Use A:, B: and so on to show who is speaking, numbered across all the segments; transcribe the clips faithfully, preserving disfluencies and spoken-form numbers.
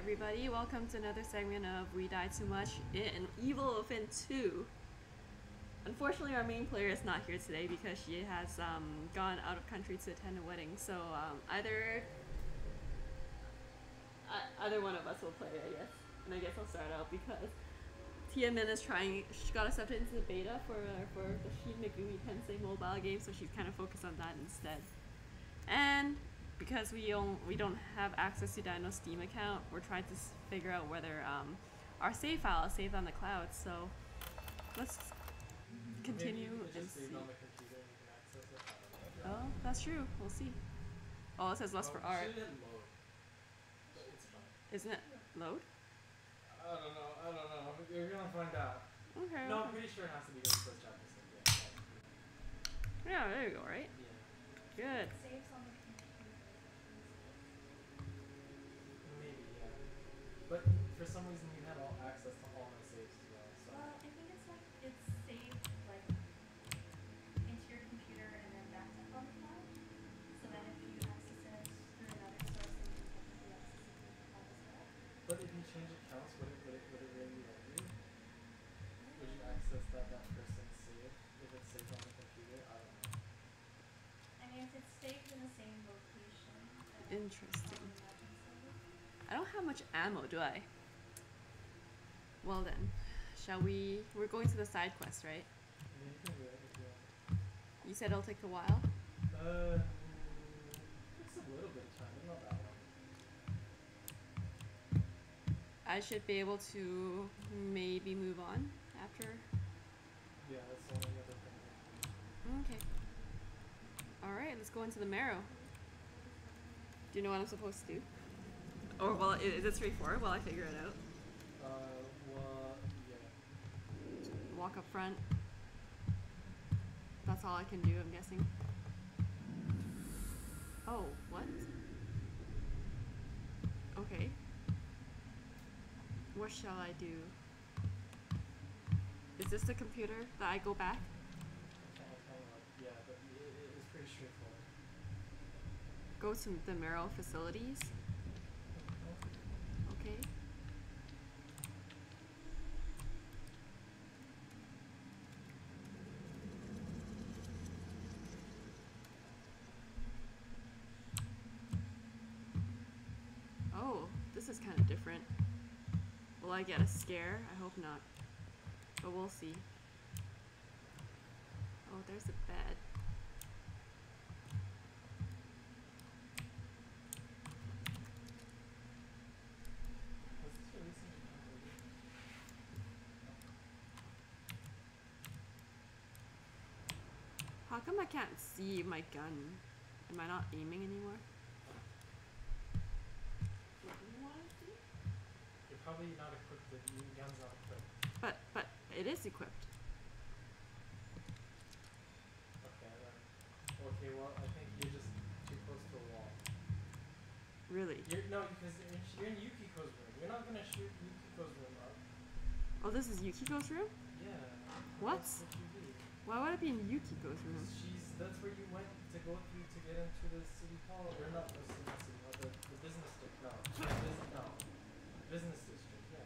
A: everybody, welcome to another segment of We Die Too Much in Evil Within two. Unfortunately, our main player is not here today because she has um, gone out of country to attend a wedding, so um, either uh, either one of us will play, I guess. And I guess I'll start out because T M N is trying, she got accepted into the beta for, uh, for the Shin Megumi Tensei mobile game, so she's kind of focused on that instead. And because we don't, we don't have access to Dino's Steam account, we're trying to figure out whether um, our save file is saved on the cloud. So let's continue and see. Oh, that's true. We'll see. Oh, it says less for art. Isn't it load?
B: I don't know. I don't know. You're gonna find out.
A: Okay.
B: No,
A: okay.
B: I'm pretty sure it has to be the first chapter. So yeah.
A: Yeah, there you go. Right.
B: Yeah.
A: Good.
B: Maybe, yeah. But for some reason you had all access to all my saves as well. So.
C: Well, I think it's like it's saved like into your computer and then backed up on the cloud. So then if you access it through another source, then you can technically access it through the cloud as well.
B: But if you change accounts, would it would it would it really let you? Would you access that that person's save if it's saved on the computer? I don't know.
C: I mean, if it's saved in the same location.
A: Interesting. I don't have much ammo, do I? Well then, shall we? We're going to the side quest, right?
B: Yeah, you can do it if you want.
A: You said it'll take a while?
B: Uh, it's a little bit of time, but not that long.
A: I should be able to maybe move on after.
B: Yeah, that's the only other thing.
A: Okay. Alright, let's go into the marrow. Do you know what I'm supposed to do? Or, well, is it straightforward while I figure it out?
B: Uh, well, yeah.
A: Walk up front. That's all I can do, I'm guessing. Oh, what? Okay. What shall I do? Is this the computer that I go back?
B: Kind of, kind of like, yeah, but it, it's pretty straightforward.
A: Go to the marrow facilities? Okay. Oh, this is kind of different. Will I get a scare? I hope not. But we'll see. Oh, there's a bed. How come I can't see my gun? Am I not aiming anymore? What do you want to see?
B: You're probably not equipped with your gun's not equipped.
A: But but it is equipped.
B: Okay, then. Okay, well, I think you're just too close to a wall.
A: Really?
B: You're, no, because you're in, you're in Yukiko's room. You're not gonna shoot Yukiko's room up.
A: Oh, this is Yukiko's room?
B: Yeah.
A: What?
B: That's what you do.
A: Why would it be in Yukiko's room?
B: She's, that's where you went to go through to get into the city hall. Or not the city, city hall, the, the business district. No. The business, no. Business district, yeah.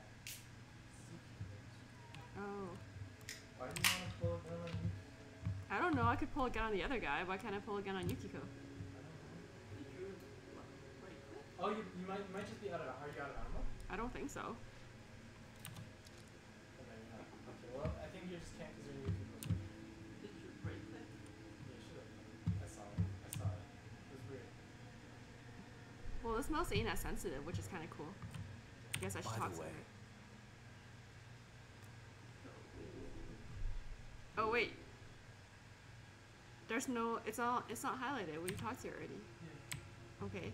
A: Oh.
B: Why do you want to pull a gun on Yukiko?
A: I don't know. I could pull a gun on the other guy. Why can't I pull a gun on Yukiko?
B: I don't know. Oh, you, you might you might just be out of are you out of ammo?
A: I don't think so.
B: Oh, no, you're not. Okay, well I think you just can't because you're in Yukiko's room.
A: Did you break it?
B: Yeah, you should have. I saw it. I saw it. It was weird.
A: Well, this mouse ain't as sensitive, which is kind of cool. I guess I should
D: By
A: talk
D: the
A: to
D: way.
A: her. Oh wait. There's no. It's all. It's not highlighted. We talked to her already.
B: Yeah.
A: Okay.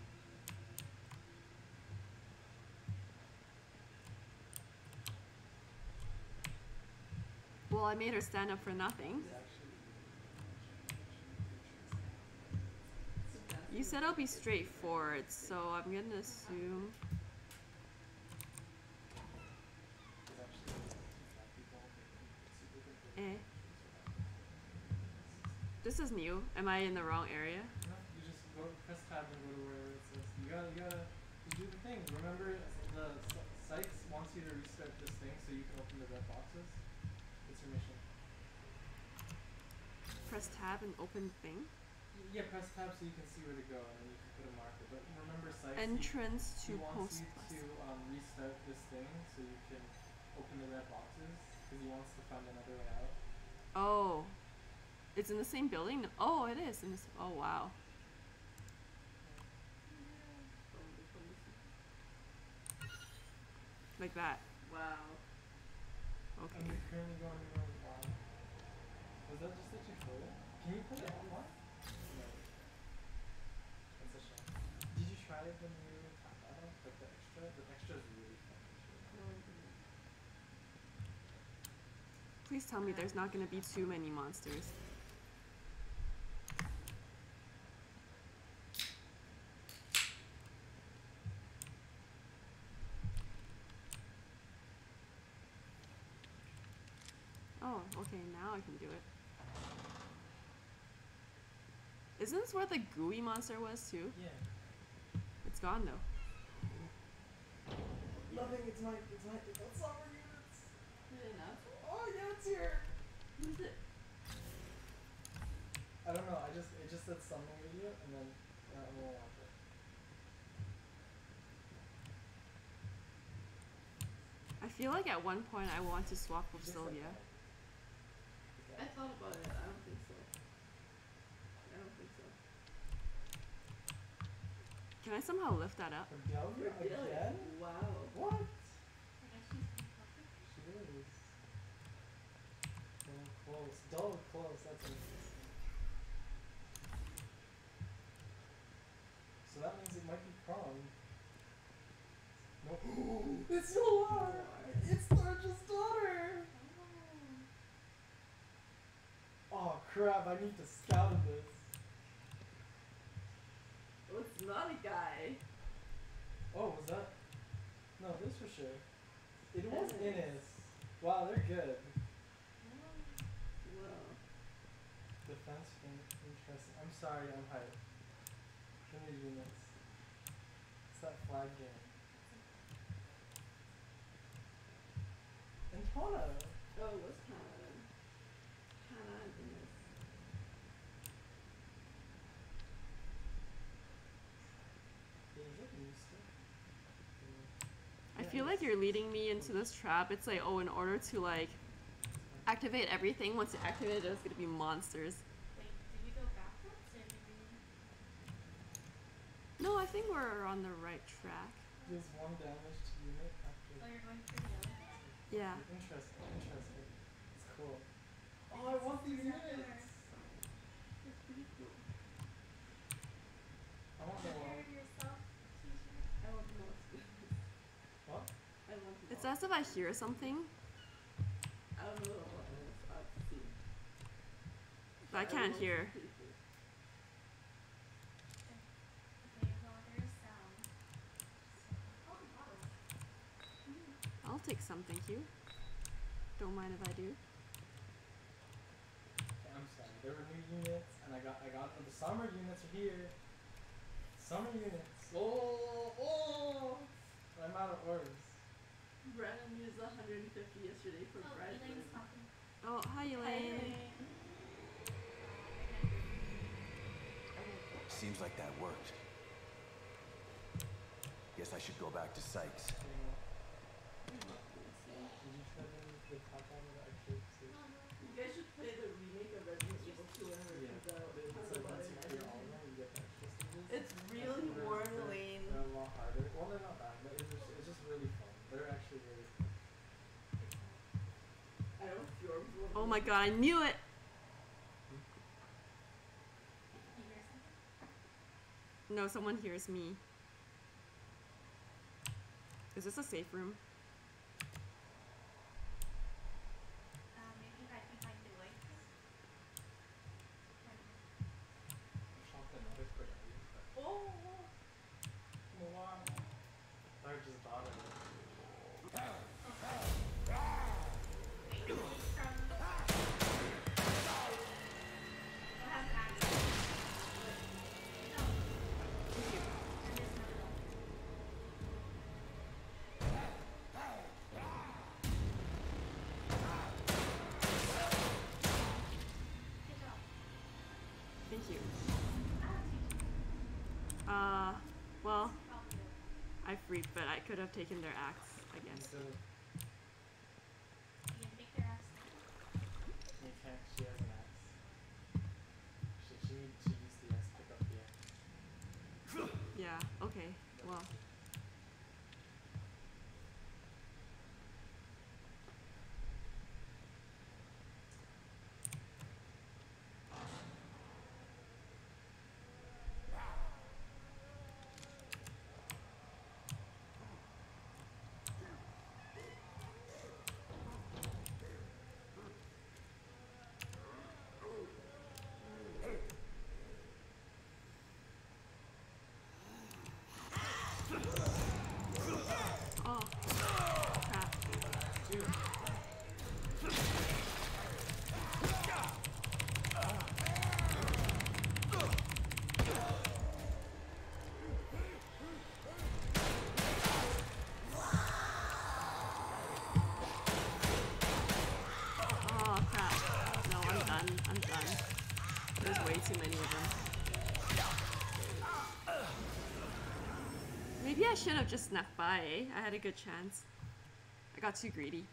A: Well, I made her stand up for nothing. You said it'll be straightforward, so I'm gonna assume. Eh. This is new. Am I in the wrong area?
B: No, you just go press tab and go to wherever it says. You gotta, you gotta you do the thing. Remember, the s- Sykes wants you to restart this thing so you can open the red boxes. It's your mission.
A: Press tab and open thing.
B: Y- Yeah, press tab so you can see where to go, and then you can put a marker. But remember, Sykes, he,
A: Entrance
B: he
A: to
B: wants
A: post
B: you
A: plus.
B: to um, restart this thing so you can open the red boxes because he wants to find another way out.
A: Oh. It's in the same building? Oh, it is. In this. Oh, wow. Like that. Wow.
B: And
A: Okay.
B: we're currently going around. Wow. Was that just a tutorial? Can you put it online? No. That's a shame. Did you try it when you tapped that off? Like the extra? The extra is really fun.
A: Please tell me there's not going to be too many monsters. Oh, okay, now I can do it. Isn't this where the gooey monster was too?
B: Yeah.
A: It's gone though.
B: Nothing, it's my, it's my, it's not summer units.
A: Enough?
B: Oh yeah, it's here.
A: Who's it?
B: I don't know, I just, it just said summer video and then uh, I'm gonna watch it.
A: I feel like at one point I want to swap with
B: Just said
A: Sylvia.
B: that.
A: I thought about it. I don't think so. I don't think so. Can I somehow lift that up?
B: Cordelia again?
A: Wow.
B: What?
C: I guess she's pretty perfect.
B: She is. Dull close. Dull close, that's interesting. So that means it might be prom. No. It's Noir! It's Thurge's daughter! Oh crap, I need to scout in this.
A: Oh, it's not a guy.
B: Oh, was that? No, this for sure. It was Innis. Wow, they're good.
A: Wow.
B: Defense game, interesting. I'm sorry, I'm hyped. Give me units. It's that flag game. And Tana!
A: Oh, it was Hannah then. Hannah and Innes.
B: Is it new stuff?
A: I
B: Yeah,
A: feel like
B: it's-
A: you're leading me into this trap. It's like, oh, in order to like activate everything, once you activate it, there's gonna be monsters.
C: Wait, did we go backwards or did we?
A: No, I think we're on the right track.
B: There's one damaged unit after.
C: Oh, you're going through the other?
A: Yeah.
B: Interesting, interesting. It's cool. Oh, I want these units!
A: It's pretty cool.
B: I want
C: Take
B: the
C: care
B: one.
C: of yourself, teacher.
A: I want the most.
B: What?
A: I want the
B: Oh.
A: It's as if I hear something,
B: Oh.
A: I don't know what it is. I'll have to see.
B: I
A: But I can't
B: will-
A: hear.
C: Okay, well, there's sound. So, oh, bottles.
A: I'll take some, thank you. Don't mind if I do.
B: Okay, I'm sorry. There were new units, and I got, I got the summer units are here. Summer units. Oh, oh! I'm out of orbs.
A: Brandon used one hundred fifty yesterday for
C: Oh,
A: bread.
C: Elaine's talking.
A: Oh, hi Elaine.
D: Seems like that worked. Guess I should go back to Sykes.
B: Uh, Did you try the, the top one with the extra stage?
A: You guys should play the remake of Resident Evil two whenever it
B: Yeah.
A: comes out.
B: It's like once you clear all of them, you get the extra stages.
A: It's really
B: They're-
A: worn,
B: they're-
A: Elaine.
B: They're a lot harder. Well, they're not bad, but it's just, it's just really fun. They're actually really fun.
A: I don't fjord. Oh my god, I knew it!
C: You hear something?
A: No, someone hears me. Is this a safe room?
C: Uh, maybe hide behind the lights.
B: Shot another Cordelia, but
A: Oh!
B: wow. They're just daughter.
A: you.
C: I'll teach you.
A: Uh, well,
C: Probably okay.
A: I freaked, but I could have taken their axe, I guess.
B: So
C: You can take their axe now.
B: you can't. She has an axe. She she needs to use the axe. Pick up the axe.
A: Yeah, okay, well. Oh, crap.
B: Two.
A: Oh, crap. No, I'm done. I'm done. There's way too many of them. Maybe I should have just snuck by, eh? I had a good chance. I got too greedy.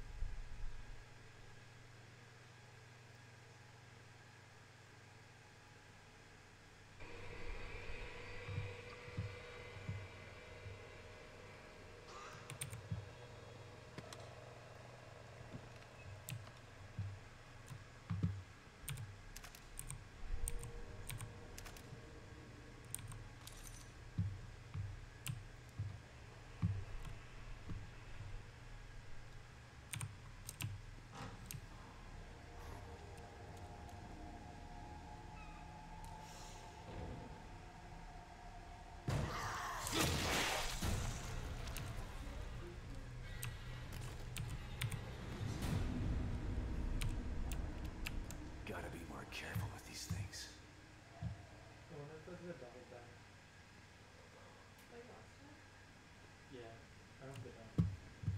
D: Gotta be more careful with these things.
B: I wonder if there's a double back.
A: Like last time?
B: Yeah. I hope they don't.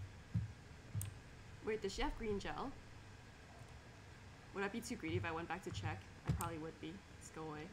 A: Wait, does she have green gel? Would I be too greedy if I went back to check? I probably would be. Let's go away.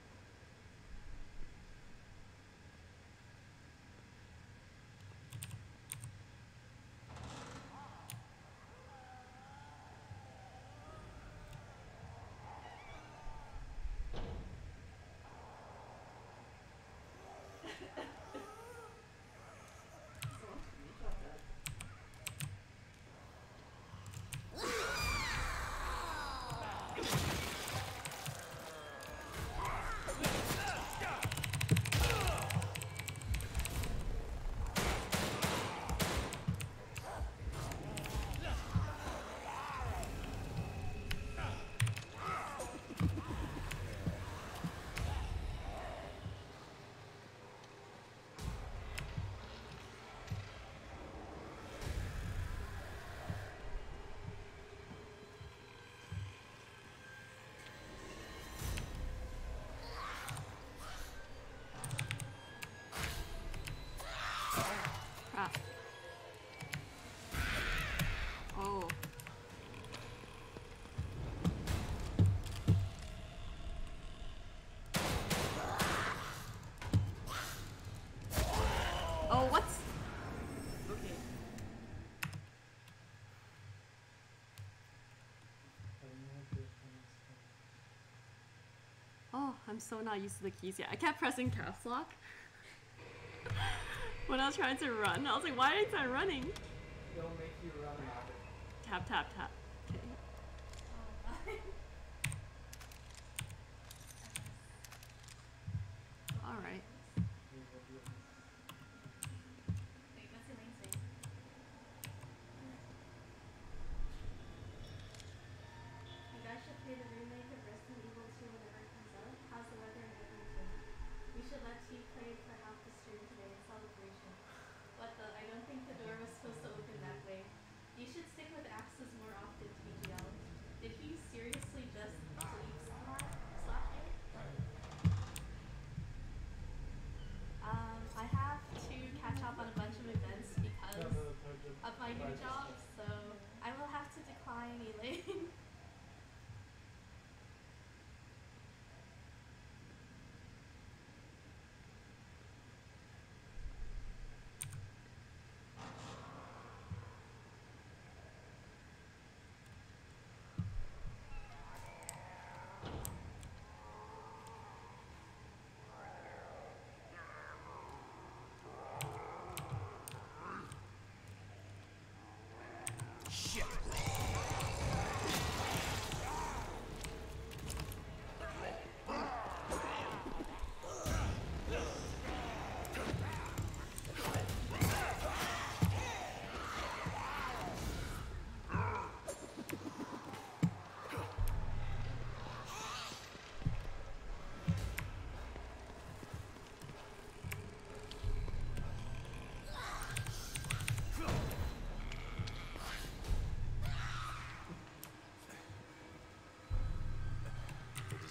A: Crap. Oh. Oh, what's... Okay.
B: I don't know if there's things
A: Oh, I'm so not used to the keys yet. I kept pressing caps lock when I was trying to run. I was like, why ain't I running?
B: from- It'll make you run louder.
A: Tap, tap, tap. Okay.
C: Oh, God.
A: Alright.
B: We will do this.
C: Wait, what's Elaine saying? You guys should play the remake of Resident Evil two whenever it comes out. How's the weather in Edmonton? We should let T play for half the stream today in celebration. What the? I don't think the door was supposed to open that way. You should stick with axes more often.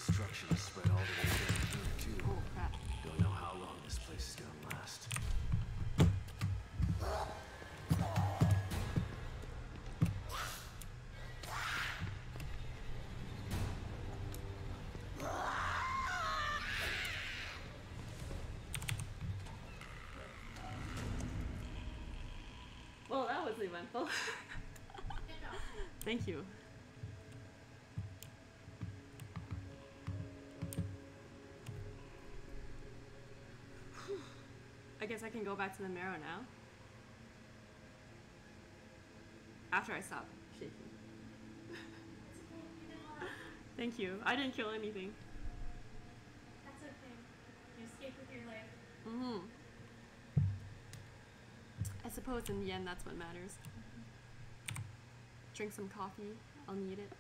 D: destruction is spread all the way down here, too.
A: Oh crap.
D: Don't know how long this place is gonna last.
A: Well, that was eventful.
C: Good job.
A: Thank you. I guess I can go back to the marrow now. After I stop shaking.
C: It's okay. You did well.
A: Thank you. I didn't kill anything.
C: That's okay. You escaped with your life.
A: Mm-hmm. I suppose in the end that's what matters. Drink some coffee. I'll need it.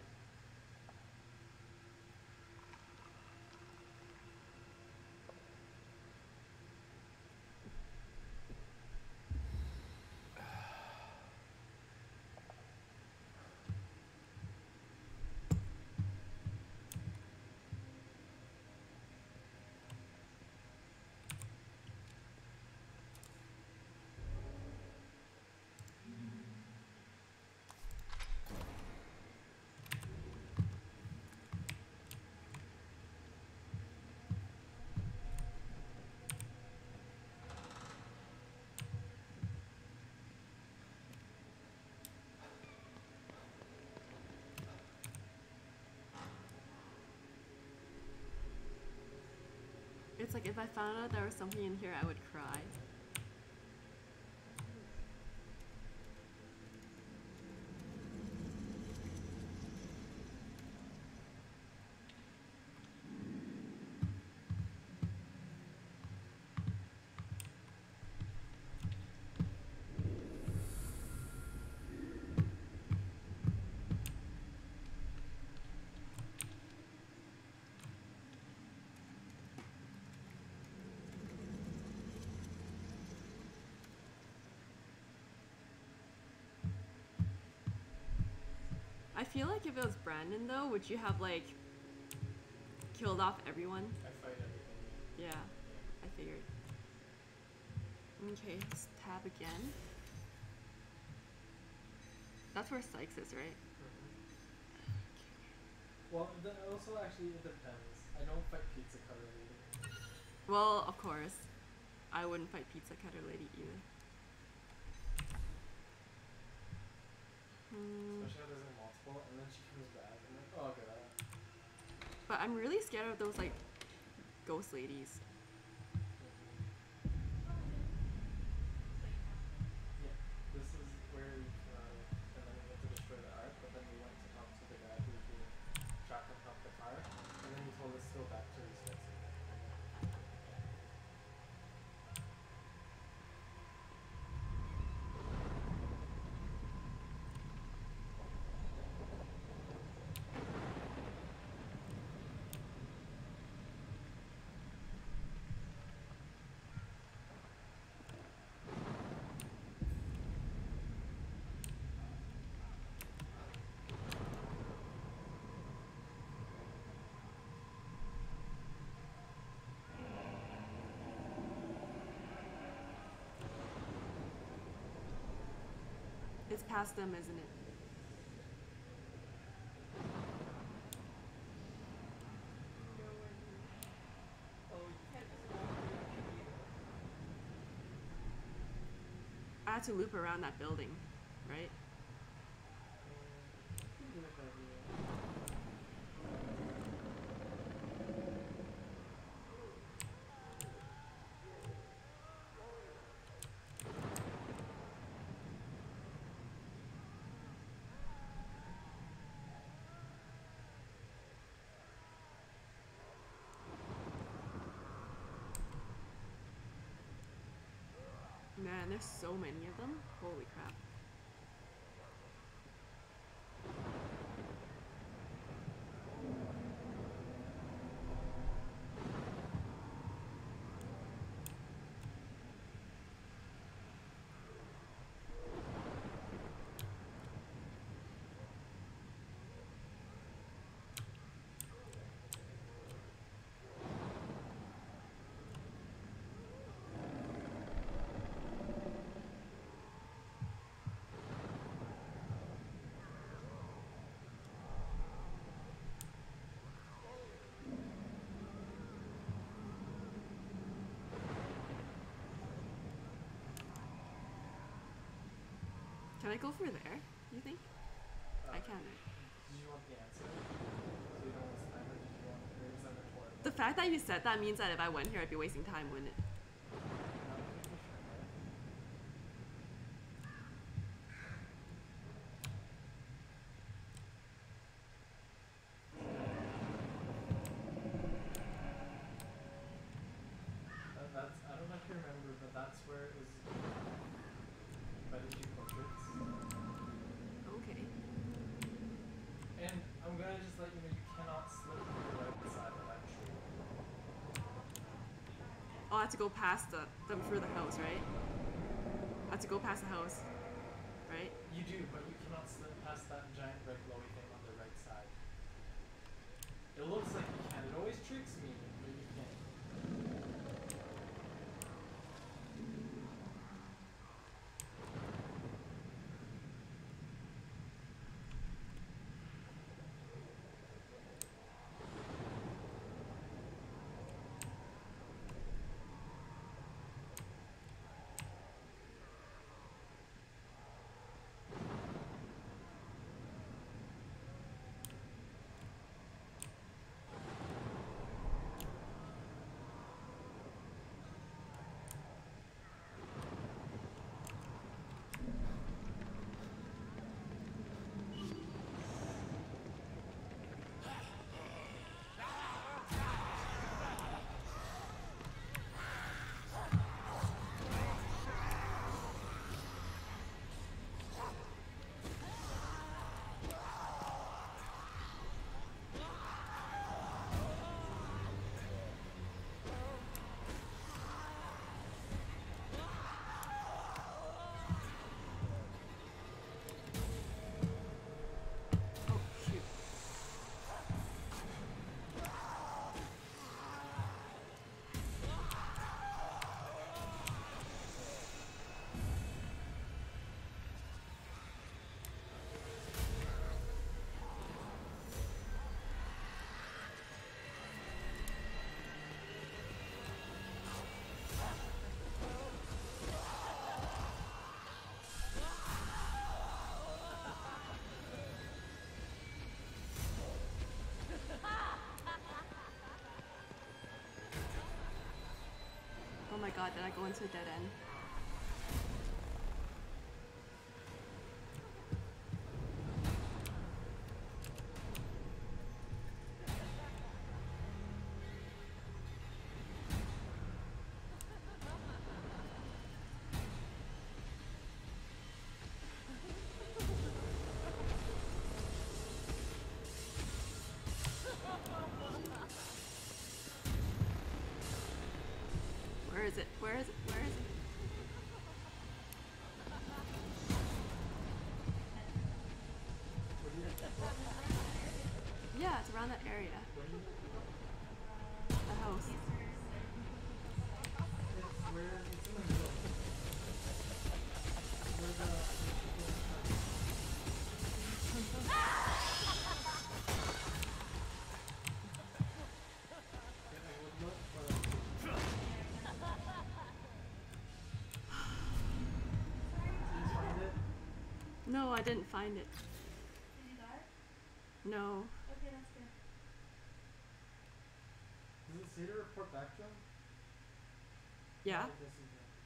A: It's like if I found out there was something in here, I would cry. I feel like if it was Brandon though, would you have like killed off everyone?
B: I fight everything.
A: Yeah, I figured. Okay, let's tab again. That's where Sykes is, right?
B: Mm-hmm. Well, the, also actually it depends. I don't fight Pizza Cutter Lady.
A: Well, of course. I wouldn't fight Pizza Cutter Lady either. Hmm.
B: Especially if there's like multiple, and then she comes back, and I'm like, oh, okay, that.
A: But I'm really scared of those like ghost ladies.
B: Yeah, this is where we came out of, and then we went to destroy the ark, but then we went to talk to the guy who was being trapped on top of the car, and then he told us to go back to reset.
A: It's past them, isn't it? I had to loop around that building, right? Man, there's so many of them. Holy crap. I go for there? You think?
B: Uh,
A: I can.
B: Did you want the answer? So you don't waste time, or did you want or is that a toilet?
A: The fact that you said that means that if I went here, I'd be wasting time, wouldn't it?
B: No, I'm pretty sure, right? That, that's, I don't know if you remember, but that's where it was Medici portraits.
A: Okay.
B: And I'm gonna just let you know you cannot slip to the right side of that tree.
A: Oh, I have to go past the, them through the house, right? I have to go past the house, right?
B: You do, but you cannot slip past that giant red glowy thing on the right side. It looks like you can. It always tricks me, but you can't.
A: Oh, shoot. Oh my god, did I go into a dead end? Where is it? Where is it? Where is it?
B: What do you
A: Yeah, it's around that area.
B: What do you
A: The house.
B: It's where it's in the middle. Where the Yeah, I would look for that. Did you find it?
A: No, I didn't find it.
C: Did you die?
A: No.
C: Okay, that's good.
B: Does it say to report back to him?
A: Yeah,
B: Oh, this is it.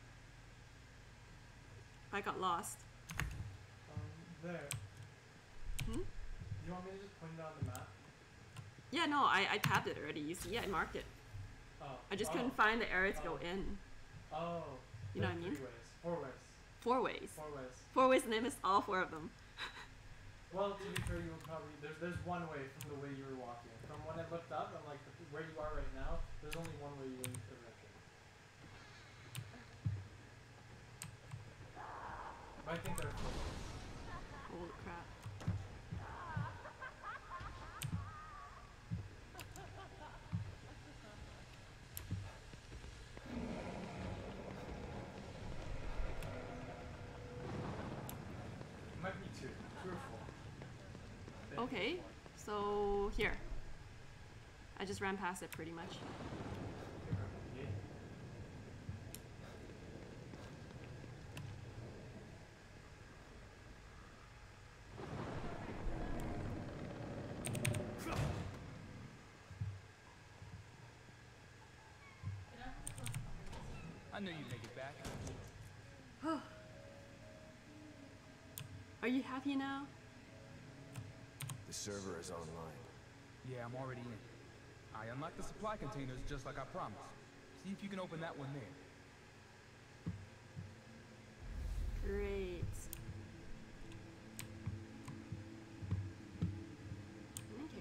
A: I got lost.
B: Um, there.
A: Hmm?
B: Do you want me to just point it on the map?
A: Yeah, no, I, I tabbed it already. You see, I marked it.
B: Oh.
A: I just
B: oh.
A: couldn't find the area to go
B: Oh.
A: in.
B: Oh.
A: You know
B: There
A: what I
B: are
A: mean?
B: Three ways. Four ways.
A: Four ways.
B: Four ways.
A: Four ways and I missed all four of them.
B: Well, to be fair, you would probably there's there's one way from the way you were walking. From when I looked up and like where you are right now, there's only one way you wouldn't have entered. But I think there are four ways.
A: Holy crap.
B: It might be two. Two or four. I think
A: Okay,
B: it's four.
A: so here. I just ran past it pretty much.
B: Okay, grab the gate.
E: I knew you'd make it back.
A: Are you happy now?
D: The server is online.
E: Yeah, I'm already in. I unlocked the supply containers just like I promised. See if you can open that one there.
A: Great. Okay.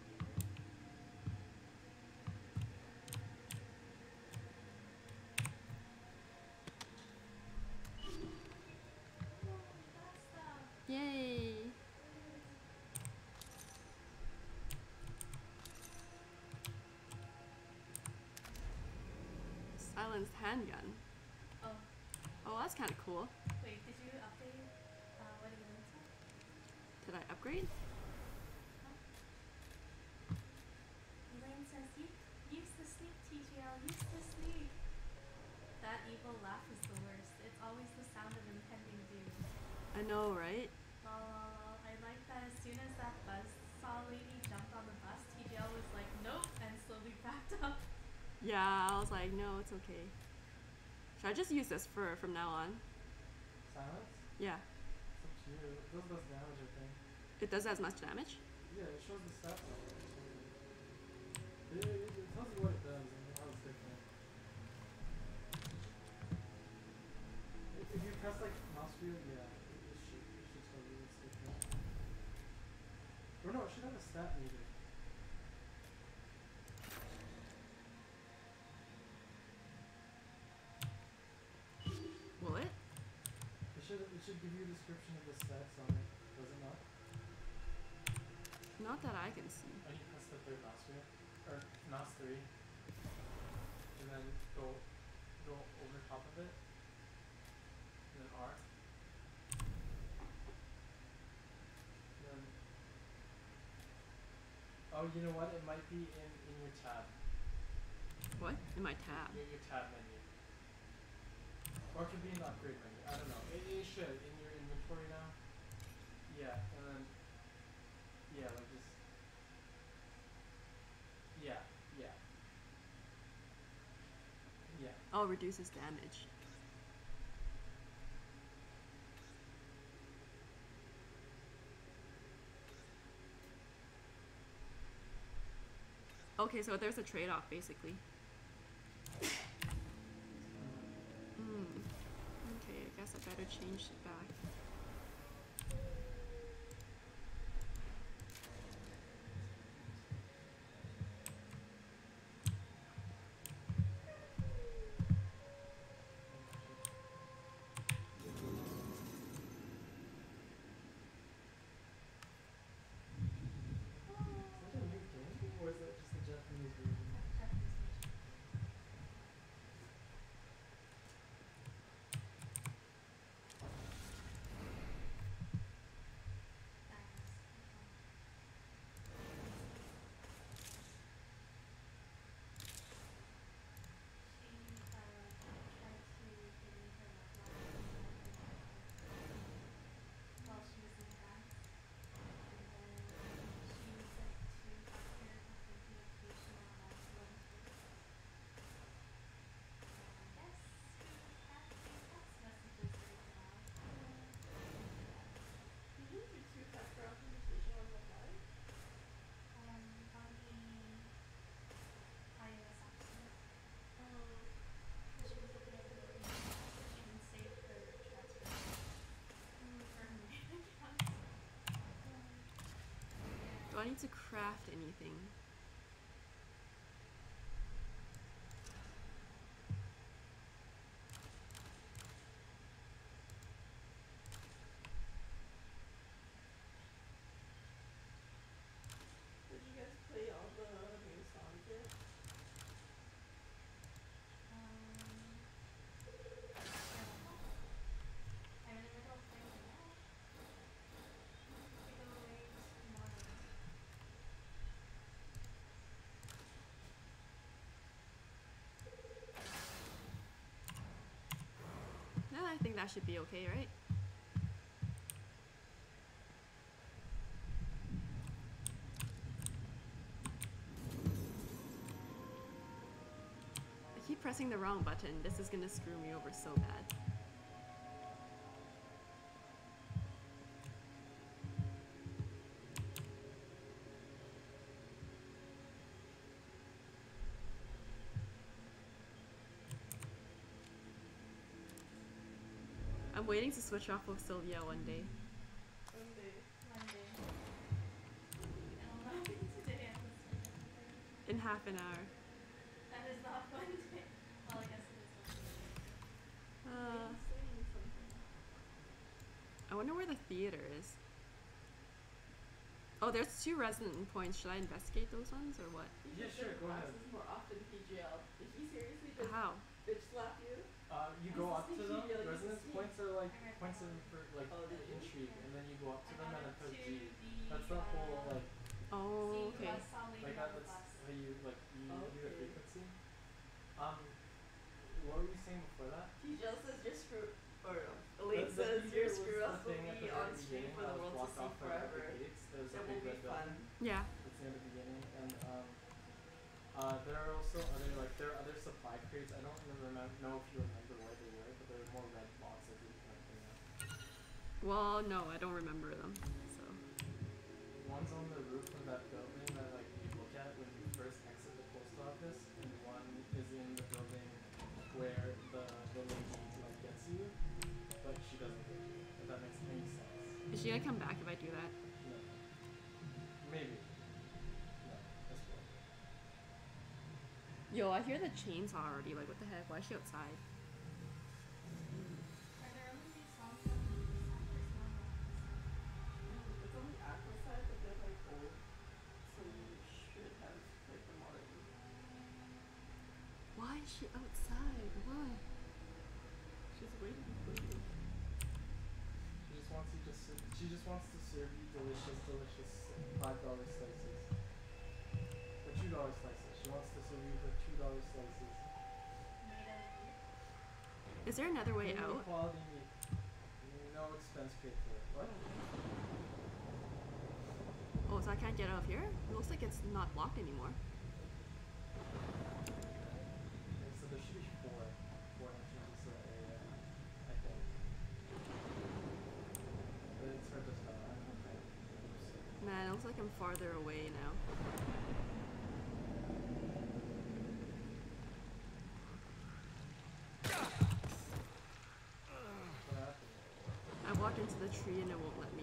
A: Yay! Silenced handgun.
C: Oh,
A: Oh, that's kind of cool.
C: wait, did you update uh, what the limits are?
A: Did I upgrade?
C: Elaine says, "You use the sneak, T G L, use the sneak." That evil laugh is the worst. It's always the sound of impending doom.
A: I know, right?
C: Lol, lol, lol. I like that as soon as that buzzsaw lady jumped on the bus, T G L was like, nope, and slowly backed up.
A: Yeah, I was like, no, it's okay. Should I just use this for from now on?
B: Silence?
A: Yeah.
B: It's up to you. It does less damage, I think.
A: It does as much damage?
B: Yeah, it shows the stats on it. It, it, it tells you what it does and how it's different. If, if you press like mouse wheel, yeah, it, it should it should tell you what's different. Or no, it should have a stat meter.
A: Will it?
B: It should it should give you a description of the stats on it. Does it not?
A: Not that I can see.
B: Oh, you press the third mouse wheel, or mouse three, and then go go over top of it, and then R. And then oh, you know what? It might be in in your tab,
A: What? In my tab.
B: your your tab menu, or it could be in the upgrade menu. I don't know. It it should in your inventory now. Yeah, and then yeah, like just yeah, yeah, yeah.
A: Oh, reduces damage. Okay, so there's a trade-off basically. Hmm. Okay, I guess I better change it back.
B: Is that a new game, or is that just a Japanese version?
C: Japanese version.
A: Do I need to craft anything? Did you guys play all the new songs yet?
C: I'm in the middle of playing it now. We go away tomorrow.
A: No, I think that should be okay, right? I keep pressing the wrong button. This is gonna screw me over so bad. I'm waiting to switch off with Sylvia one day.
C: One day. One day. It'll not be today. I'm just
A: In half an hour.
C: That is not one day. Well, I guess it is one day.
A: Uh,
C: Are you saying something?
A: I wonder where the theater is. Oh, there's two resident points. Should I investigate those ones or what?
B: Yeah, sure, go ahead.
A: more often P G L. Did he seriously just
B: Uh,
A: How?
B: you go up to them.
A: Like,
B: Resonance
A: it's a
B: points are like
C: Okay.
B: points in for like
A: Oh, did you?
B: intrigue, and then you go up to
C: I
B: them
C: got
B: and it
C: up
B: says
C: to
B: G.
C: the,
B: That's the whole
C: uh,
B: like
A: Oh,
C: seeing
A: okay.
C: bus, saw lady
B: like
C: on
B: that.
C: the
B: That's
C: bus.
B: how you like you do the
A: Okay.
B: frequency. Um, what were you saying before that?
A: P G L says you're screwed. Or
B: The-
A: Elaine
B: the
A: says
B: theater
A: your
B: was
A: screw
B: the
A: ups will
B: thing at the
A: be
B: very
A: on screen
B: beginning
A: for
B: that
A: the
B: was
A: world to
B: blocked
A: see
B: off by the
A: forever.
B: gates. There's a
A: It
B: big
A: will be
B: red
A: fun.
B: building.
A: Yeah.
B: It's near the beginning, and um, uh, there are also other like there are other supply crates. I don't remember know if you remember where they were, but there were more red boxes that you can bring out.
A: Well, no, I don't remember them. So.
B: One's on the roof of that building that like you look at when you first exit the post office, and one is in the building where the the lady like gets you, but she doesn't get you. If that makes any sense.
A: Is she gonna come back if I do that?
B: No. Maybe. No. That's cool.
A: Yo, I hear the chainsaw already. Like, what the heck? Why is she outside?
C: Are there only these songs on the side? There's no one on the side.
A: It's on the aqua side, but they're like old. So you should have played them already. Why is she outside? Why? She's waiting for you.
B: She just wants you to ser- she just wants to serve you delicious, delicious five dollar slices. Or two dollar slices. She wants to serve you the two dollar slices.
C: Made out of meat.
A: Is there another way
B: Premium
A: out?
B: quality meat. No expense paid for it. What?
A: Oh, so I can't get out of here? It looks like it's not blocked anymore.
B: Okay, so there should be four. Four entrances to that area. I think. But it's hard to tell. I don't know. Oops.
A: Man, it looks like I'm farther away now.
B: What happened?
A: I walked into the tree and it won't let me.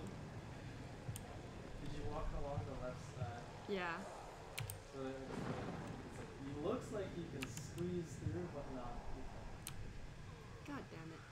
B: Did you walk along the left side?
A: Yeah.
B: So it's, it's like, it looks like you can squeeze through, but not. You can't.
A: God damn it.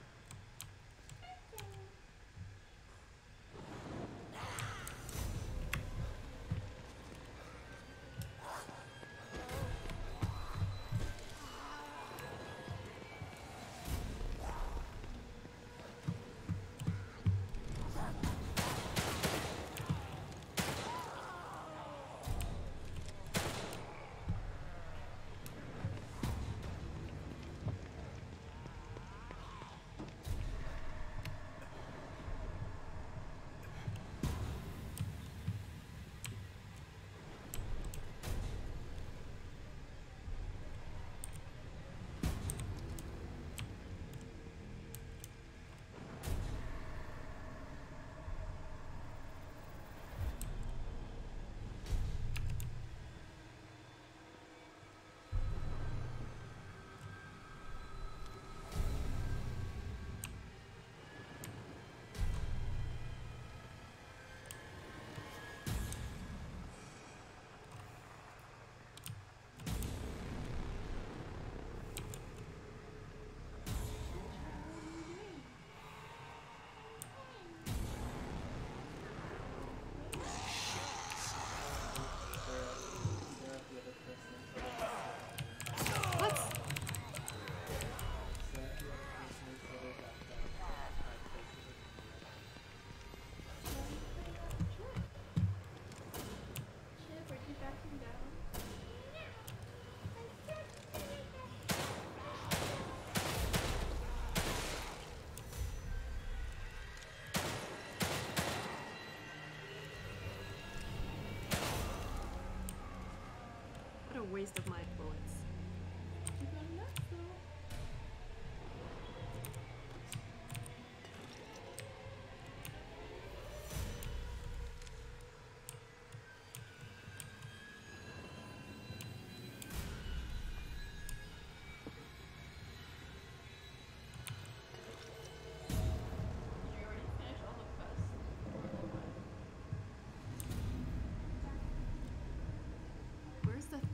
A: What a waste of my bullets. You got enough though.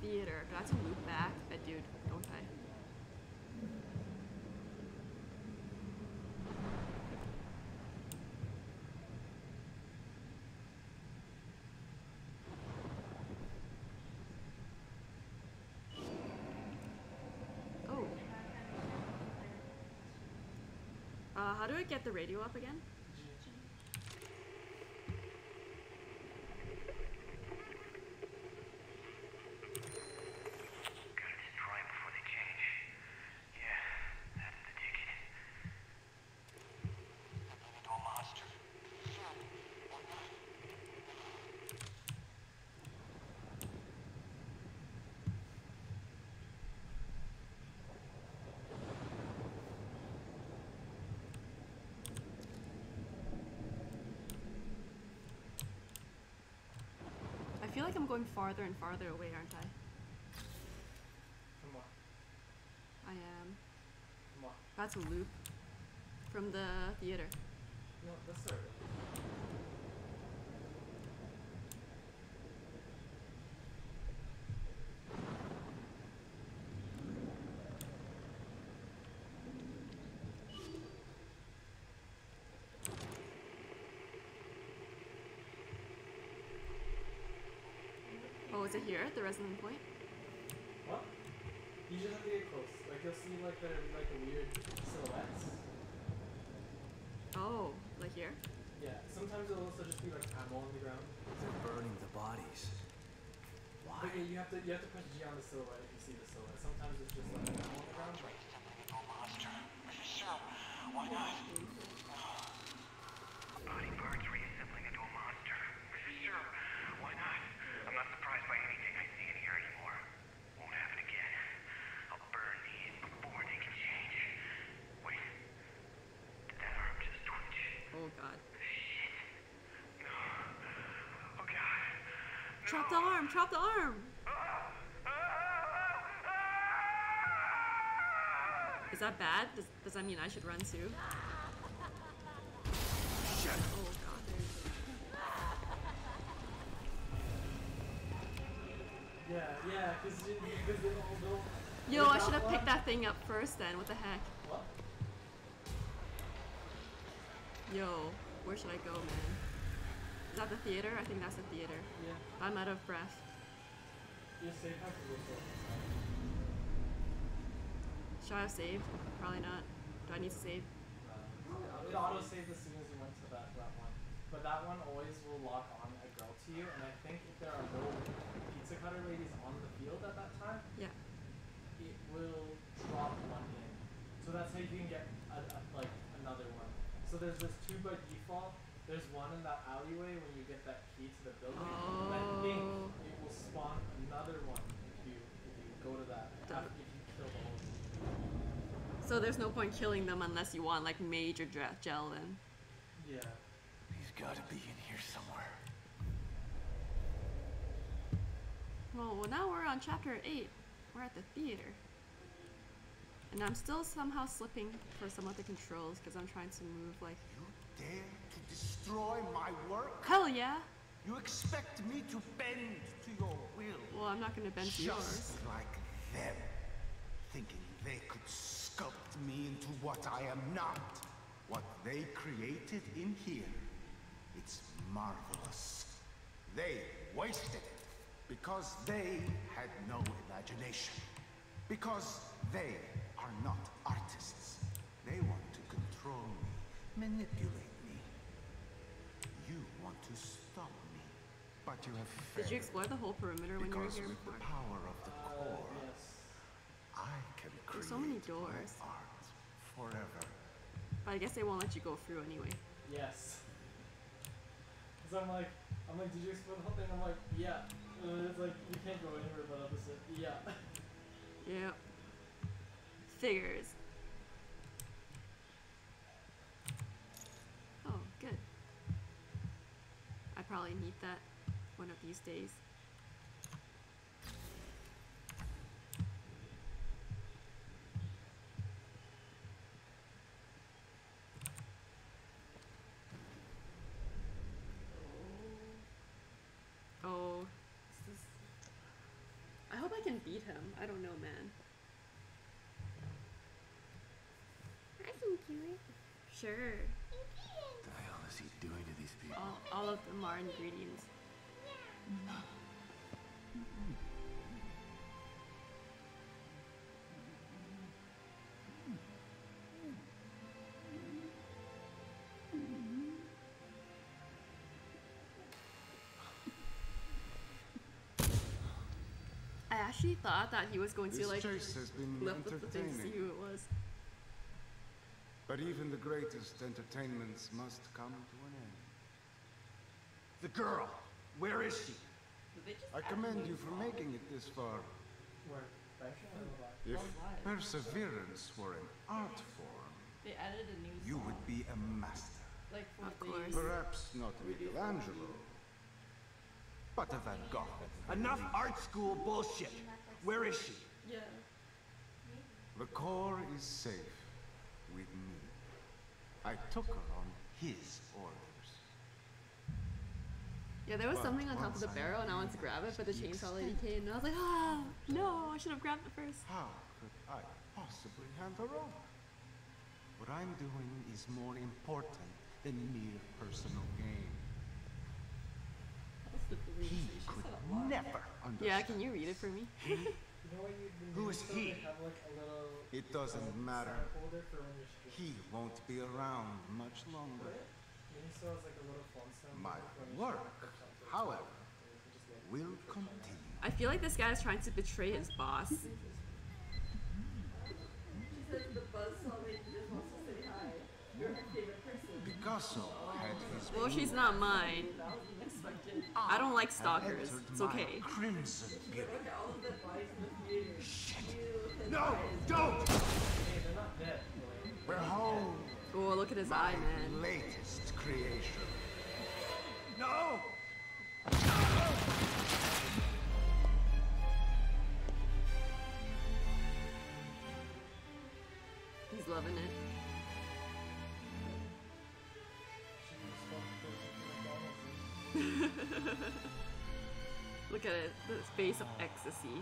A: theater. Do I have to loop back? I dude, don't I? Oh. Uh, how do I get the radio up again? I feel like I'm going farther and farther away, aren't I?
B: From what?
A: I am.
B: From what?
A: That's a loop. From the theater.
B: No, that's the
A: Oh, is it here at the resonant point?
B: What? You just have to get close. Like you'll see like the like the weird silhouettes.
A: Oh, like here?
B: Yeah. Sometimes it'll also just be like ammo on the ground.
D: They're burning the bodies. Why?
B: But yeah, you have to you have to press G on the silhouette if you see the silhouette. Sometimes it's just like ammo on the ground. Like,
D: Why not?
F: Body parts reassembling into a monster. Sure, why not? I'm not surprised by anything I see in here anymore. Won't happen again. I'll burn these before they can change. Wait. Did that arm just twitch?
A: Oh god.
F: Shit. No. Oh god. No.
A: Chop the arm! Chop the arm! Is that bad? Does, does that mean I should run too?
D: Shit.
A: Oh god.
B: yeah, yeah, because because they'll, they'll
A: Yo,
B: with
A: I should have
B: one-
A: picked that thing up first then. What the heck?
B: What?
A: Yo, where should I go, man? Is that the theater? I think that's the theater.
B: Yeah.
A: I'm out of breath.
B: Your safe house is also
A: Should I have saved? Probably not. Do I need to save?
B: Uh, it auto saves as soon as you went to that, that one. But that one always will lock on a girl to you, and I think if there are no pizza cutter ladies on the field at that time,
A: Yeah.
B: it will drop one in. So that's how you can get a, a, like another one. So there's this two by default. There's one in that alleyway when you get that key to the building. And I think
A: Oh.
B: it will spawn another one if you if you go to that after, if you kill the whole thing.
A: So there's no point killing them unless you want like major dre- gel then.
B: Yeah.
D: He's gotta be in here somewhere.
A: Well, well, now we're on chapter eight. We're at the theater. And I'm still somehow slipping for some of the controls because I'm trying to move like...
G: You dare to destroy my work?
A: Hell yeah!
G: You expect me to bend to your will?
A: Well, I'm not gonna bend to yours.
G: Just like them, thinking they could sculpt me into what I am not. What they created in here, it's marvelous. They wasted it because they had no imagination. Because they are not artists. They want to control me, manipulate me. You want to stop me, but you have failed.
A: Did you explore the whole perimeter when you were
G: Because
A: here
G: with
A: before?
G: the power of the
B: Uh,
G: core,
B: yes.
G: I can create
A: There's so many doors.
G: my art forever.
A: But I guess they won't let you go through anyway.
B: Yes. Cause I'm like, I'm like, did you explore the whole thing? I'm like, yeah. And it's like, you can't go anywhere but opposite. Yeah.
A: Yep. Figures. Oh, good. I probably need that one of these days. Oh, this is... I hope I can beat him. I don't know, man.
H: I can do it.
A: Sure.
D: What the hell is he doing to these people?
A: All, all of them are ingredients. I actually thought that he was going
I: This
A: to like
I: chase has been
A: lift up the thing to see
I: entertaining.
A: who it was.
I: But even the greatest entertainments must come to an end.
G: The girl, where is she?
A: Did they just
I: I
A: add
I: commend
A: one
I: you for
A: song?
I: making it this far.
B: Where? Banking or what?
I: If
A: Oh, why?
I: perseverance were an art form,
A: They added a new
I: you
A: song.
I: would be a master.
A: Like from
H: Of
A: the
H: course.
I: Perhaps not Michelangelo, but a Van Gogh.
G: Enough art school bullshit. Where is she?
A: Yeah.
I: The core is safe with me. I took her on his orders.
A: Yeah, there was
I: But
A: something on top of
I: once
A: the
I: I
A: barrel and I went to grab it, but the
I: reached the
A: chainsaw lady came and I was like, ah, no, I should have grabbed it first.
I: How could I possibly hand her over? What I'm doing is more important than mere personal gain.
A: That's the police.
I: He
A: She
I: could
A: said a lot.
I: never understand.
A: Yeah, can you read it for me?
B: You know what you when
I: Who
B: you
I: is
B: still
I: he?
B: have like a little
I: It doesn't
B: um,
I: matter.
B: stamp holder for when you're streaming.
I: He won't be around much longer.
B: Then he still has like a little phone stamp
I: My
B: holder for when you're
I: work,
B: streaming or something.
I: however,
B: And you can just, like,
I: will
B: put it on.
I: continue.
A: I feel like this guy is trying to betray his boss. She says the buzzsaw lady just wants to say hi. You're her favorite person.
I: Picasso had his
A: Well, she's not mine.
B: That was unexpected.
A: I don't like
I: have
A: stalkers.
I: entered
A: It's
I: my
A: okay.
I: crimson period.
A: Look at all of the bodies in the theater.
I: No, don't!
B: Hey, they're not dead. Like,
I: Behold
A: Oh, look at his eye, man.
I: latest creation. No!
A: He's loving it.
B: she just fucked the McDonald's.
A: Look at it. The face of ecstasy.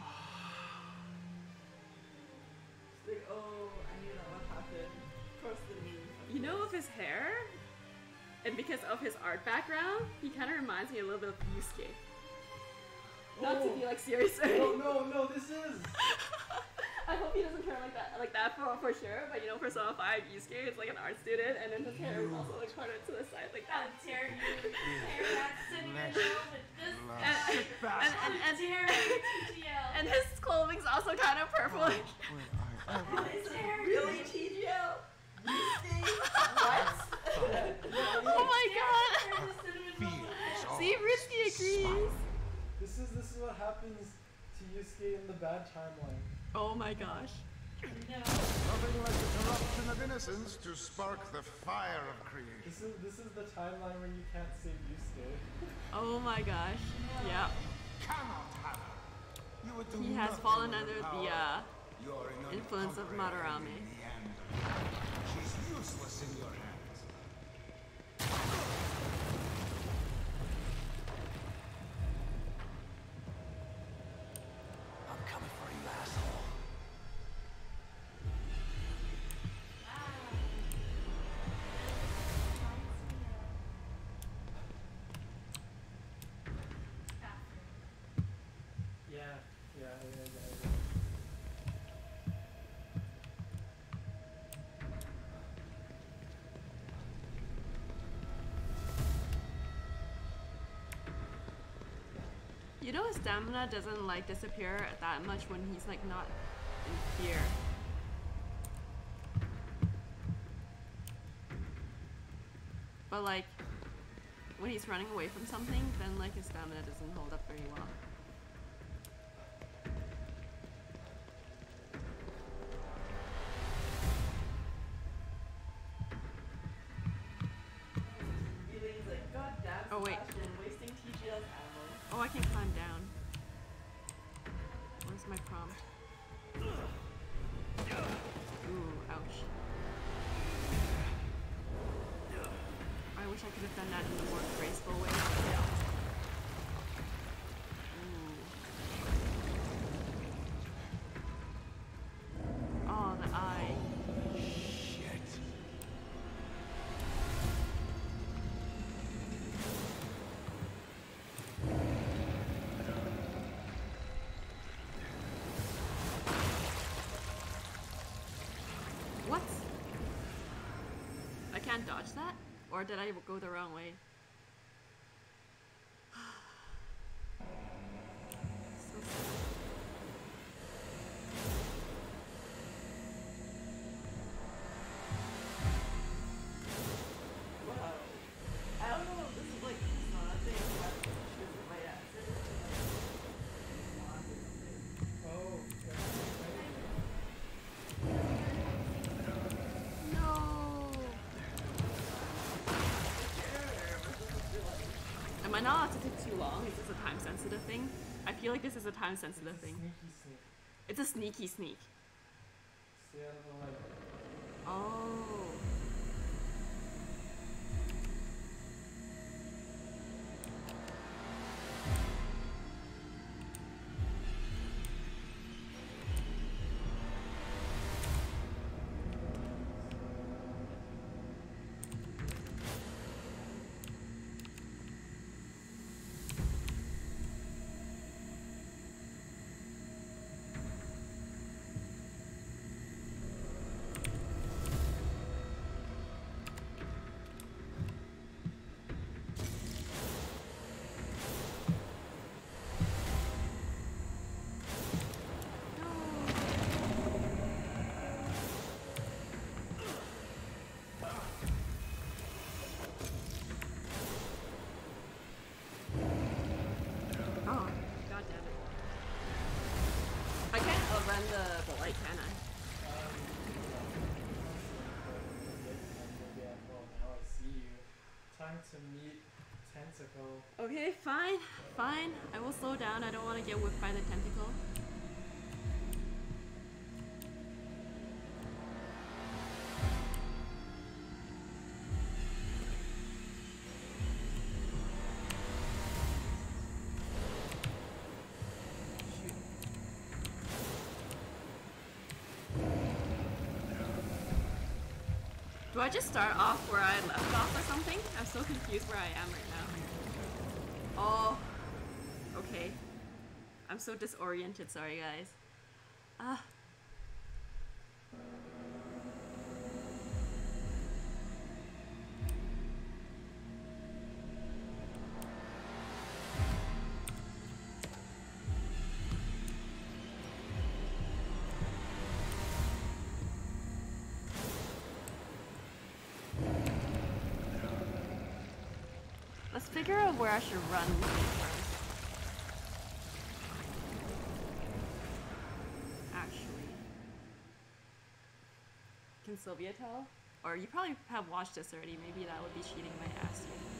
A: She's like, oh, I knew that would happen. Cross the knee. You know, with his hair, and because of his art background, he kind of reminds me a little bit of Yusuke. Not to be like serious.
B: No, no, no, this is.
A: I hope he doesn't turn like that, like that for for sure. But you know, Persona five, Yusuke is like an art student, and then his hair is also like parted to the side like
C: How
A: that.
C: dare you compare that syndrome with this
A: And,
C: guy?
A: and, and, and,
C: How dare you, T G L?
A: and his clothing's also kind of purple.
I: Will I ever
C: How dare
A: Really,
C: you?
A: T G L? What? Oh my god!
C: Compare the cinnamon
I: feel
C: roll with
I: his
C: this.
A: See, Risky agrees.
B: This is this is what happens to Yusuke in the bad timeline.
A: Oh my gosh.
C: No.
I: Nothing like the corruption of innocence to spark the fire of creation.
B: This is this is the timeline where you can't save Yusuke.
A: Oh my gosh. Yeah.
I: Cannot happen. You would do
A: He has
I: nothing
A: fallen
I: with
A: under
I: her
A: the
I: power.
A: uh,
I: You're an
A: influence of
I: unconquerable
A: Madarame.
I: Neanderthal. She's useless in your hands.
D: I'm coming for you, asshole.
B: Yeah, yeah, yeah, yeah. yeah.
A: You know his stamina doesn't like disappear that much when he's like not in fear. But like when he's running away from something, then like his stamina doesn't hold up very well. Oh wait. Oh, I can climb down. Where's my prompt? Ooh, ouch. I wish I could have done that in a more graceful way. Ooh. can't dodge that? Or did I go the wrong way? So sad. Wow. I don't know if this is like not a thing, but this is my ass.
B: Oh,
A: No. Am I not allowed to take too long? Is this a time sensitive thing? I feel like this is a time sensitive
B: it's a
A: thing.
B: sneaky sneak.
A: It's a sneaky sneak.
B: Stay out of the light.
A: Oh. Oh, god damn it. I can't outrun the, the light, can I?
B: Um, yeah, well, now I see you. Time to meet Tentacle.
A: Okay, fine, fine. I will slow down. I don't want to get whipped by the tentacle. Do I just start off where I left off or something? I'm so confused where I am right now. Oh, okay. I'm so disoriented, sorry guys. Ah. Let's figure out where I should run first. Actually. Can Sylvia tell? Or you probably have watched this already, maybe that would be cheating my ass here.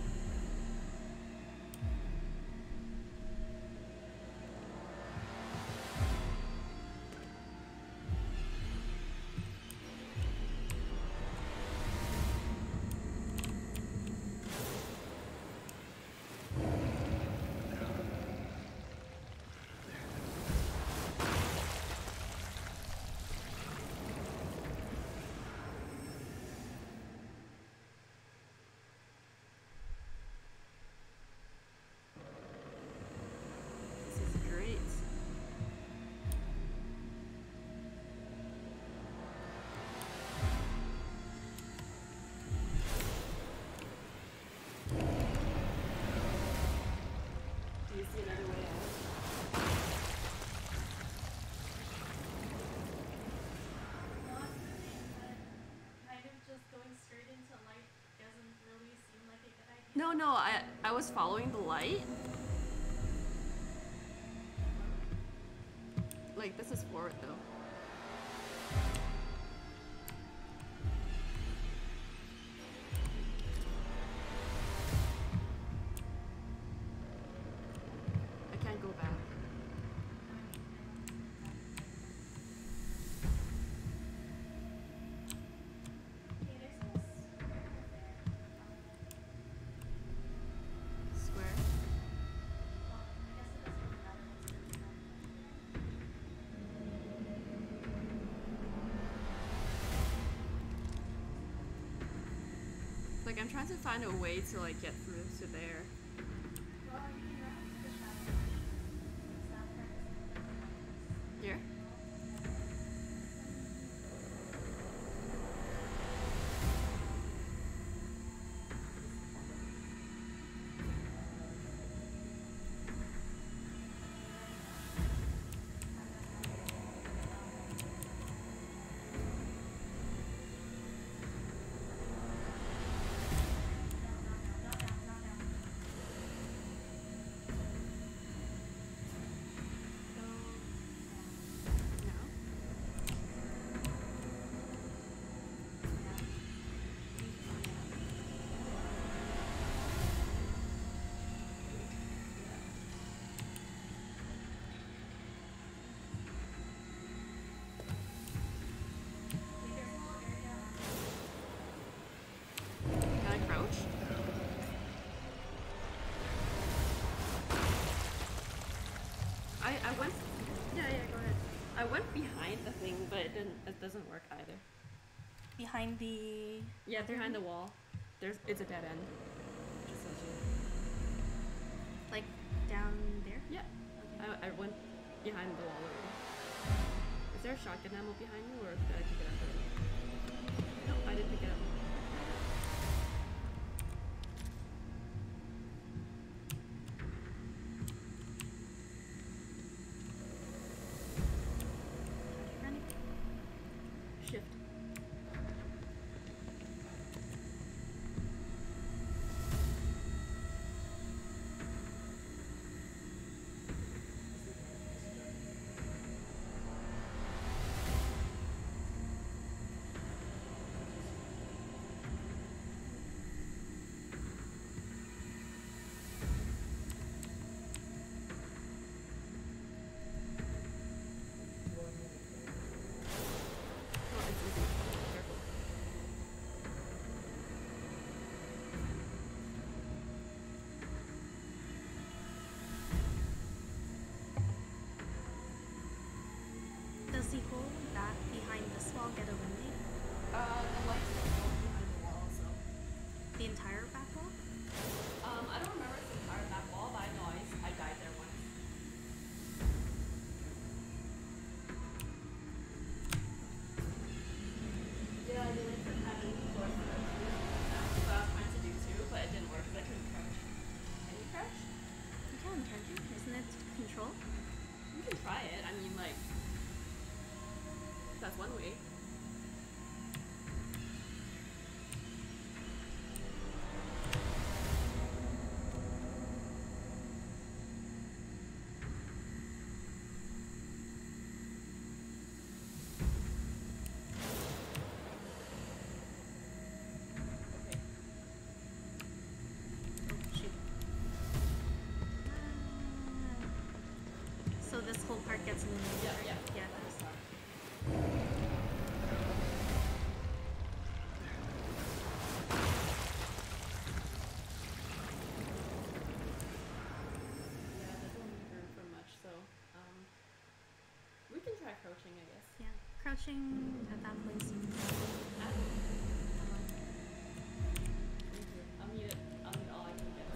A: No, no, I I was following the light. Like, this is forward though. I can't go back. Square. Like, I'm trying to find a way to like get through to there. Here? behind the thing, but it didn't. It doesn't work either.
C: Behind the.
A: Yeah, behind the wall. There's. It's a dead end. Just so you.
C: Like down there?
A: Yeah.
C: Okay.
A: I, I went behind the wall already. Is there a shotgun ammo behind you, or did I pick it up already? No, I didn't pick it up.
C: Running.
A: Shift. Oh, it's easy. Careful.
C: Does the hole back behind this wall get eliminated?
A: Uh, the lights are still behind the wall, so.
C: The entire back wall?
A: Um, I don't remember the entire back wall, but I know I, I died there once. Yeah, I did it for having floor to go to. That's what I was trying to do too, but it didn't work because I couldn't crouch. Can you crouch?
C: You can, can't you? Isn't it control?
A: You can try it. I mean, like, that's one way. Okay.
C: Oh, shoot. Uh, so this whole part gets eliminated?
A: Yeah, yeah.
C: Yeah.
A: That's fine. Yeah, it doesn't leave room for much, so um, we can try crouching, I guess.
C: Yeah. Crouching at that place.
A: I don't know. Thank you. I'll need it. I'll need all I can get.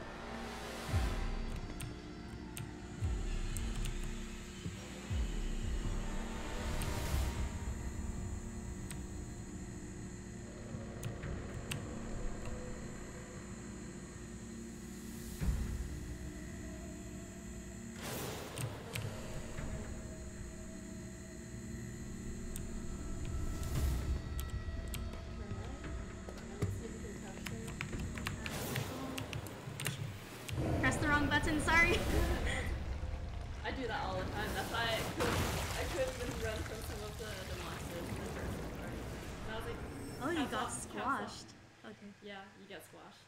C: Press the wrong button, sorry.
A: I do that all the time. That's why I could I couldn't even run from some of the, the monsters in the first part. And I was like,
C: Oh, you
A: cancel,
C: got
A: cancel.
C: squashed. Okay.
A: Yeah, you get squashed.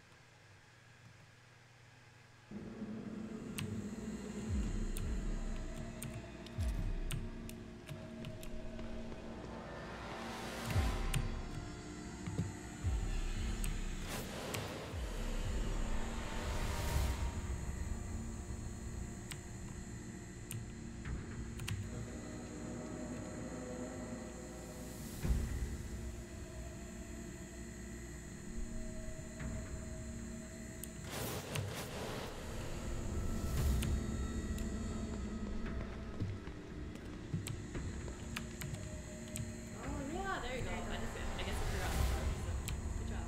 A: Oh yeah, there you go. I just I guess I forgot to charge, so good job.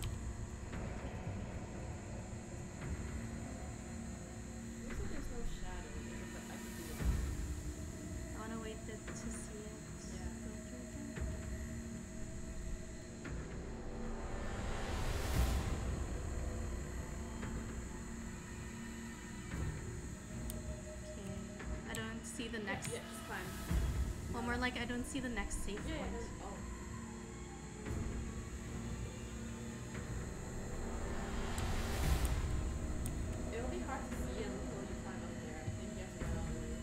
A: Looks like there's no shadow here, but I can do it.
C: I want to wait to, to see it.
A: Yeah.
C: go through again. Okay. I don't see the next.
A: Yeah, just climb.
C: Well, more like I don't see the next safe
A: Yeah, yeah,
C: point.
A: there's, oh. It'll be hard to see until you climb up there. I think you have to go all the way.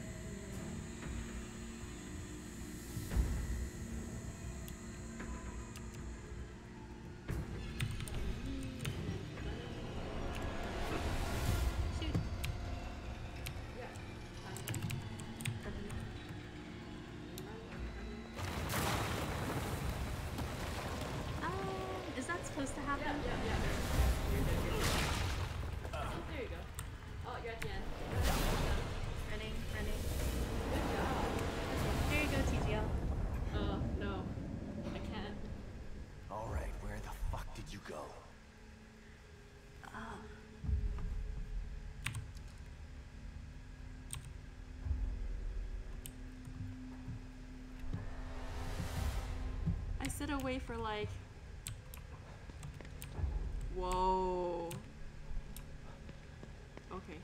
C: Shoot.
A: Yeah. Climb in.
C: Doesn't-
H: happened?
A: Yeah, yeah, yeah. You're good, you're good. Oh, there you go. Oh, you're at the end.
H: Running, running.
A: Good job.
H: There you go, T G L.
A: Oh, no. I can't.
D: All right, where the fuck did you go?
H: Um.
A: I sit away for like... Whoa. Okay.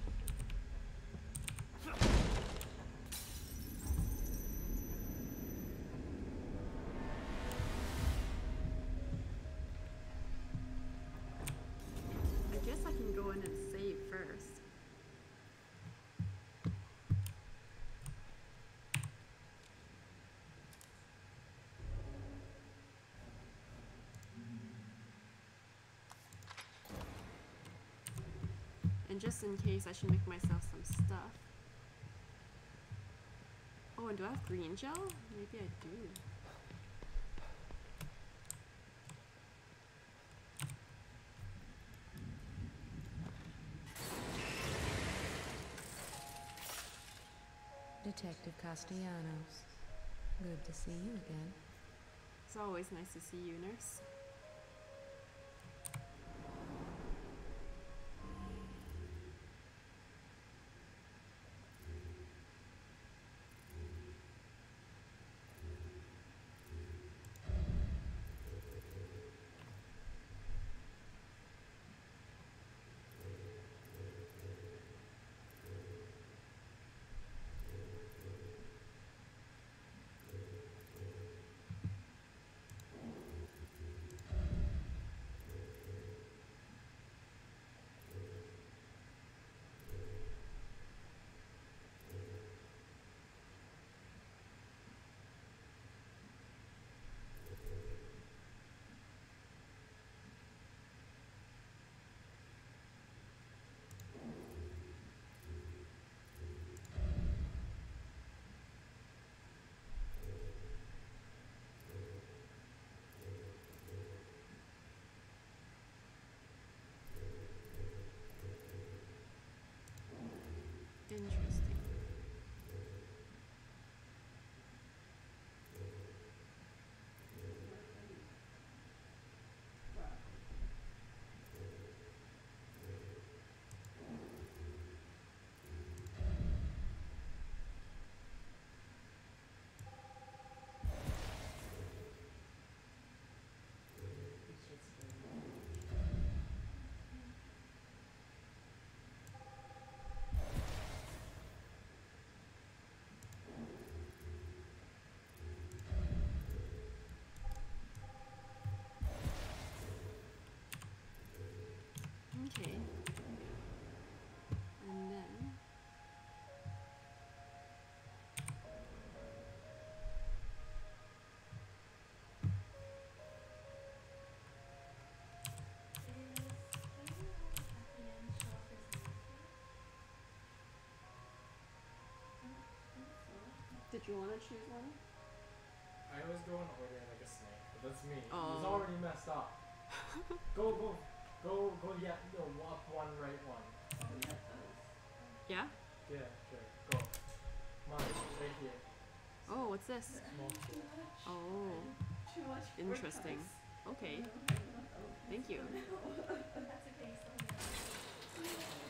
A: I guess I can go in and save first. And just in case, I should make myself some stuff. Oh, and do I have green gel? Maybe I do.
J: Detective Castellanos. Good to see you again.
A: It's always nice to see you, nurse. Interesting. Okay. And then... Did you want to choose one?
B: I always go in order like a snake, but that's me.
A: Oh.
B: It's already messed up. Go, go, go, go, yeah, no, up one, right one.
A: Yeah?
B: Yeah, sure, go. Mine, right here.
A: Oh, what's this?
B: Small shit.
A: Oh,
C: Too much.
A: interesting. Okay. Thank you.
C: That's okay. So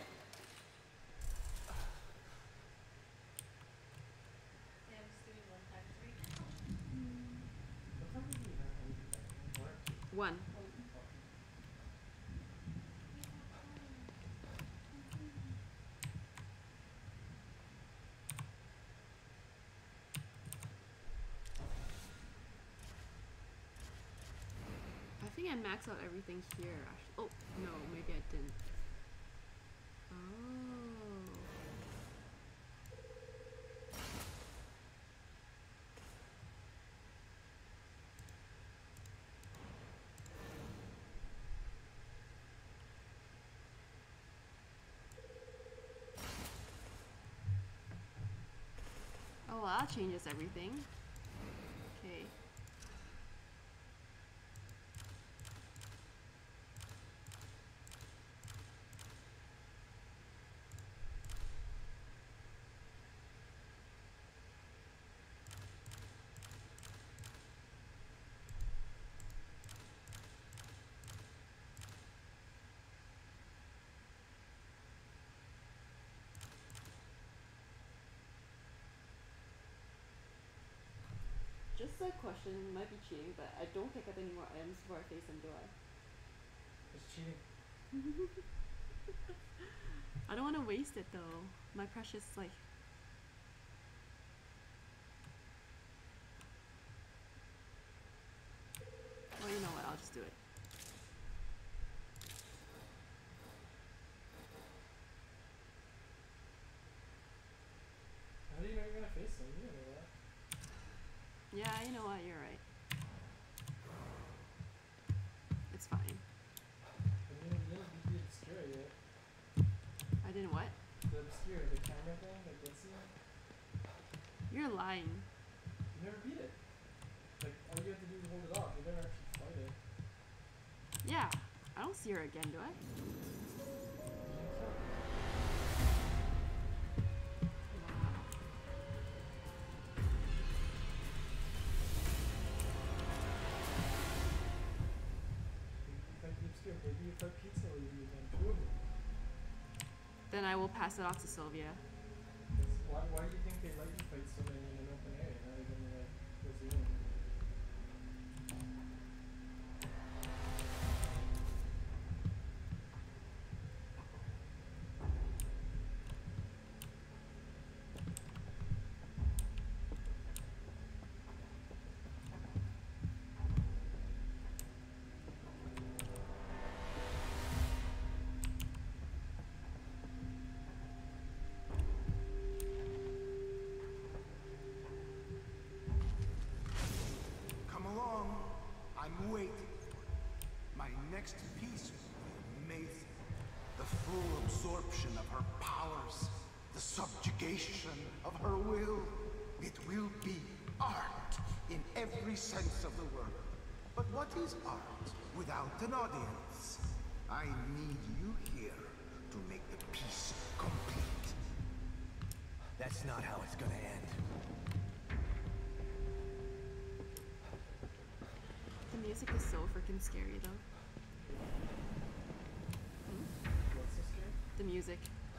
C: yeah, I'm just doing one times three now.
B: What time do you have anything? One or two?
A: One. I think I maxed out everything here. Actually. Oh, no, maybe I didn't. Oh. Oh, well, that changes everything. Okay. Just a question, might be cheating, but I don't pick up any more items before I face them, do I?
B: It's cheating.
A: I don't want to waste it though. My precious, like. Well, you know what? I'll just do it.
B: How do you know you're gonna face them? You don't know that.
A: Yeah, you know what? You're right. It's fine.
B: I mean, you didn't beat the obscure yet.
A: I didn't what?
B: The obscure, the camera thing that gets you.
A: You're lying.
B: You never beat it. Like, all you have to do is hold it off. You never actually fight it.
A: Yeah. I don't see her again, do I?
B: Maybe you fight pizza or you can prove it.
A: Then I will pass it off to Sylvia.
B: Why, why do you think they let you fight so many in an open area? Not even like Brazilian.
G: I'm waiting for it. My next piece will be amazing. The full absorption of her powers, the subjugation of her will. It will be art in every sense of the word. But what is art without an audience? I need you here to make the piece complete.
D: That's not how it's gonna end.
A: The music is so freaking scary though. Hmm?
B: What's so scary?
A: The music.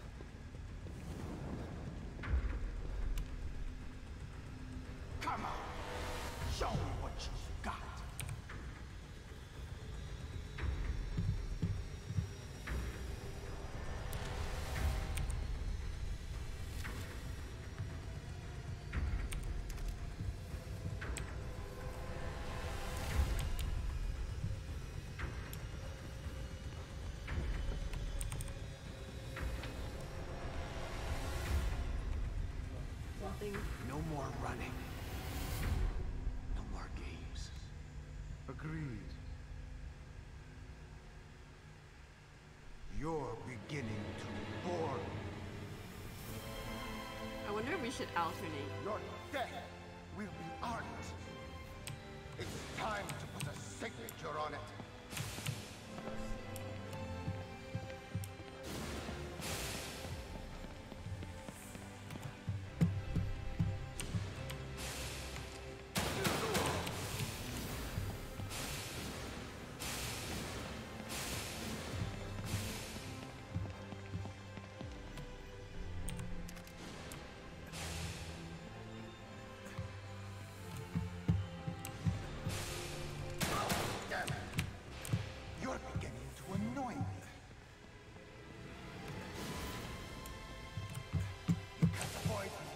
G: Come on! Show me what you've got!
A: Something.
G: No more running. No more games. Agreed. You're beginning to bore me.
A: I wonder if we should alternate.
G: Your death will be art. It's time to put a signature on it. Damn it. You're beginning to annoy me. You can't avoid me.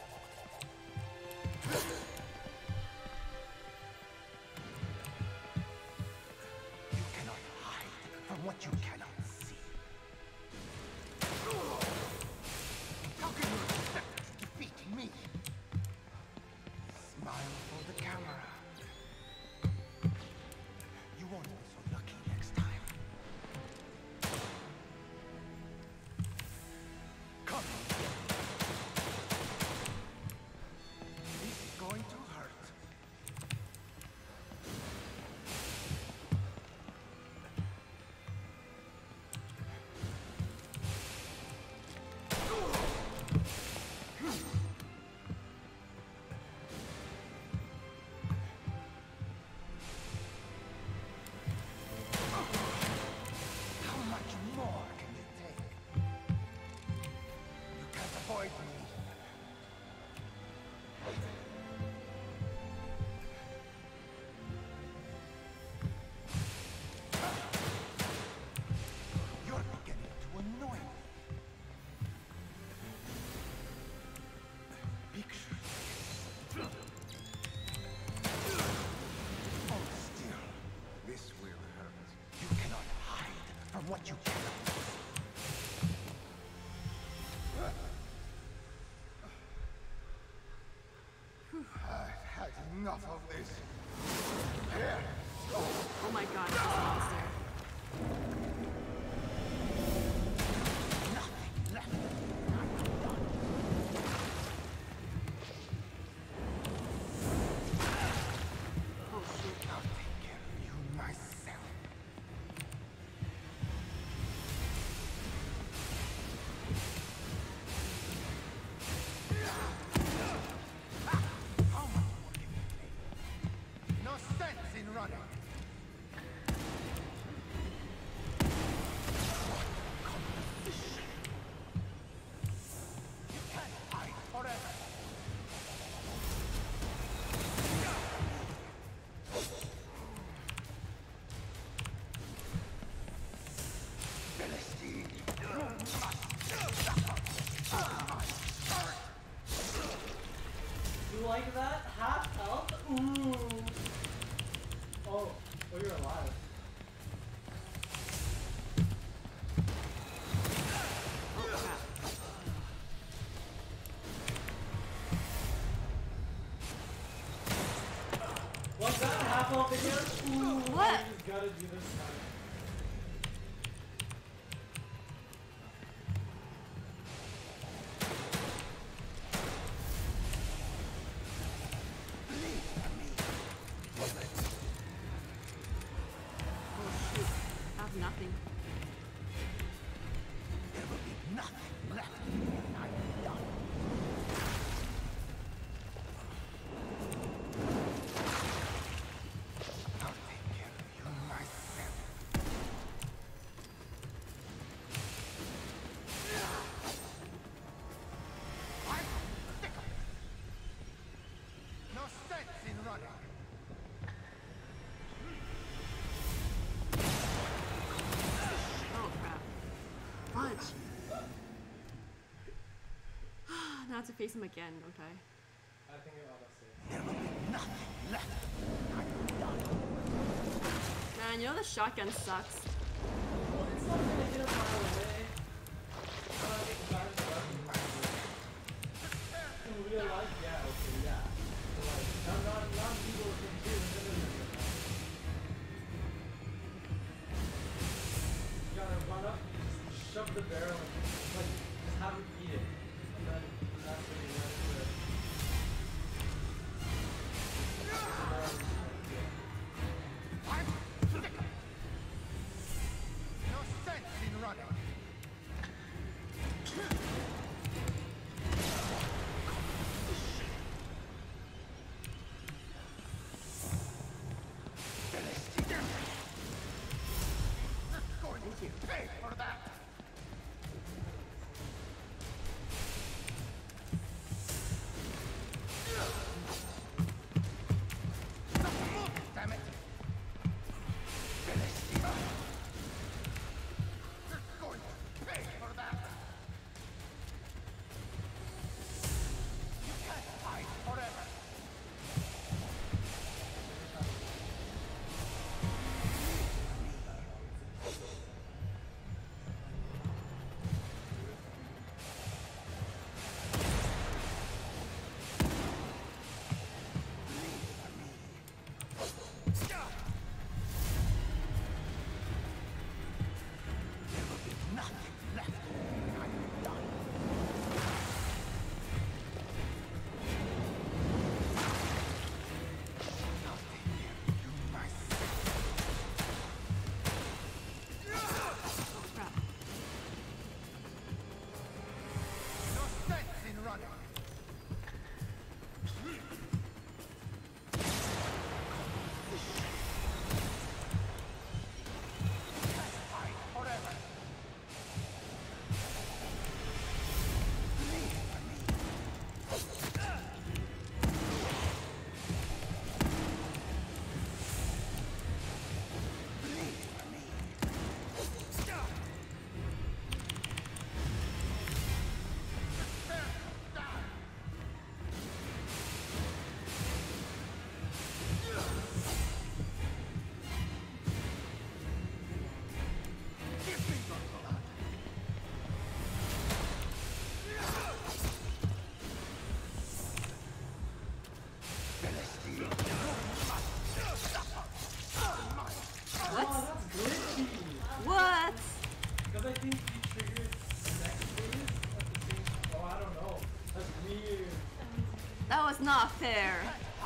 G: You cannot hide from what you cannot see. How can you expect to defeat me? Smile for the camera. You won't be so lucky next time. Come. This is going to hurt. enough of this. Here.
A: Oh my god, it's a monster.
G: Nothing left.
A: Oh shit.
G: I'll take care of you myself. How much more can you take? No sense in running. You can't hide forever. Philistine, you must suffer.
B: You like that? Half health? Ooh. Oh, oh, you're alive.
A: Oh crap.
B: Was that half health again? Ooh.
A: What?
B: You just gotta do this time.
A: Oh shoot. I have nothing.
G: There will be nothing left when I'm done. I'll take care of you myself. I'm sick of it. No sense in running.
A: Oh crap. Fudge. Now I have to face him again, don't I?
B: I think it honestly.
G: There will be nothing left. I'm done.
A: Man, you know the shotgun sucks.
B: Well, it's not gonna get far away. Uh, it's bad stuff. In real life, yeah, okay, yeah. But like, not, not, not people can do it. You gotta run up, just shove the barrel and like, just have it eat it. And then that's when you run into it.
G: I'm sick of it. No sense in running.
A: What?
B: Oh, that's glitchy!
A: What?
B: Because I think he triggered next phase at the same time. Oh, I don't know. That's weird.
A: That was not fair.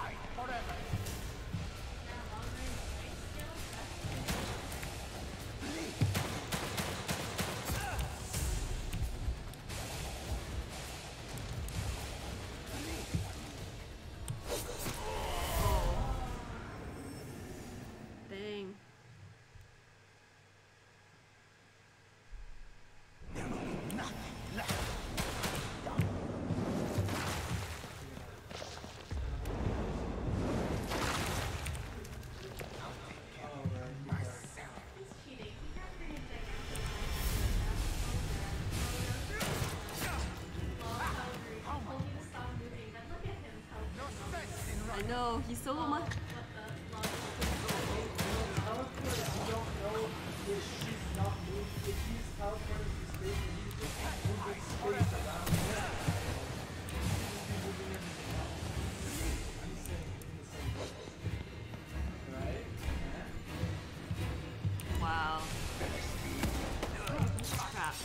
A: Dang. I know, he's so much. Wow. Crap.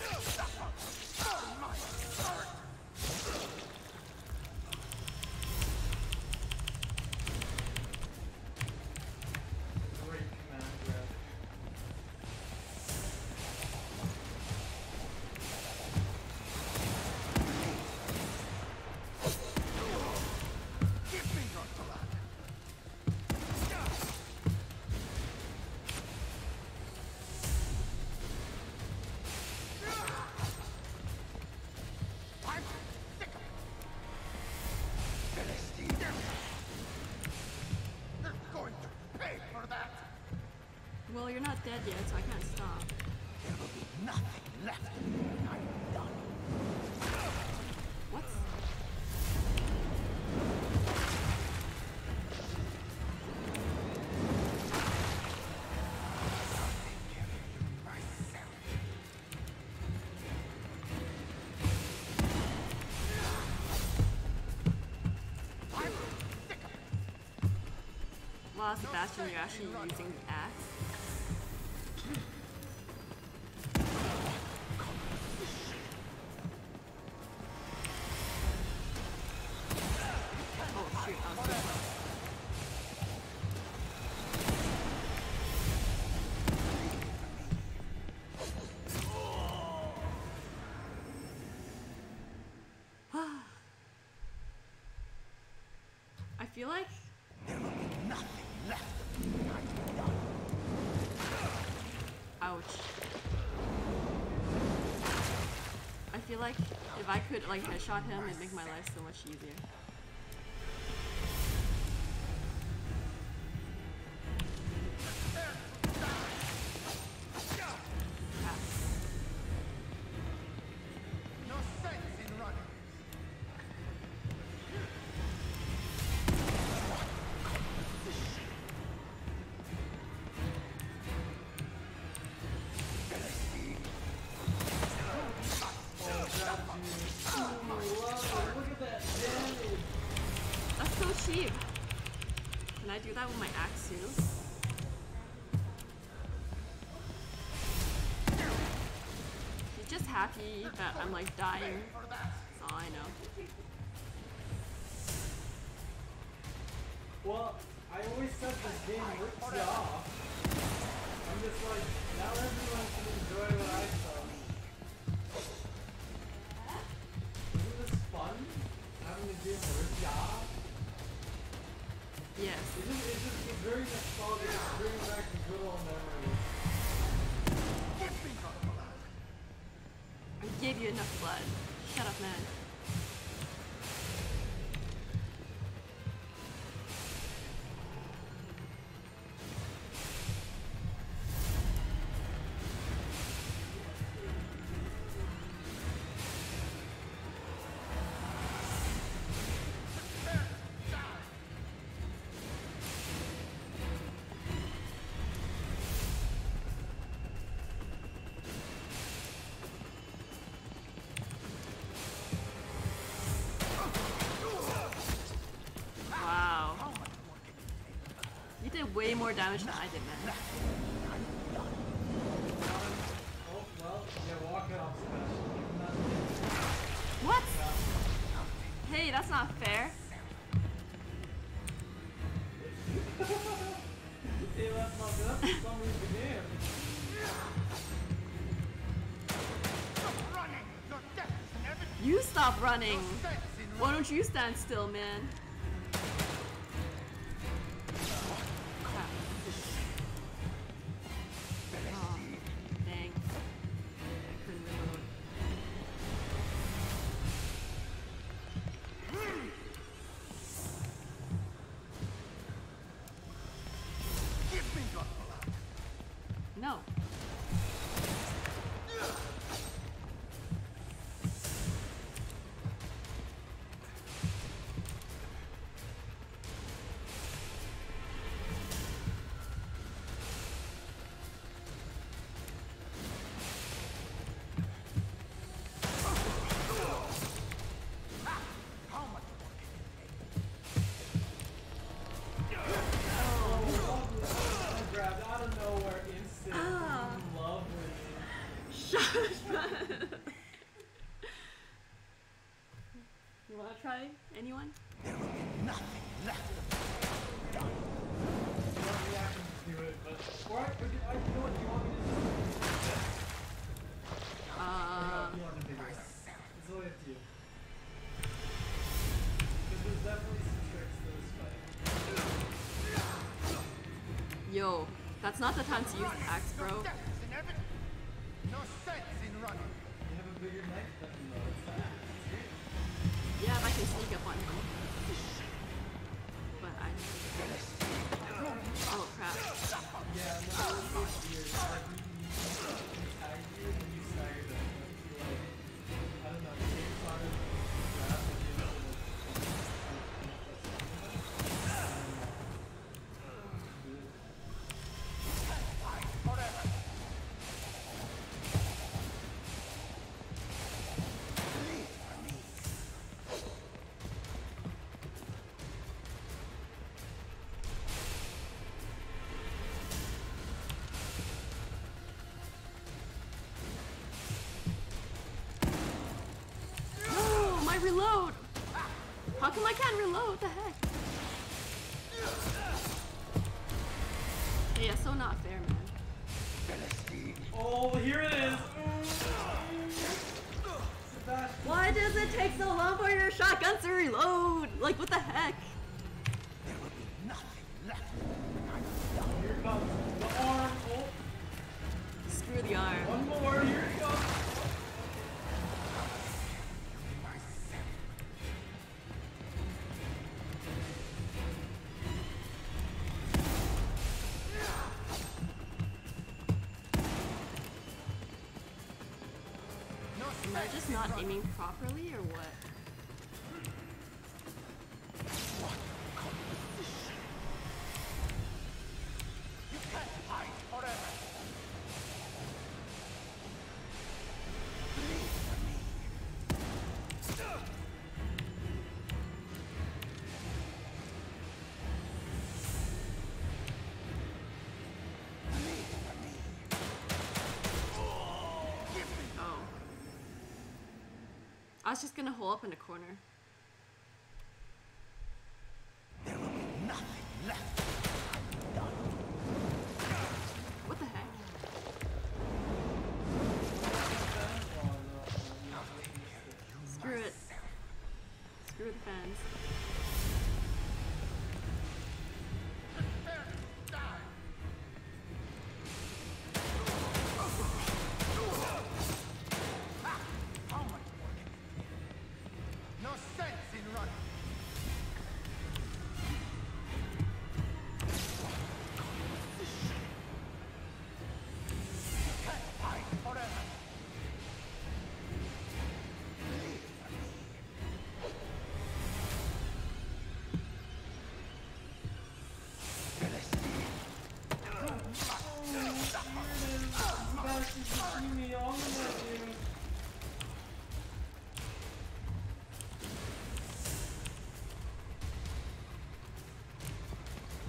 A: Well, you're not dead yet, so I can't stop.
G: There will be nothing left when I'm done.
A: What? Wow, Sebastian, you're actually using the axe. Oh shoot, I was too close. I feel like ouch. I feel like if I could like headshot him, it'd make my life so much easier. Cheap. Can I do that with my axe too? He's just happy that I'm like dying. That's all I know.
B: Well, I always said this game rips you off. I'm just like, now everyone can enjoy what I saw. Isn't this fun? Having a game rip you off?
A: Yes.
B: It's just, it's just it's very nostalgic. It's bringing back the good old memories.
A: I gave you enough blood. Shut up, man. did way more damage than I did, man.
B: Oh, well, yeah, walk it off special.
A: What? Hey, that's not fair.
B: Hey, that's not good. That's the summary of the game.
A: You stop running. Why don't you stand still, man? Crap. Oh, dang. I couldn't reload. No. You wanna try? Anyone?
G: There will be nothing left of done.
B: What reaction to it, but or I, or did, I, you know what? Do you want me to do?
A: Uh.
B: You want to do it? It's totally up to you. Because there's definitely some tricks to this fight.
A: Yo, that's not the time to use the axe, bro.
I: No sense in running.
B: You have a bigger knife than you know. It's that.
A: Yeah, if I can sneak up on him. But I. Oh crap.
B: Yeah, no, it's weird. Like, you, you, you tag you and you stagger them. Like, I don't know, take part of the grab and you know,
A: Reload! How come I can't reload? What the heck? Yeah, so not fair, man.
B: oh, here it is!
A: Why does it take so long for your shotguns to reload? Like, what the heck?
G: There will be nothing left.
B: Here comes the arm. Oh.
A: Screw the arm.
B: One more, here it comes.
A: Am I just not aiming properly, or what?
I: You can't hide forever.
A: I was just gonna hole up in the corner.
G: There will be nothing left.
A: What the heck? Screw it. Screw the fans.
I: No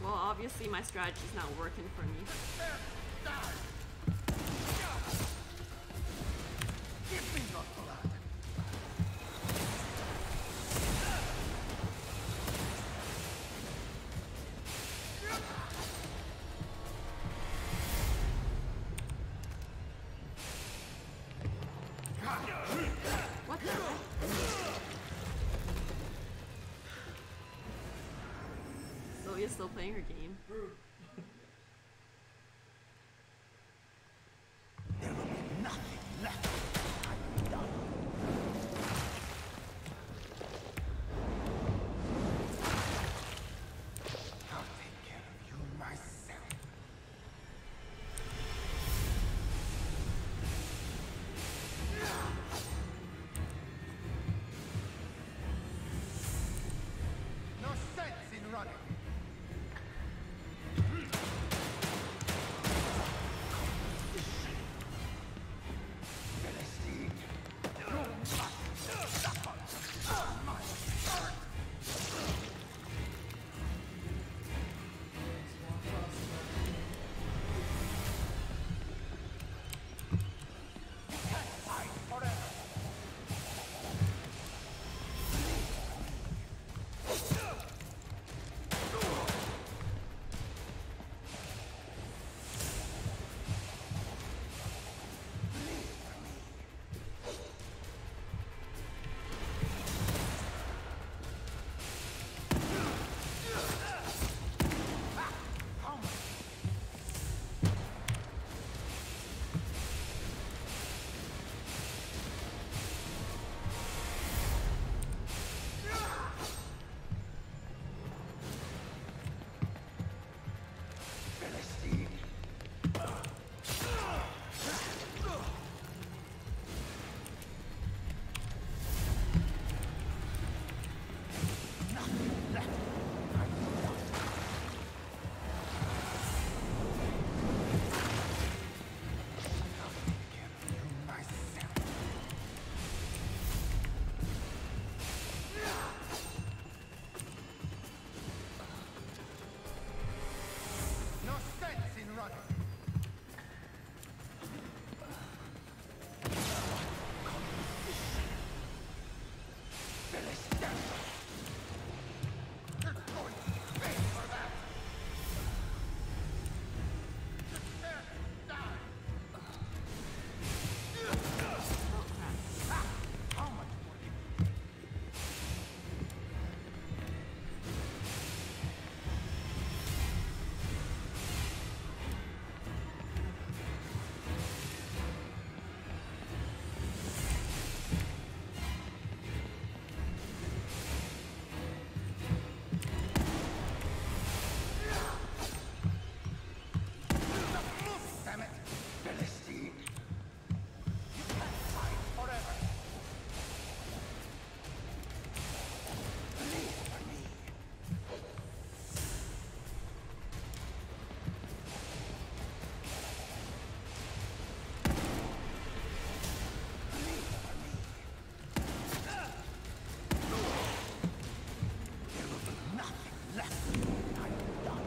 A: Well, obviously my strategy's not working for me.
G: Give me your blood.
A: What the heck? Sylvia's still playing her game.
G: There will be nothing left. I'm done. I'll take care of you myself. No sense in running. No sense in running. You're going to pay for that. Prepare to die.
A: Oh crap.
G: How much more can you take? Damn it, Philistine! You can't fight forever. Believe for me. Believe for me. There will be nothing left. I'm done.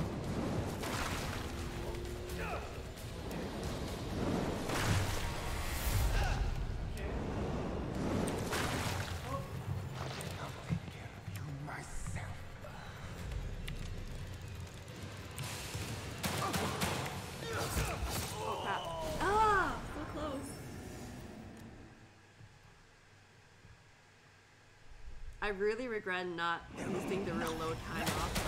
G: I'll take care of you myself.
A: Oh crap. Ah! So close. I really regret not using the real load time off.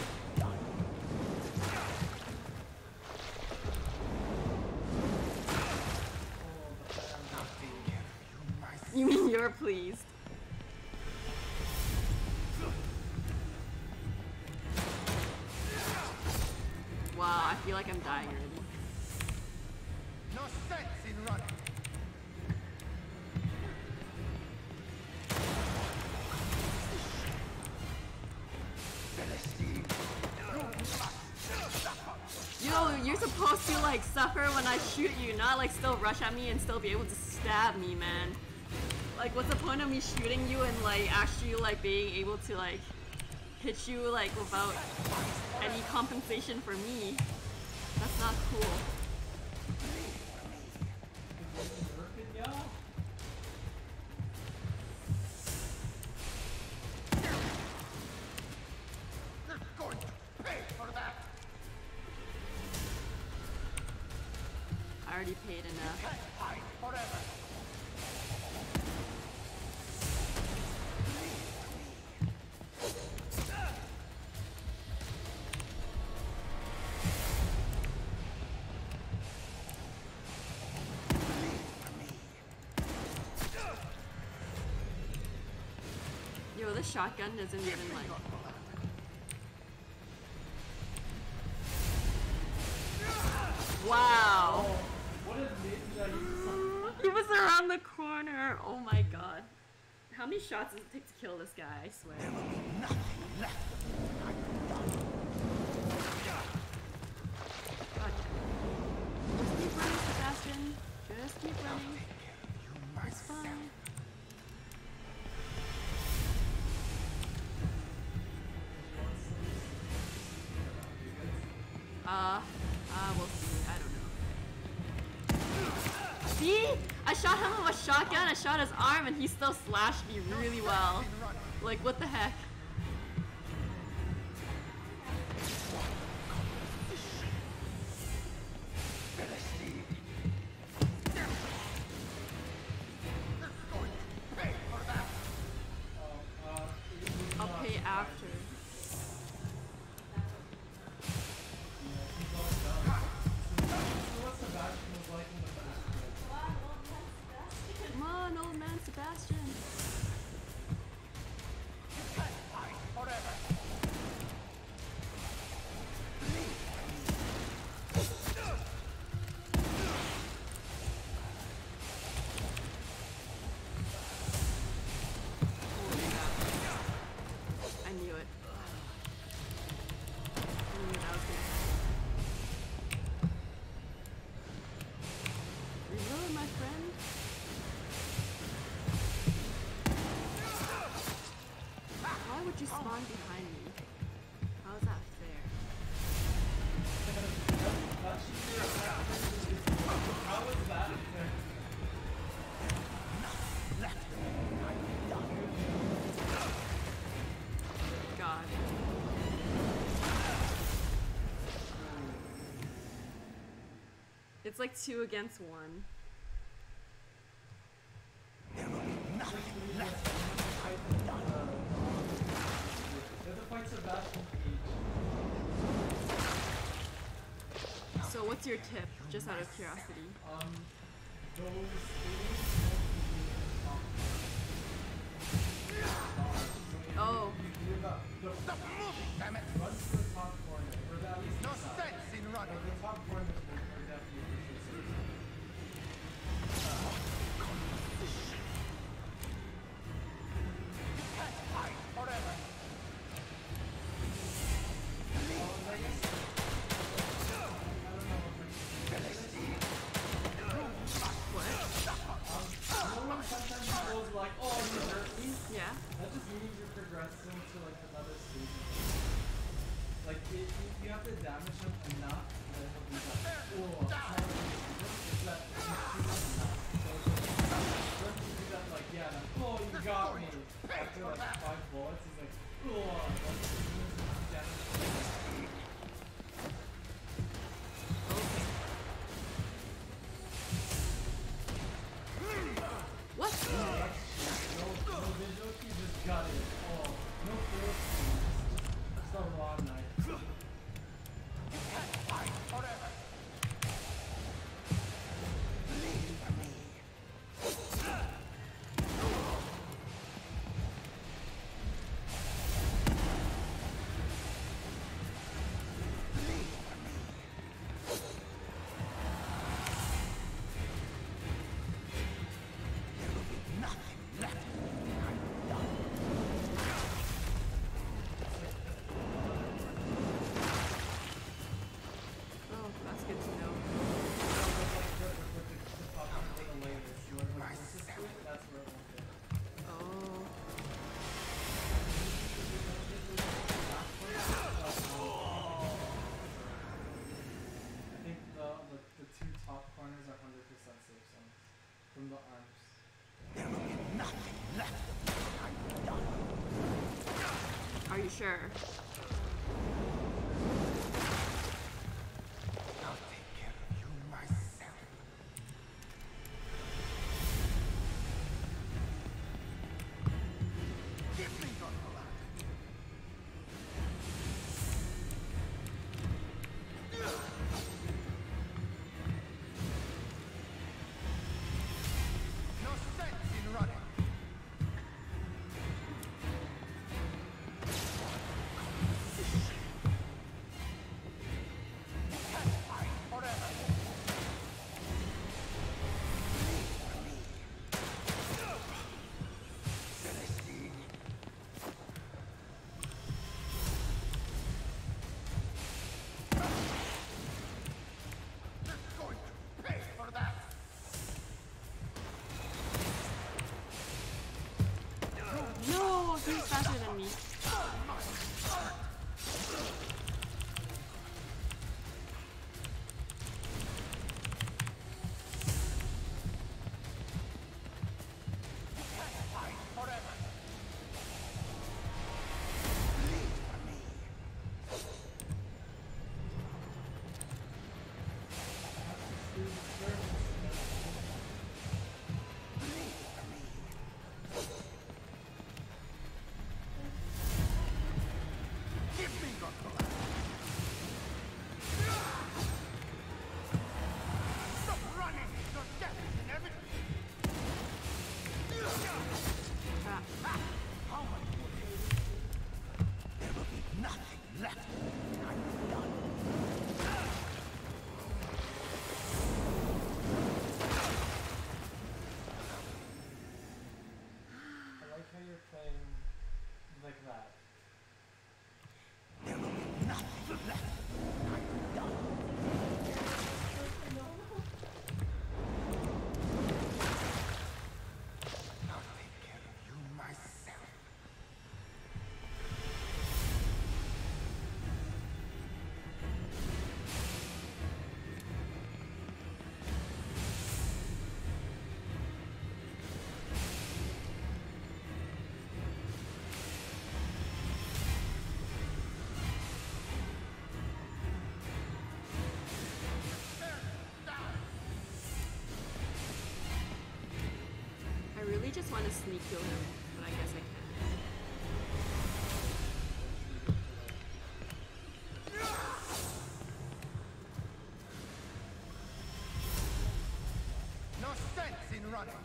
G: I'll take care of you myself.
A: You mean you're pleased? Wow, I feel like I'm dying already.
G: No sense in running. Philistine, you must suffer.
A: Yo, you're supposed to like suffer when I shoot you, not like still rush at me and still be able to stab me, man. Like, what's the point of me shooting you and like actually like being able to like hit you like without any compensation for me. That's not cool.
B: Yeah.
G: You're going to pay for that.
A: I already paid enough.
G: Can't hide forever.
A: Yo, this shotgun doesn't even like. Wow.
B: Oh, what a ninja you
A: He was around the corner. Oh my god. How many shots does it take to kill this guy? I swear.
G: There will be nothing left of you when I'm done.
A: God. Just keep running, Sebastian. Just keep
G: I'll
A: running.
G: take care of you
A: It's
G: myself.
A: fine. Uh, uh, we'll see. I don't know. See? I shot him with a shotgun, I shot his arm, and he still slashed me really well. Like, what the heck? I'll pay after. Come on, old man Sebastian. I knew it. I knew that was gonna happen. Reload, my friend. Why would you spawn behind me? How is that fair?
B: How is that fair?
A: God. It's like two against one.
B: You have to fight Sebastian each.
A: So what's your tip, just out of curiosity?
B: Um, those
A: Oh.
B: You got the
G: Stop moving, damn it!
B: run to the top corner, or at least
G: No
B: the side.
G: sense in running.
B: Like the top corner is where definitely you should see.
G: Can't hide forever.
B: Sometimes he goes like, oh, you hurt me.
A: Yeah.
B: That just means you're progressing to like another season. Like it, you, you have to damage him enough that he'll be like, oh, it's not like it's that you shoot him enough. So it's like, once you do that, like, yeah, like, oh, you got me. After like five bullets, he's like, oh, that's the damage.
A: What?
B: No, no visual key, just got it. Oh, no force key, just, just a raw knife.
G: Forever.
A: sure.
G: I'll take care of you myself. Give me your blood. No sense in running.
A: No, he's faster than me. I just want to sneak kill him, but I guess I can't.
G: No sense in running.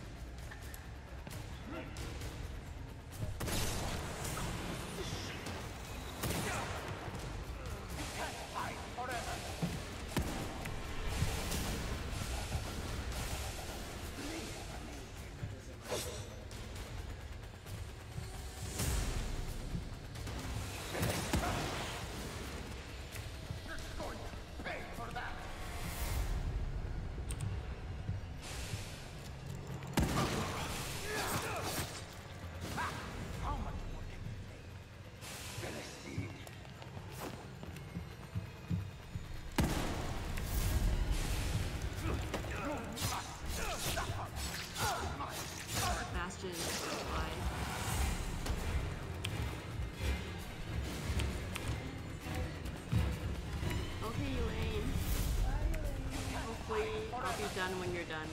A: Done when you're done.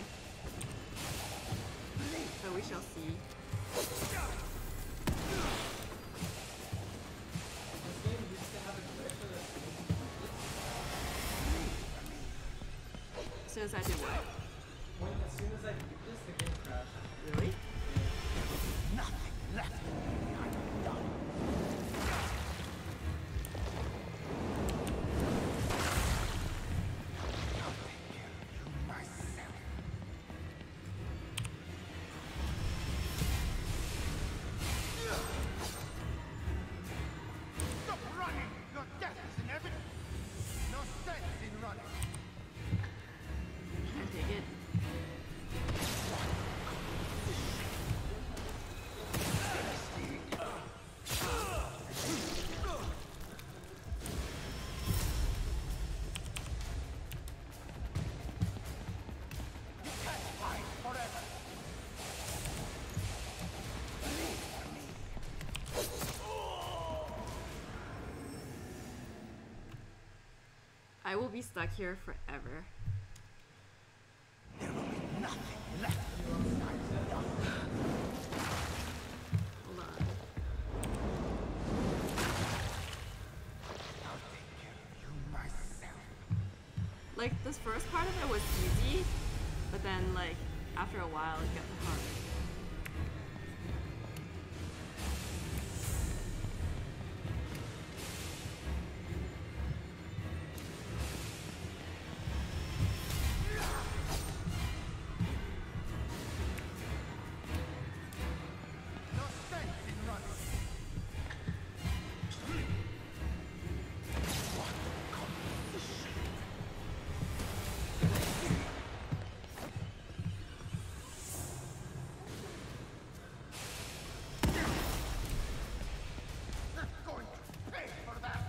A: So we shall see. As soon as I did what?
B: When, as soon as I did this, the game crashed.
A: Really?
G: Nothing left. I'm done.
A: Take it. I will be stuck here forever.
G: There will be nothing left.
A: Hold on.
G: I'll take care of you myself.
A: Like, this first part of it was easy, but then, like, after a while it got hard.
G: No sense in running. What competition? They're going to pay for that.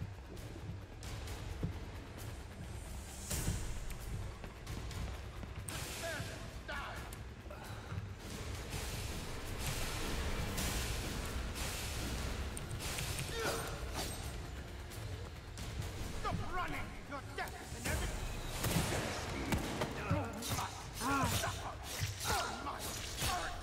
G: Prepare to die. Stop running! Your death is inevitable! You must suffer for my heart!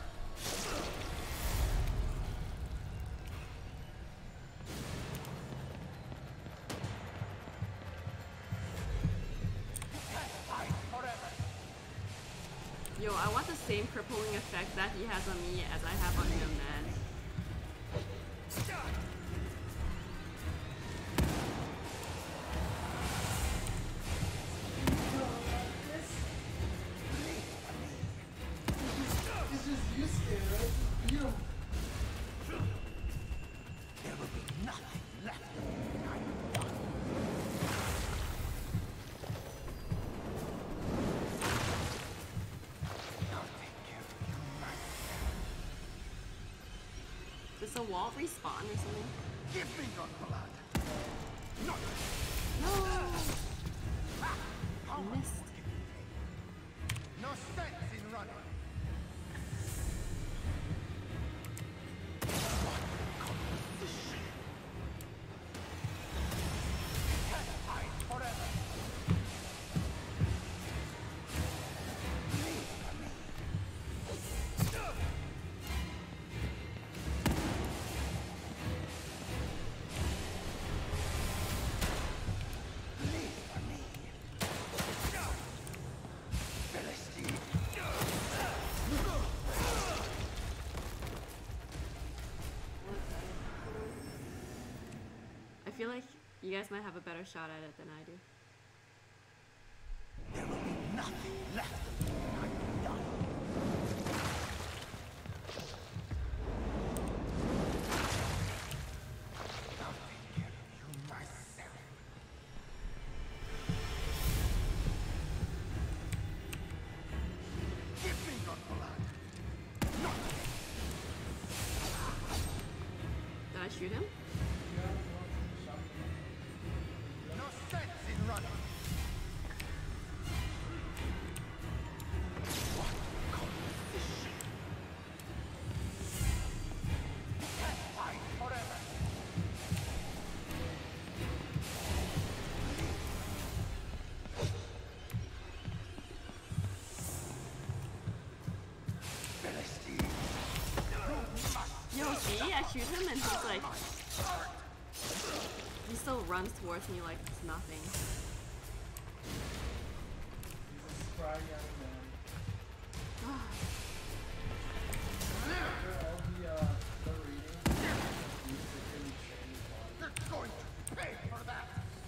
G: You can't hide forever!
A: Yo, I want the same crippling effect that he has on me as I have on him, man.
B: It's just Yusuke, right? Just beat him.
G: There will be nothing left of you when I am done. I'll take care of you myself.
A: Does the wall respawn or something?
G: Give me your blood. No.
A: No!
G: Ah, how
A: I
G: much
A: missed.
G: more can you take? No sense in running. What competition? You can't hide forever. Leave me. Leave me. Philistine.
A: I feel like you guys might have a better shot at it than I do.
G: There will be nothing left of you when I am done. I'll take care of you myself. Give me your blood. No.
A: Did I shoot him?
G: No sense in running. What competition? You can't fight forever. Philistine.
A: Yo, see? I shoot him and he's like... He still runs towards me like it's nothing.
B: He's a spry young man. After all the, uh, the reading, he's really trained his body.
G: They're going to pay for that.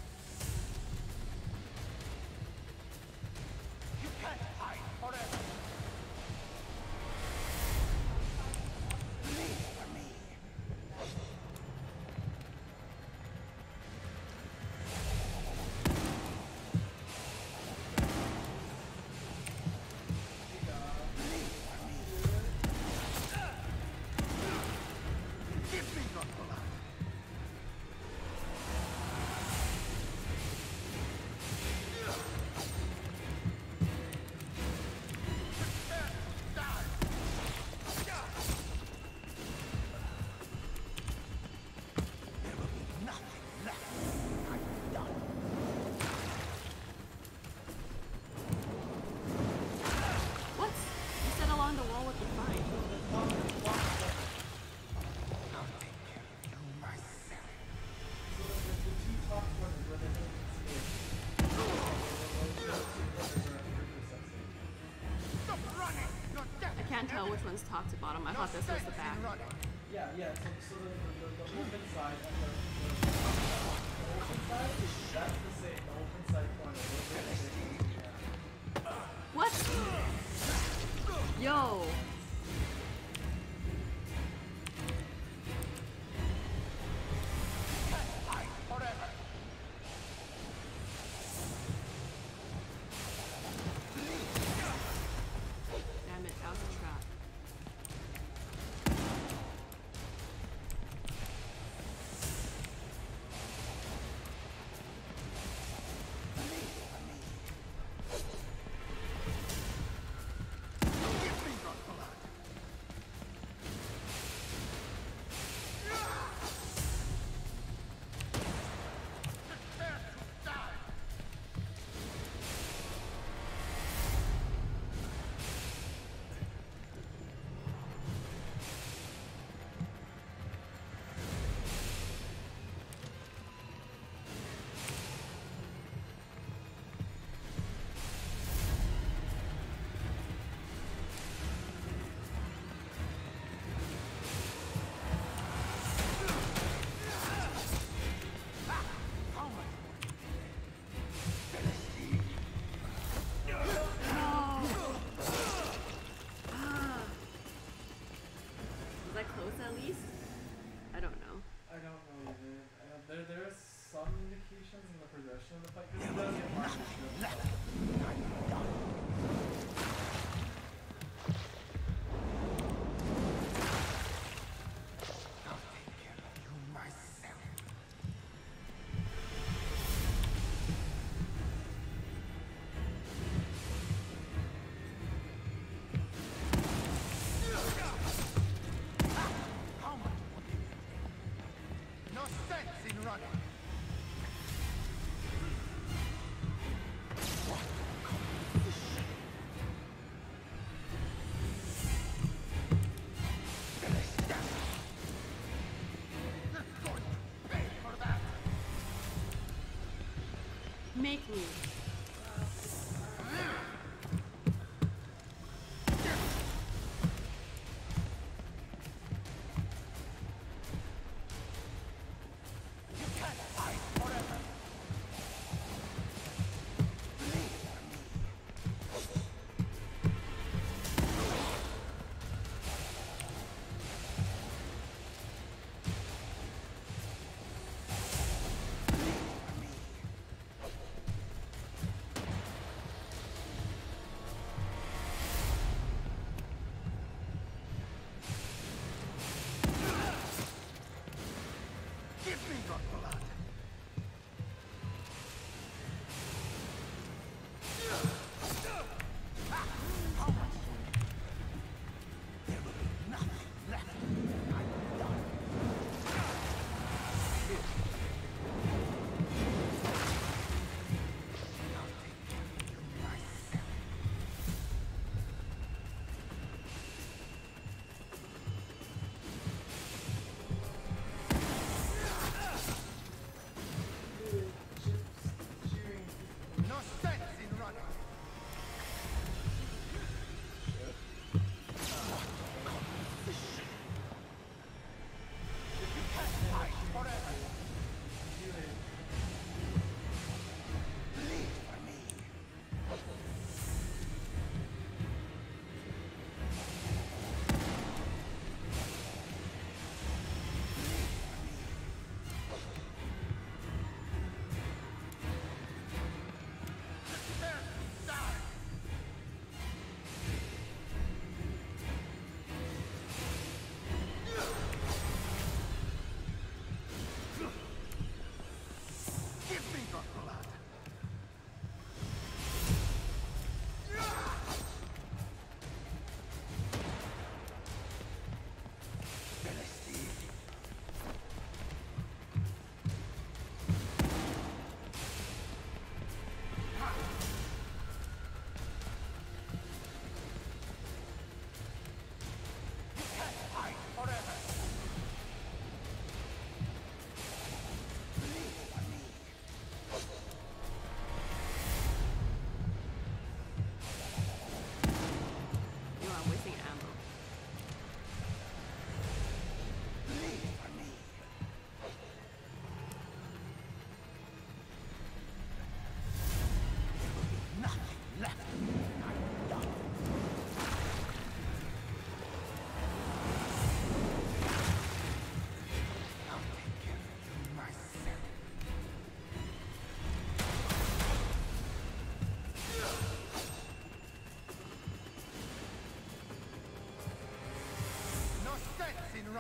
G: You can't hide forever. Leave me. Leave
A: which one's top to bottom. I thought this was the back.
B: Yeah, yeah. So, so the, the, the open side and the, the, the open side, that's the same. The open side corner. Those are the same. Yeah.
A: What? Yo. Damn it, that was a trap. Was I close at least? I don't know.
B: I don't know either. Uh, there, there are some indications in the progression of the fight. This does get harder to
I: No sense in running.
A: Make me.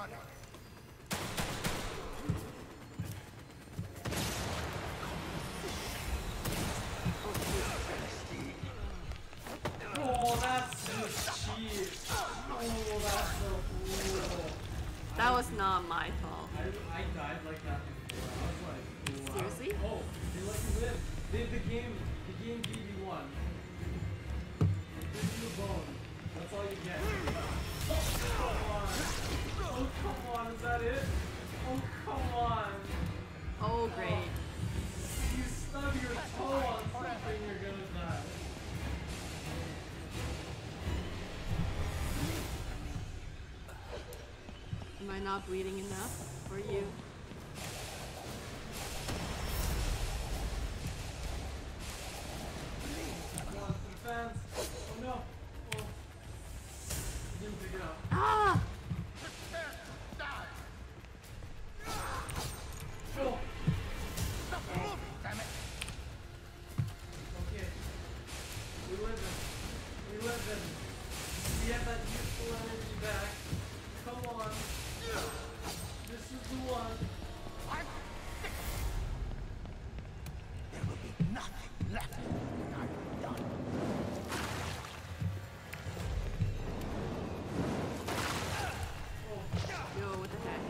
I: running.
B: Oh, that's just cheap. Oh, that's so cool.
A: That was not my fault.
B: I, I died like that before. I was like, wow.
A: Seriously?
B: Oh, they let you live. They, the game, the game gave you one. It gives you a bone. That's all you get. Oh, come on. Oh, come on. Is that it? Oh, come on.
A: Oh, great.
B: If you stub your toe on something, you're gonna die.
A: Am I not bleeding enough for you?
B: Come on, the fans. Oh no. Oh. Didn't pick it up.
A: Ah!
B: Oh.
I: Damn it.
B: Okay. We live in. We live in. We have that useful energy back. Come on. This is the one.
I: There will be nothing left when I'm done.
A: Yo, what the heck?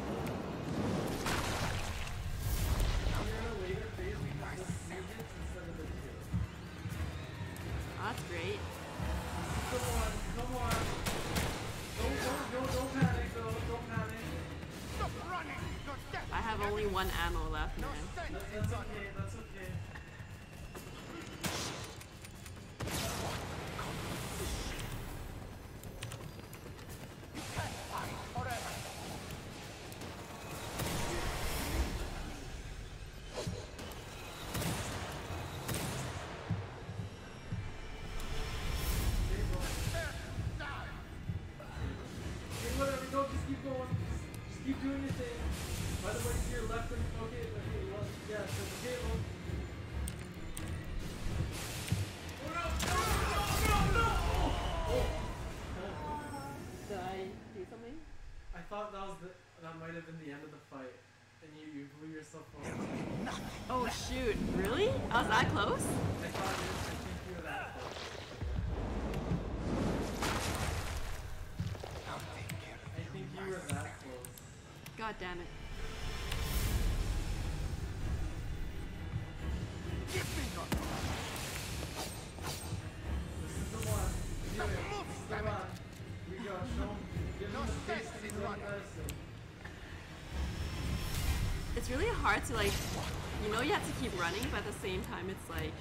B: You're in a later phase because the three hits instead of the two.
A: Oh, that's great.
B: Come on, come on. Don't, don't, don't, don't panic though. Don't panic.
I: Stop running. Your death.
A: I have only one ammo left, man.
B: That, that's okay. That's okay.
I: You can't fight forever.
B: Okay, bro.
I: Die.
B: Okay, whatever. No, just keep going. Just, just keep doing your thing. By the way, to your left and okay, okay, well, yeah, so okay, well. Oh no! No! No! No! Oh! Oh!
A: Did I do something?
B: I thought that was the that might have been the end of the fight, and you you blew yourself up.
A: Oh shoot, really? I was that close?
B: I thought you, I think you were that close.
I: I'll take care of
B: I think you were that close.
A: God damn it.
I: Give me your
B: This is the one. Do it. This is the one. We go. Show him. Give him
I: No
B: the
I: sense
B: face
I: in
B: of the
I: running.
B: medicine.
A: It's really hard to like, you know you have to keep running, but at the same time it's like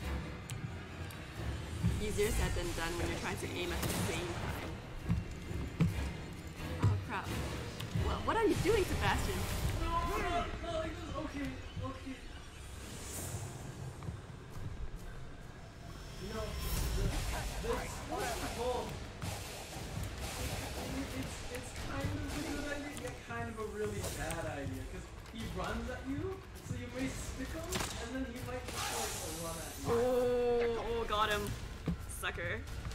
A: easier said than done when you're trying to aim at the same time. Oh crap. Well, what are you doing, Sebastian?
B: No, no, no, like this. Okay, okay. You know, the, the explosive it's, it's kind of a good idea, yet kind of a really bad idea, because he runs at you, so you may stick him, and then he might just like run at you.
A: Oh, oh, got him. Sucker.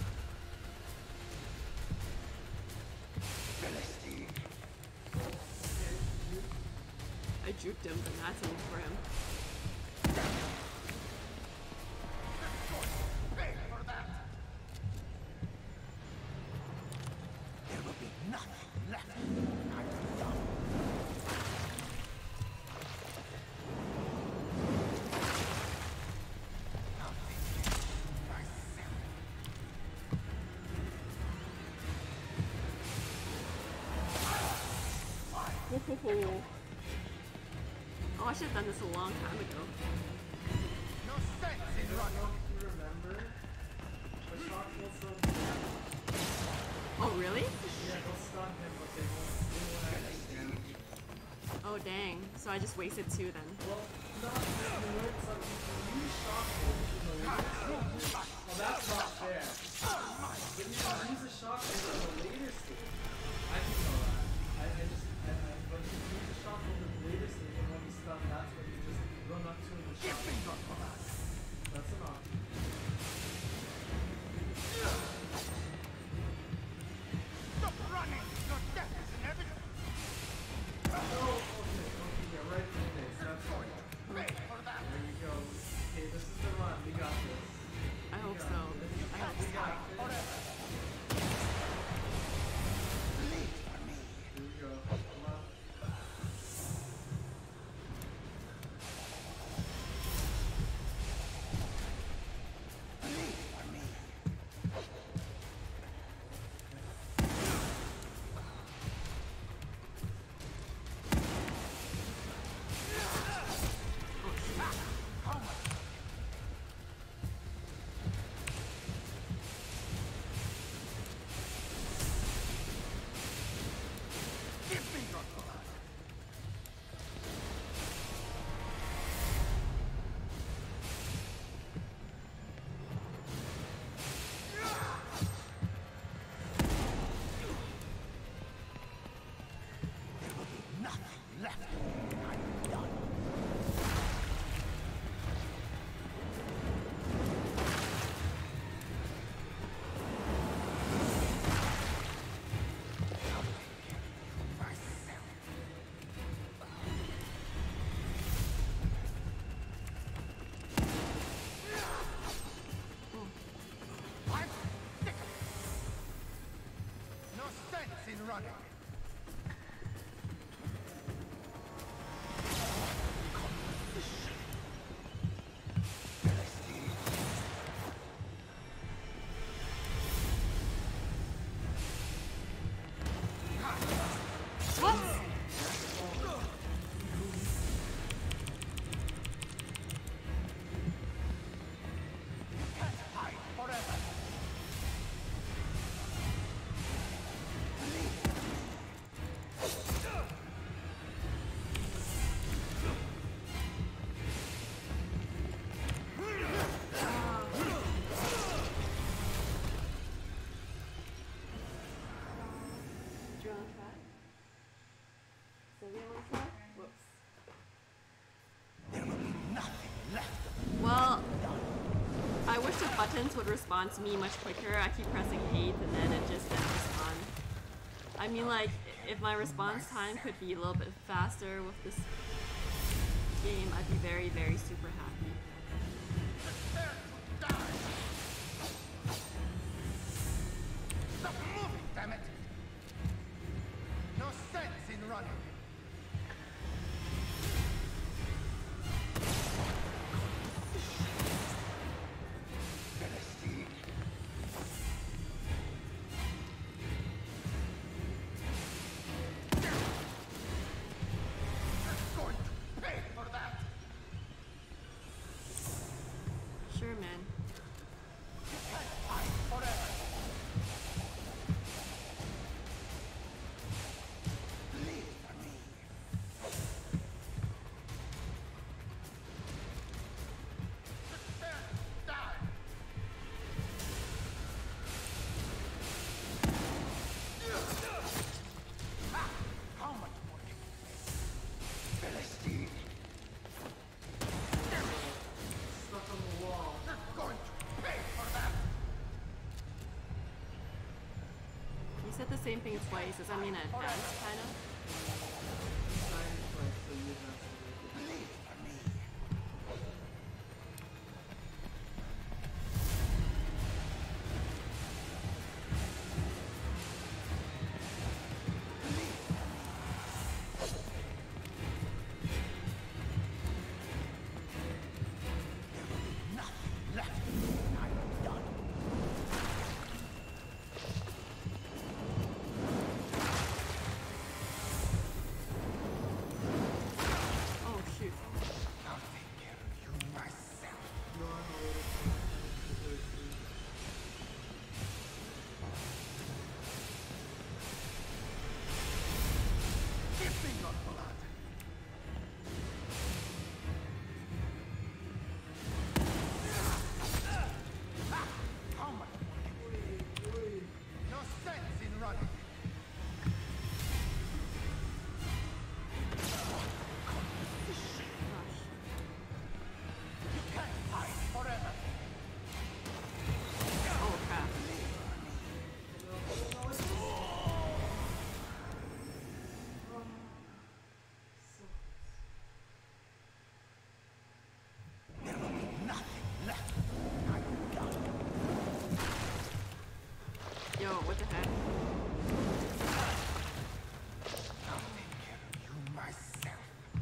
I: Philistine.
B: Okay, you,
A: I juked him, but that's enough for him.
I: Pay for that. There will be nothing left when I'm done. I'll take care of myself.
A: Oh, I should have done this a long time ago.
I: No sense
B: I
I: in
B: don't
I: running.
B: know if you remember, but shock will still
A: Oh, really?
B: yeah, they'll stun him, but they won't, they won't actually damage him.
A: Oh, dang. So I just wasted two then.
B: Well, not just the word, so you use shock will in the later stage. Well, that's not fair. But you can use a shock will in the later stage. I didn't know that. I, I just, I, I, but you can use a shock will in the later stage, and when you stun, that's when you just run up to him and shock him. That's an option.
I: Stop running. Your death is inevitable.
G: running.
A: Well, I wish the buttons would respond to me much quicker. I keep pressing eight and then it just doesn't respond. I mean, like, if my response time could be a little bit faster with this game, I'd be very, very super happy.
G: Stop moving, damn it! No sense in running.
A: Sure, man. You said the same thing twice. Does that mean advanced, kind of? Yo, what the heck?
G: I'll take care of you myself.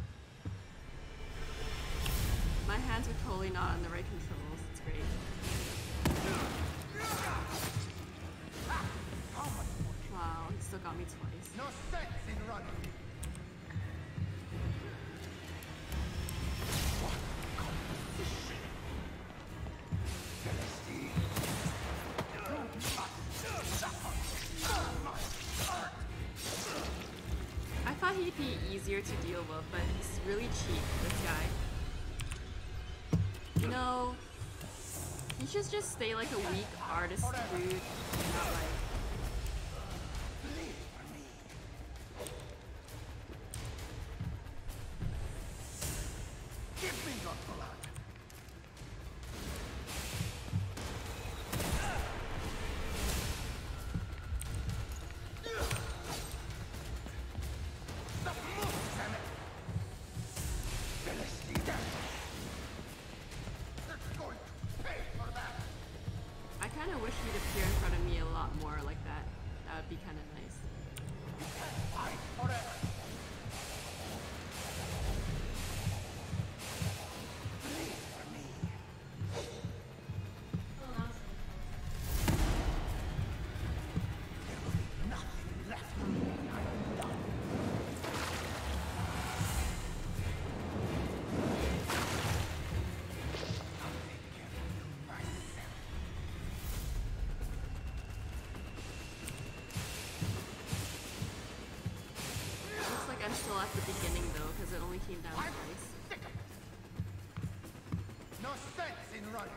A: My hands are totally not on the right controls. It's great. Wow, he still got me twice.
G: No sense in running.
A: I thought he'd be easier to deal with, but he's really cheap, this guy. You know, he should just stay like a weak artist dude, not like...
G: Give me your blood.
A: I kind of wish he'd appear in front of me a lot more like that. That would be kind of nice. Looks like I'm still at the beginning though, because it only came down twice.
G: No sense in running.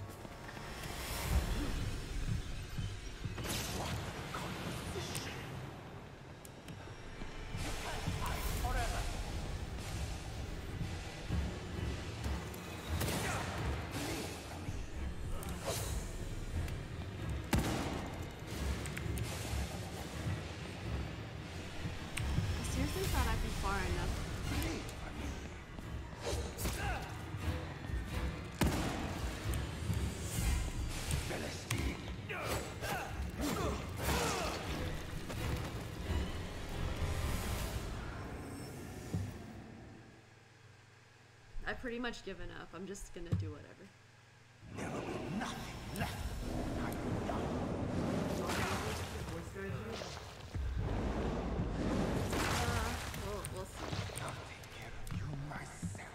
A: I seriously thought I'd be far enough. I've pretty much given up. I'm just gonna do whatever.
G: There will be nothing left.
A: Uh, we'll, we'll see.
G: I'll take care of you myself.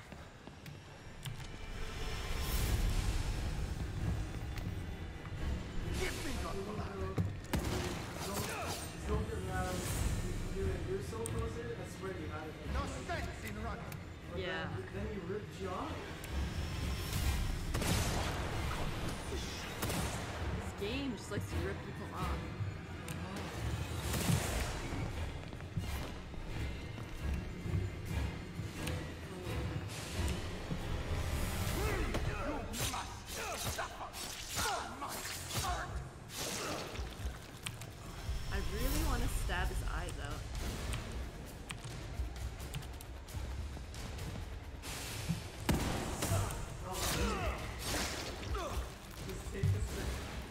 G: Give me your blood.
B: Don't get loud. You can do it. You're so close to it. I swear you had it.
G: No sense in running.
B: But
A: Yeah.
B: Then, then he ripped you off.
A: This game just likes to rip people off. I really want to stab his eyes out.
B: Just take a sip.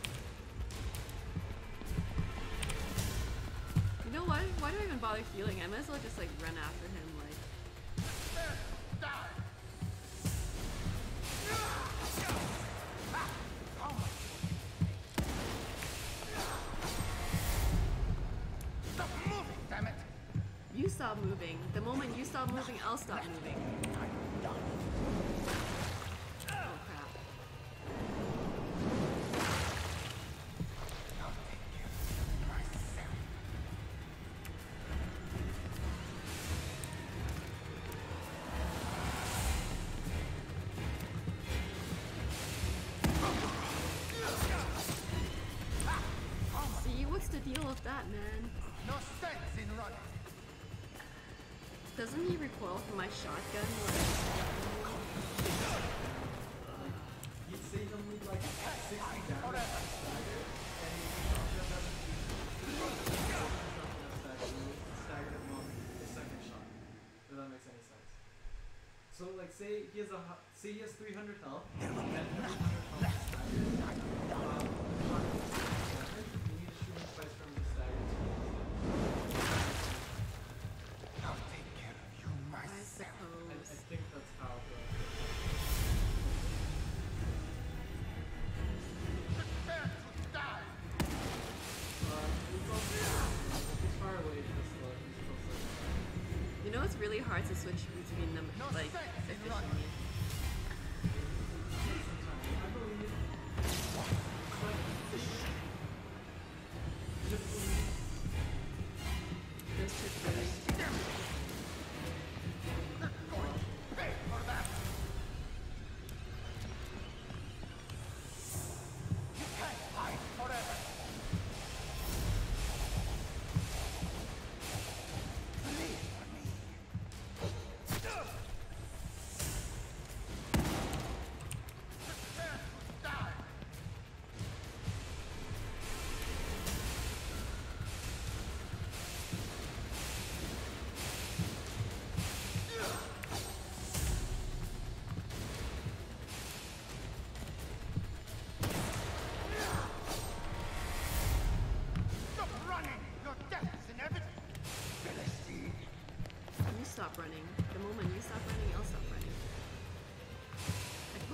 A: You know what? Why do I even bother healing? I might as well just like run after him. Like,
G: Stop moving, damn it!
A: you stop moving. The moment you stop moving, I'll stop moving. Oh crap.
G: I'll take care of you myself.
A: See, what's the deal with that, man?
G: No sense in running.
A: Doesn't he recoil from my shotgun? Like,
B: He'd say he'll need like sixty damage to stagger, and he can shotgun them. Stagger him on the second shot. If that makes any sense. So like, say he has a hu- say he has three hundred health, and every one hundred health is staggered. Um, shotgun is damage. You need to shoot him twice from the stagger to get his damage.
G: I'll take care of you
A: I
G: myself.
B: I, I
A: suppose.
B: think that's how it goes.
G: Prepare to die.
B: Uh, it's also, he's far away, just look, he's close to
A: You know, it's really hard to switch between them,
G: No
A: like,
G: sense in
A: efficiently.
G: running.
B: I believe. But, just believe.
A: Those two things.
G: Pay for that. You can't hide forever. Believe me.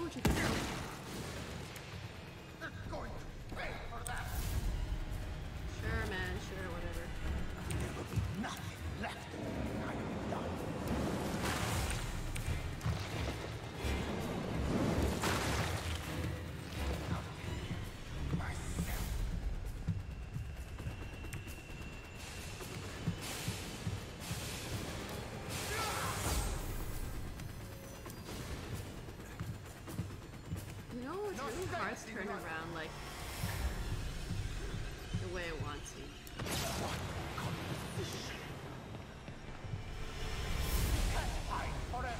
A: check this out.
G: They're going to pay for that.
A: Sure, man, sure, whatever.
G: There will be nothing left when I am done. Myself.
A: You know, it's really hard to turn around like the way I want to.
G: Hide forever.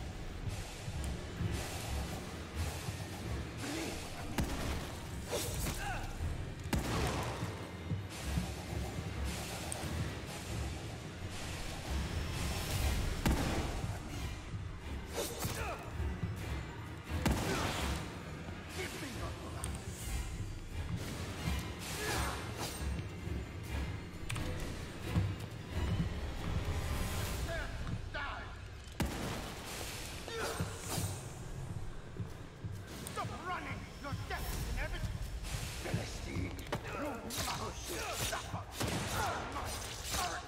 G: Stop running! Your death is inevitable! Philistine! Oh shit! Suffer! My spirit!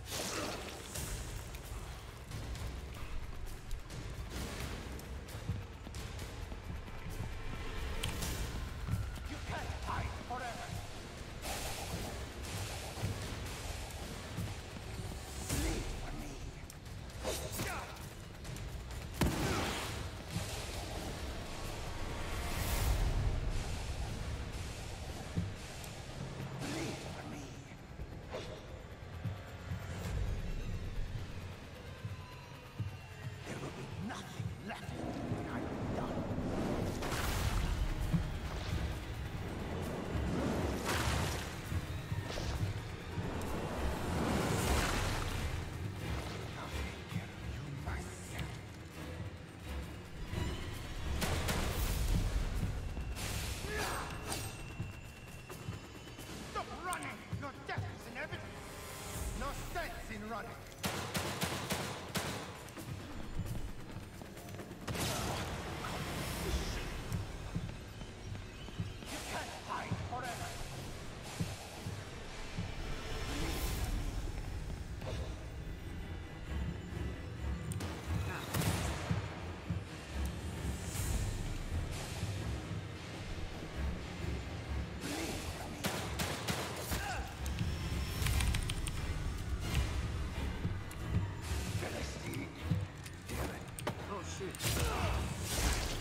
G: You can't hide forever! Leave for me! Leave for me! There will be nothing left when I am done. I'll take care of you myself. Stop running! Your death is inevitable! No sense in running! You can't hide forever! Philistine! Damn it!
A: Oh shoot.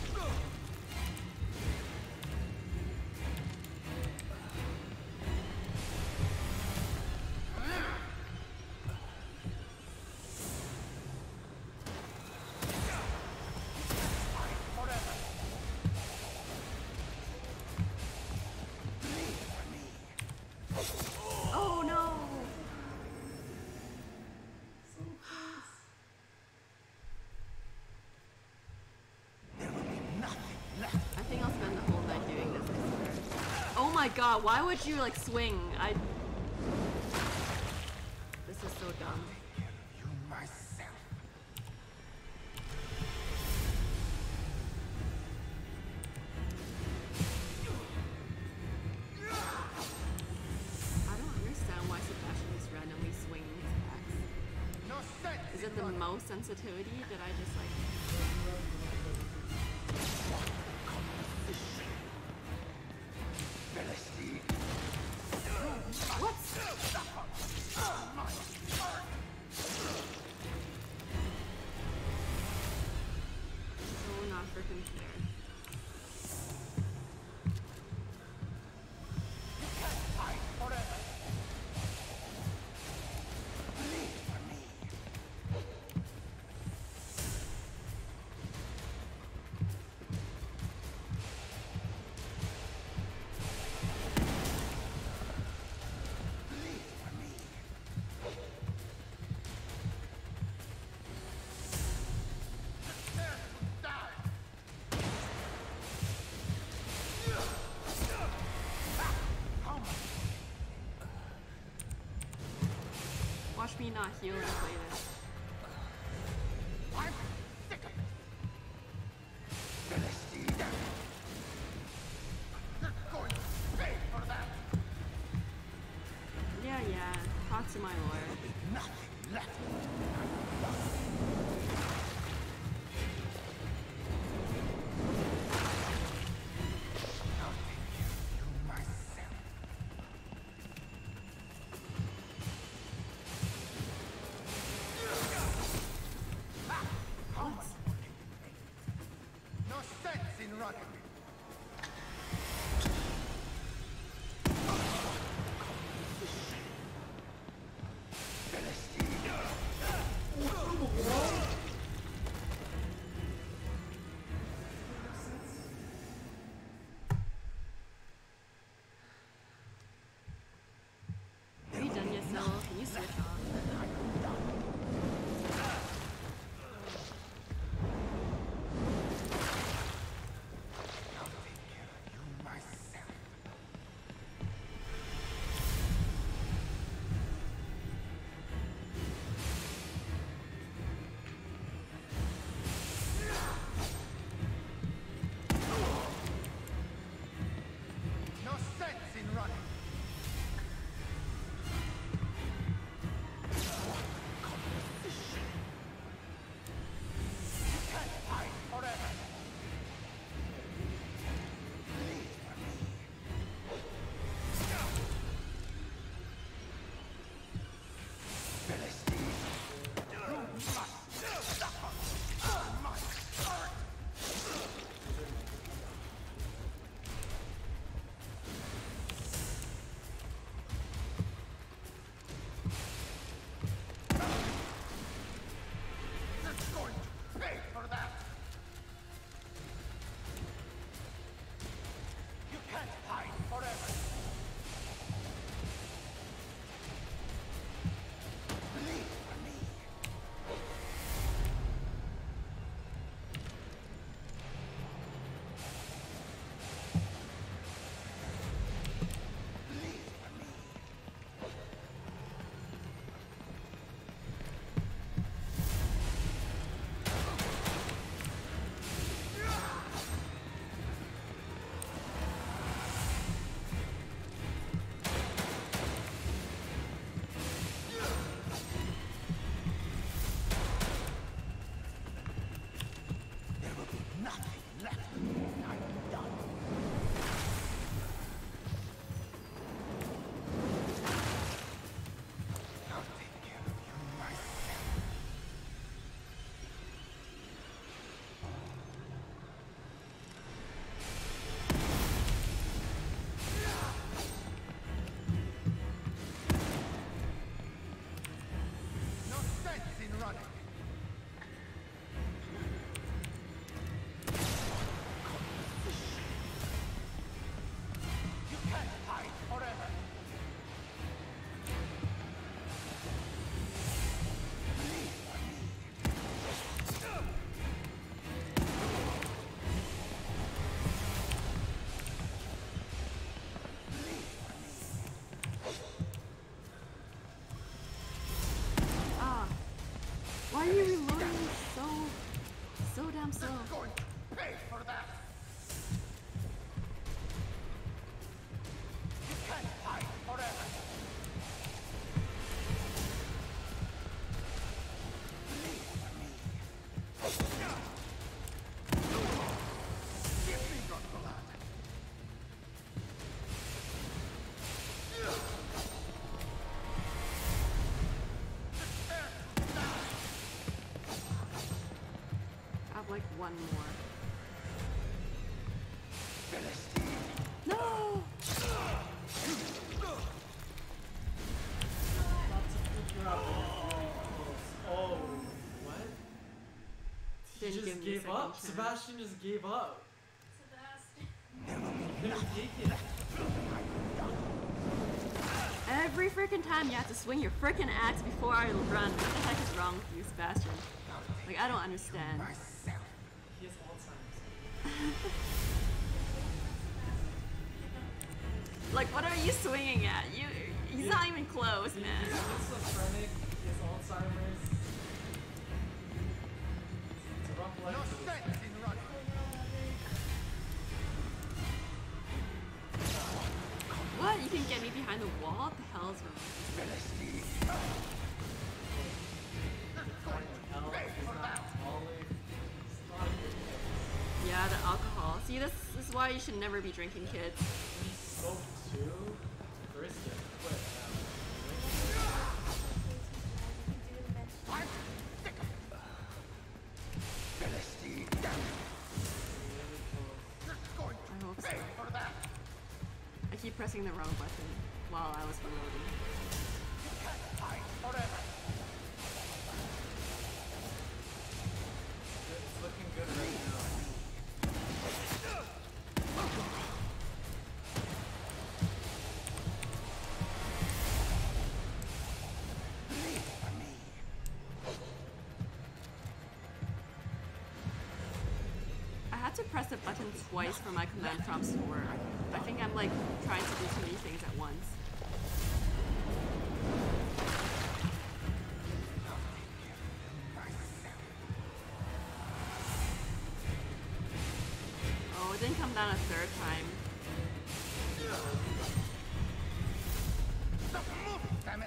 G: Hide forever! Leave for me!
A: Oh no!
B: So close.
G: There will be nothing left.
A: I think I'll spend the whole night doing this, I swear. Oh my god, why would you like swing? I. This is so dumb.
G: Take care of you myself.
A: I don't understand why Sebastian is randomly swinging his axe.
G: No sense
A: Is
G: in
A: it the
G: running.
A: mouse sensitivity that I just like.
G: Philistine!
A: What?
G: My spirit!
A: So not freaking fair.
G: You can't hide forever! Leave for me! Leave for me! Prepare to die! How much?
A: Watch me not heal and play this.
G: I'm sick of it! Philistine!
A: to my lord.
G: Nothing left. I'll take care of you myself. Ah, how much more can you take? No sense in running.
A: Are you done yet, Sel? Can you switch off?
G: I'll take care of you myself. No sense in running. You can't hide forever. Please for me. Philistine, you must suffer for my art. You're going to pay for that. You can't hide forever. Bleed for me. Bleed for me. There will be nothing left when I'm done. I'll take care of you myself. No sense in running. You can't hide forever. Bleed for me. Bleed for me.
A: Ah. Why are you reloading so, so damn slow?
G: You're going to pay for that. You can't hide forever. Bleed for me. Give me your blood. Prepare to die.
A: I have like one more.
G: Philistine.
A: No!
B: Not to keep her up and it's really close. Oh, what? He
A: Didn't give
B: just
A: me a
B: gave
A: second
B: up?
A: chance.
B: Sebastian just gave up.
C: Sebastian.
B: Couldn't take it.
A: Every freaking time you have to swing your freaking axe before I run. What the heck is wrong with you, Sebastian? Like, I don't understand.
G: Myself.
B: He has Alzheimer's.
A: Like, what are you swinging at? You, he's not even close,
B: He-
A: man.
B: He's schizophrenic. He has Alzheimer's. It's a rough life.
G: No sense in running.
A: What? You can get me behind the wall? What the hell is wrong with this? Yeah, the alcohol. See, this, this is why you should never be drinking, kids.
B: Soap too? First it quit.
A: I hope so. I keep pressing the wrong button while I was reloading.
B: It's looking good right now.
A: I had to press the button twice for my command prompts to work. I think I'm like trying to do too many things at once. Oh, it didn't come down a third time.
I: Stop moving, damn it!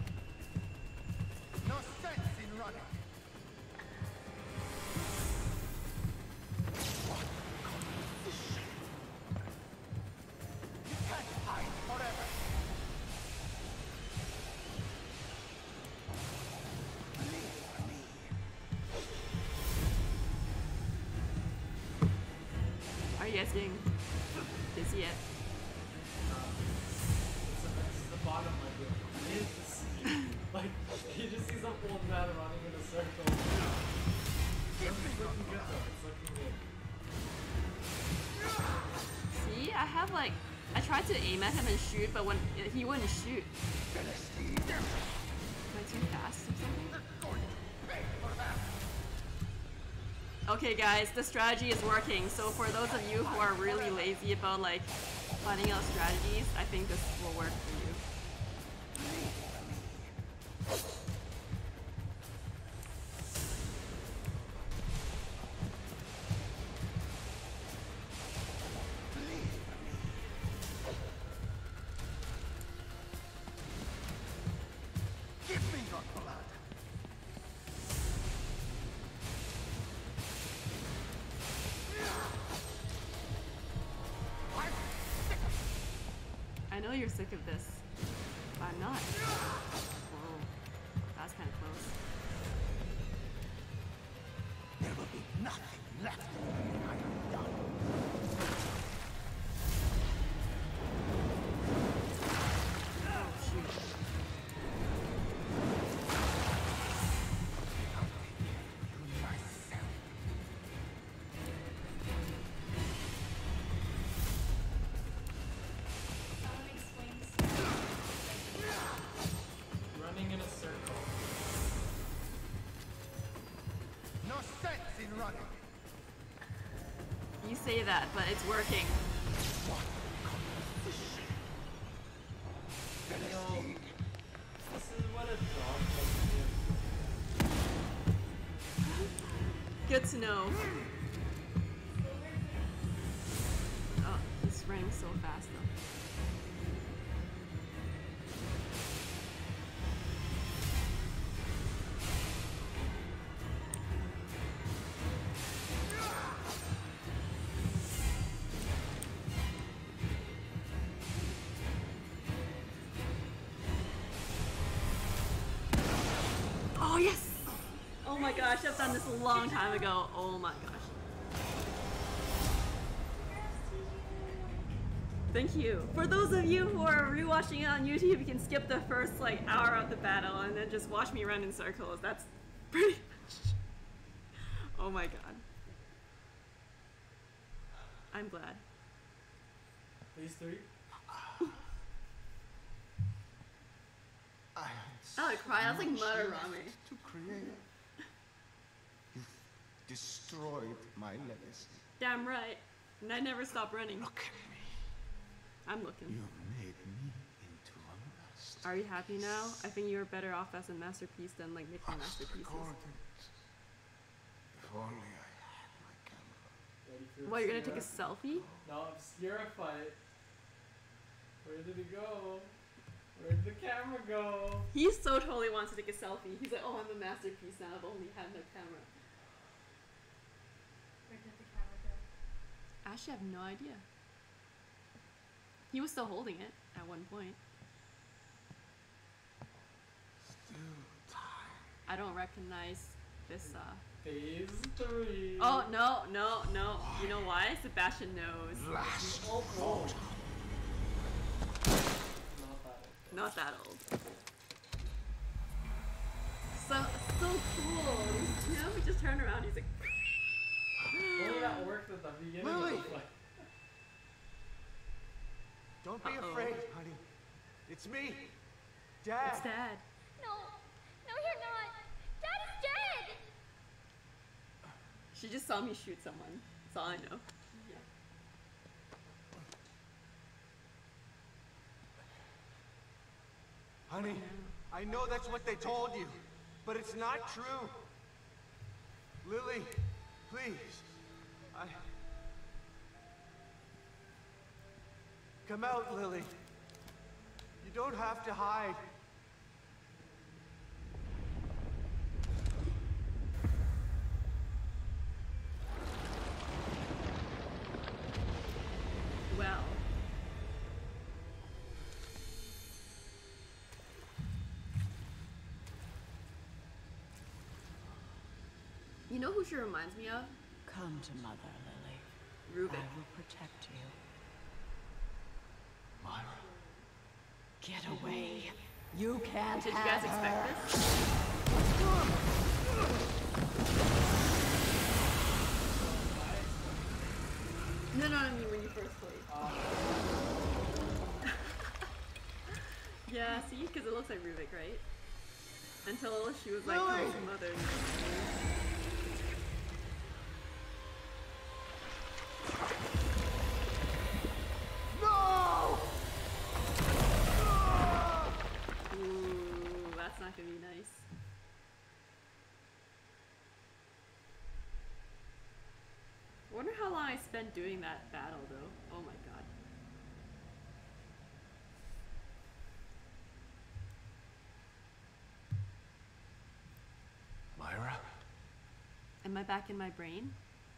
I: No sense in running. You can't hide forever. Believe me.
A: Are you guys getting busy yet?
B: This is the bottom like it. You need to see. Like, you just see some old man running in a circle. It's looking good though. It's looking good.
A: See, I have like, I tried to aim at him and shoot, but when he wouldn't shoot. Am I too fast or something? Okay guys, the strategy is working. So for those of you who are really lazy about like finding out strategies, I think this will work for you.
I: Give me your blood.
A: I know you're sick of this, but I'm not. Whoa, that's kind of close.
I: There will be nothing left when I am done.
A: Oh shoot.
I: I'll take care of you myself.
C: Someone explains.
B: Running in a circle.
I: No sense in running.
A: You say that, but it's working.
B: You know, this is what a dog does to you.
A: Good to know. Oh, he's running so fast though. Oh yes! Oh my gosh, I've done this a long time ago. Oh my gosh. Thank you. For those of you who are rewatching it on YouTube, you can skip the first like hour of the battle and then just watch me run in circles. That's pretty much. Oh my god. I'm glad.
B: Phase three?
I: I had
A: Oh, I cried. I was like
I: much
A: mud
I: left
A: around me.
I: to create. You've destroyed my legacy.
A: Damn right. And I never stop running.
I: Look at me.
A: I'm looking.
I: You made me into a master.
A: Are you happy now? I think you're better off as a masterpiece than like making
I: I was
A: masterpieces.
I: recorded. If only I had my camera.
B: Ready for
A: What, you're gonna take a
B: Sierra?
A: selfie?
B: No, Sierra fight. Where did it go? Where'd the camera go?
A: He so totally wants to take a selfie. He's like, oh, I'm a masterpiece now. I've only had no camera.
C: Where did the camera go?
A: I actually have no idea. He was still holding it at one point.
I: Still time.
A: I don't recognize this, uh...
B: Phase three.
A: Oh, no, no, no. You know why? Sebastian knows.
I: Last
B: Oh, oh.
I: vote.
B: Not that old.
A: Not that old. So, so cool. You know, we just turn around, he's like...
B: Only that worked at the beginning
I: Lily!
B: of the fight.
I: Don't be
A: Uh-oh.
I: afraid, honey. It's me, Dad.
A: It's Dad.
C: No, no, you're not. Dad is dead.
A: She just saw me shoot someone. That's all I know.
I: Honey, I know that's what they told you, but it's not true. Lily, please. I... Come out, Lily. You don't have to hide.
A: Well. You know who she reminds me of?
J: Come to Mother, Lily.
A: Ruben.
J: I will protect you.
D: Myra.
J: Get away. You can't
A: Did you
J: have
A: guys expect
J: her.
A: this? No, no, I mean when you first played. Yeah, see? Because it looks like Rubik, right? Until she was like,
I: Lily!
A: come to Mother.
I: No!
A: Ooh, that's not gonna be nice. I wonder how long I spent doing that battle though. Oh my god.
D: Myra?
A: Am I back in my brain?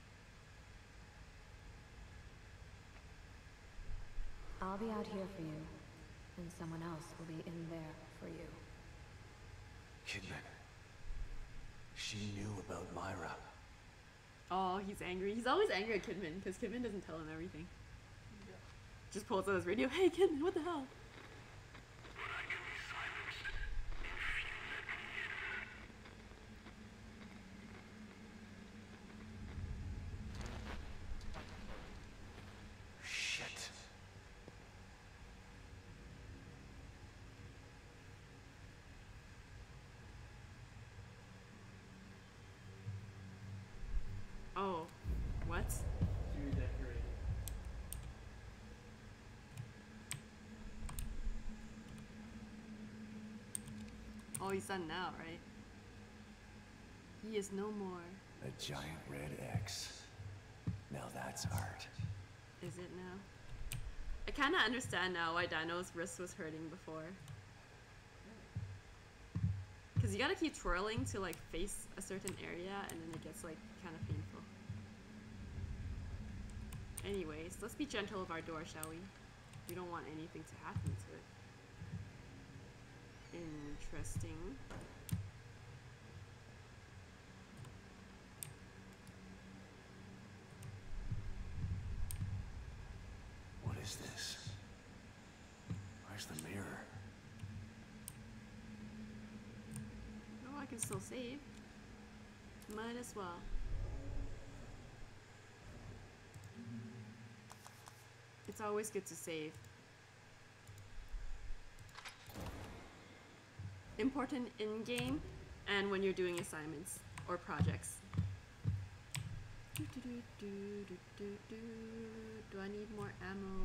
J: I'll be out here for you, and someone else will be in there for you.
D: Kidman. She knew about Myra.
A: Oh, he's angry. He's always angry at Kidman because Kidman doesn't tell him everything. Just pulls out his radio. Hey, Kidman, what the hell?
D: Shit.
A: Oh, what?
B: You redecorated.
A: Oh, he's done now, right? He is no more.
D: A giant red X. Now that's art.
A: Is it now? I kind of understand now why Dino's wrist was hurting before. Because you gotta keep twirling to like face a certain area and then it gets like kind of painful. Anyways, let's be gentle with our door, shall we? We don't want anything to happen to it. Interesting.
D: What is this? Where's the mirror?
A: Oh, I can still save. Might as well. It's always good to save. Important in-game and when you're doing assignments or projects. Do, do, do, do, do, do, do. Do I need more ammo?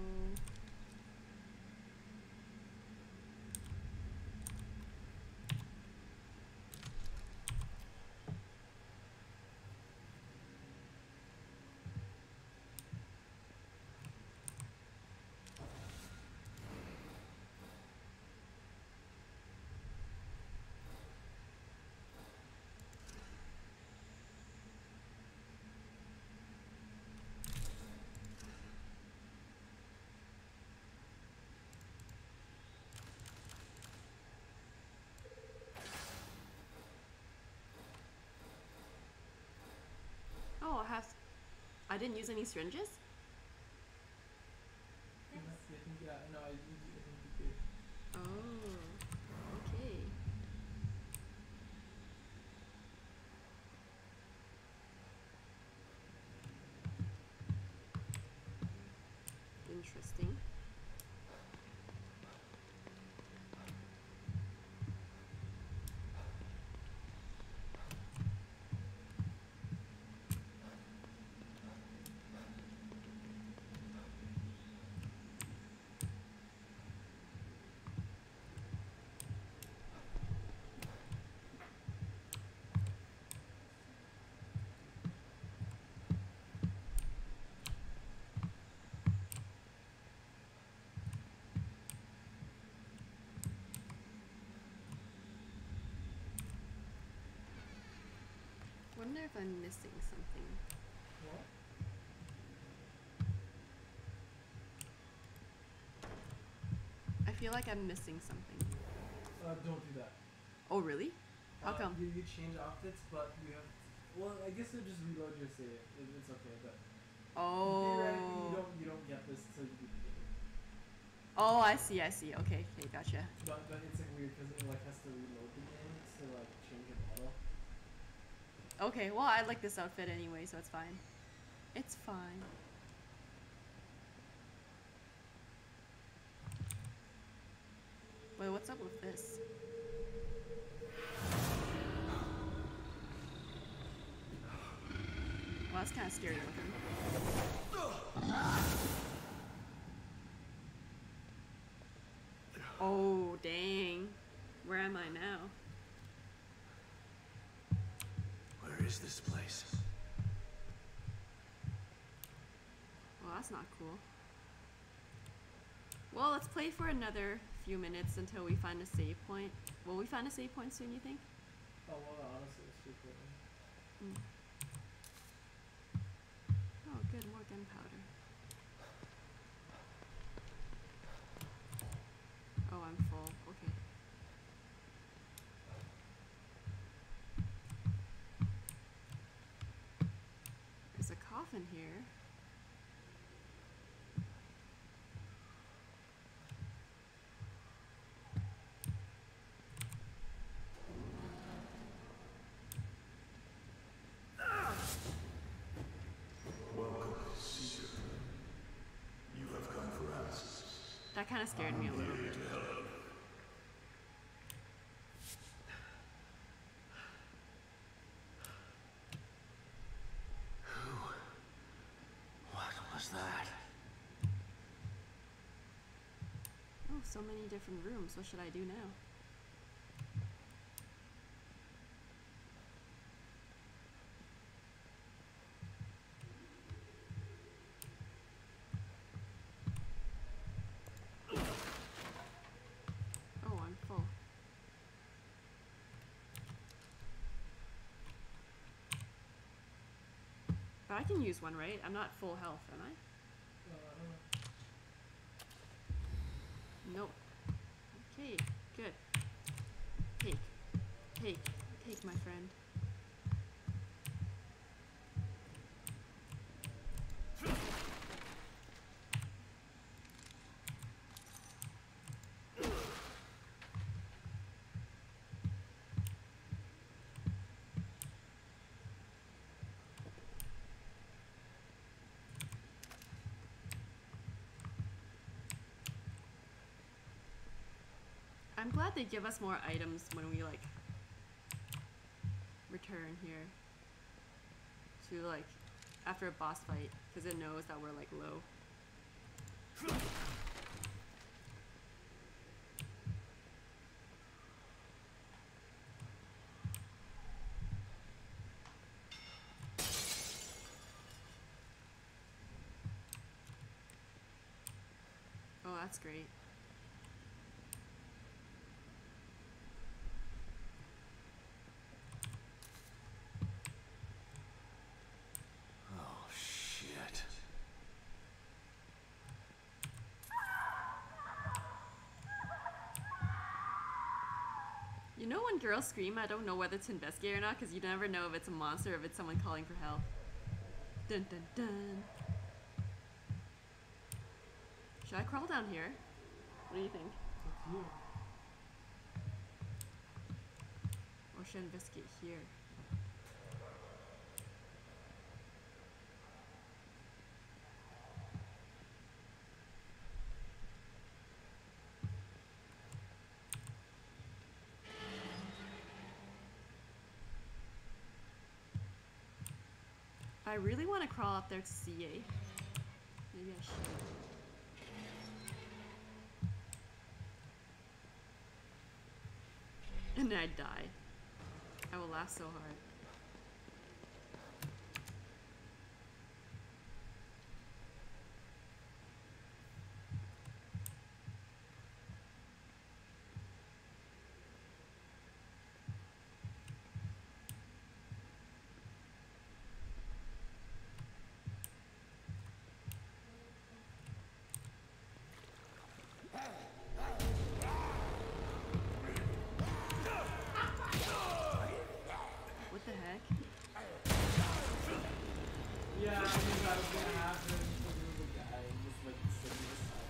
A: didn't use any syringes?
B: I think, yeah, no, I, I think you did.
A: Oh, okay. Interesting. Wonder if I'm missing something.
B: What?
A: I feel like I'm missing something.
B: Uh, don't do that.
A: Oh, really? How
B: Uh,
A: come?
B: You, you change outfits, but you have. Well, I guess you just reload your save. It, it's okay, but theoretically you
A: Oh.
B: don't you don't get this till you do the game.
A: Oh, I see, I see. Okay, okay, gotcha.
B: But but it's like weird because it like has to reload the game to like change your model.
A: Okay, well, I like this outfit anyway, so it's fine. It's fine. Wait, what's up with this? Well, that's kind of scary looking. Oh, dang. Where am I now?
D: Where is this place?
A: Well, that's not cool. Well, let's play for another few minutes until we find a save point. Will we find a save point soon, you think?
B: Oh well, honestly, it's super cool.
A: Mm. Oh, good, more gunpowder. Oh, I'm full. Okay. There's a coffin here.
D: Welcome, Seeker. You have come for answers.
A: That kind of scared me a little bit.
D: To help. Who? What was that?
A: Oh, so many different rooms. What should I do now? Oh, I'm full. But I can use one, right? I'm not full health, am I?
B: Uh, I don't know.
A: Nope. Okay, good. Take. Take. Take, my friend. I'm glad they give us more items when we like return here to like after a boss fight, because it knows that we're like low. Oh, that's great.
D: Oh, shit.
A: You know when girls scream, I don't know whether to investigate or not, because you never know if it's a monster or if it's someone calling for help. Dun dun dun. Should I crawl down here? What do you think?
B: It's you.
A: Or should I investigate here? I really want to crawl up there to C A. Maybe I should. And then I die. I will laugh so hard. What the heck?
B: Yeah, I knew that was gonna happen. Because there was a guy and just like sitting beside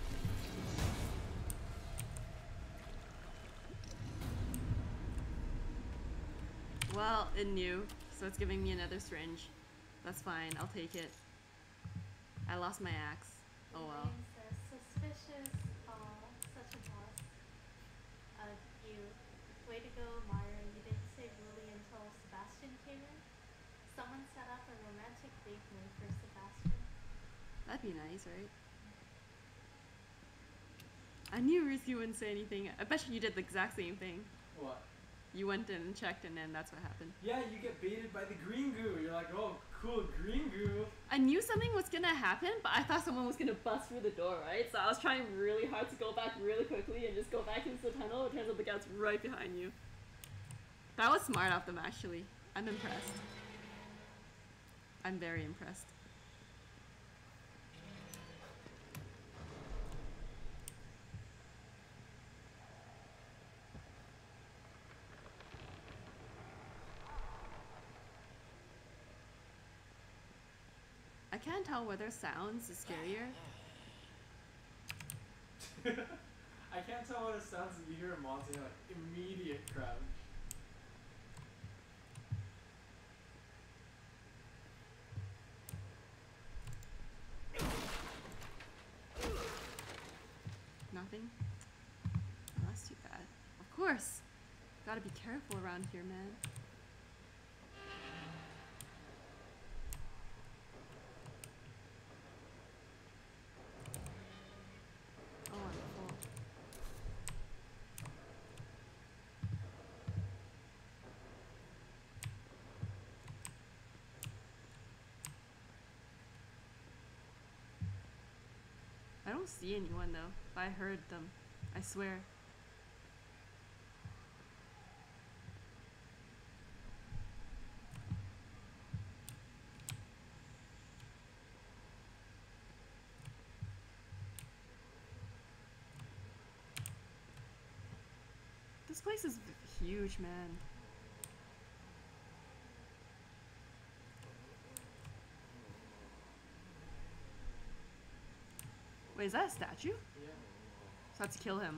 B: me.
A: Well, it knew, so it's giving me another syringe. That's fine, I'll take it. I lost my axe. Oh well.
C: Elaine says, suspicious, aw, such a boss. Uh, you. Way to go, Myra. You didn't save Lily until Sebastian came in. Someone set up a romantic date night for Sebastian.
A: That'd be nice, right? I knew Risky wouldn't say anything. I bet you did the exact same thing.
B: What?
A: You went in and checked, and then that's what happened.
B: Yeah, you get baited by the green goo. You're like, oh, cool, green goo.
A: I knew something was gonna happen, but I thought someone was gonna bust through the door, right? So I was trying really hard to go back really quickly and just go back into the tunnel. It turns out the guy's right behind you. That was smart of them, actually. I'm impressed. I'm very impressed. I can't tell whether sounds is scarier.
B: I can't tell what it sounds like. You hear a monster, you're like, immediate crouch.
A: Nothing? Oh, that's too bad. Of course! Gotta be careful around here, man. Oh, I'm full. I don't see anyone though, but I heard them. I swear. This place is v- huge, man. Wait, is that a statue?
B: Yeah.
A: So I have to kill him.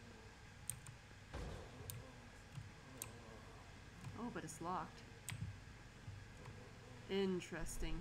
A: Oh, but it's locked. Interesting.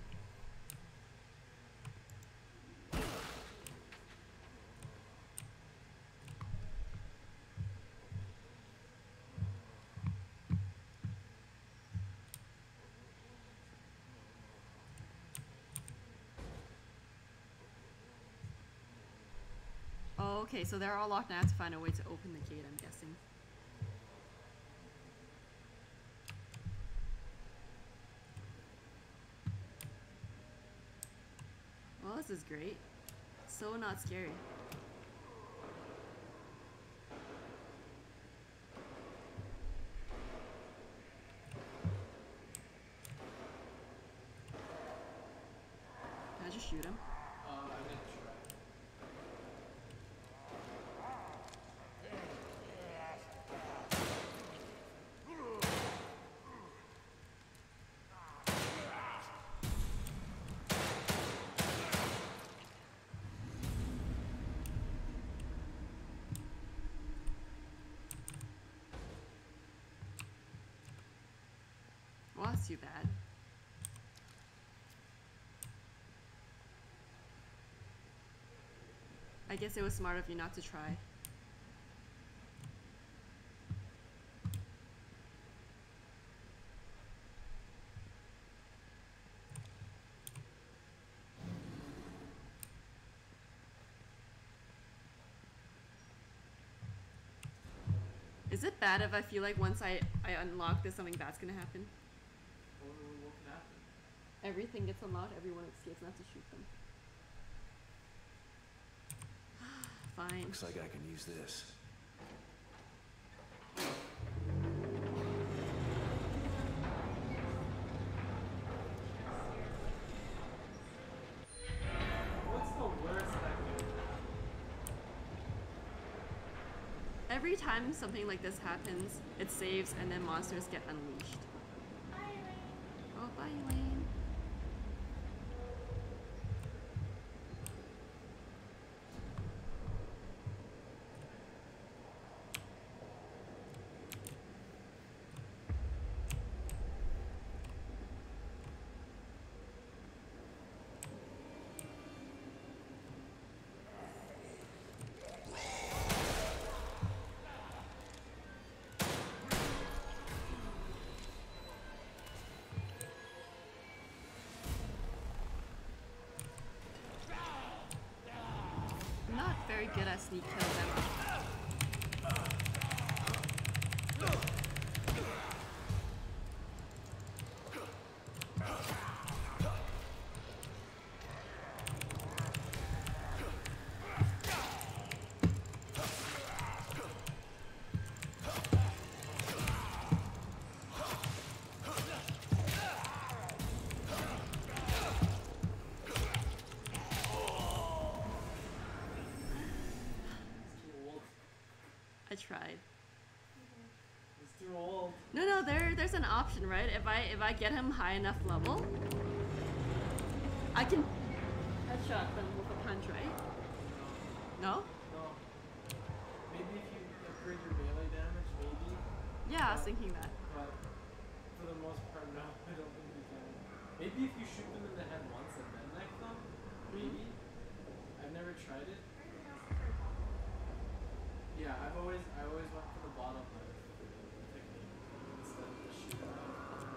A: Oh, okay, so they're all locked and I have to find a way to open the gate, I'm guessing. Well, this is great. So not scary. Can I just shoot him?
B: Uh, I didn't try.
A: too bad. I guess it was smart of you not to try. Is it bad if I feel like once I, I unlock this, something bad's gonna happen?
B: What, what can happen?
A: Everything gets unlocked, everyone escapes, and I have to shoot them. Fine.
D: Looks like I can use this.
B: What's the worst that could happen?
A: Every time something like this happens, it saves and then monsters get unleashed.
C: Bye, Elaine.
A: Oh, bye, Elaine. Not very good at sneak kills, Emma. I tried.
B: It's too old.
A: No, no, there, there's an option, right? If I, if I get him high enough level, I can headshot them with a punch, right? No?
B: No. Maybe if you upgrade your melee damage, maybe.
A: Yeah, I was thinking that.
B: But for the most part, no, I don't think you can. Maybe if you shoot them in the head once and then knife them, maybe. I've never tried it. Yeah, I've always, I always went for the bottom knife technique instead of the shoot knife.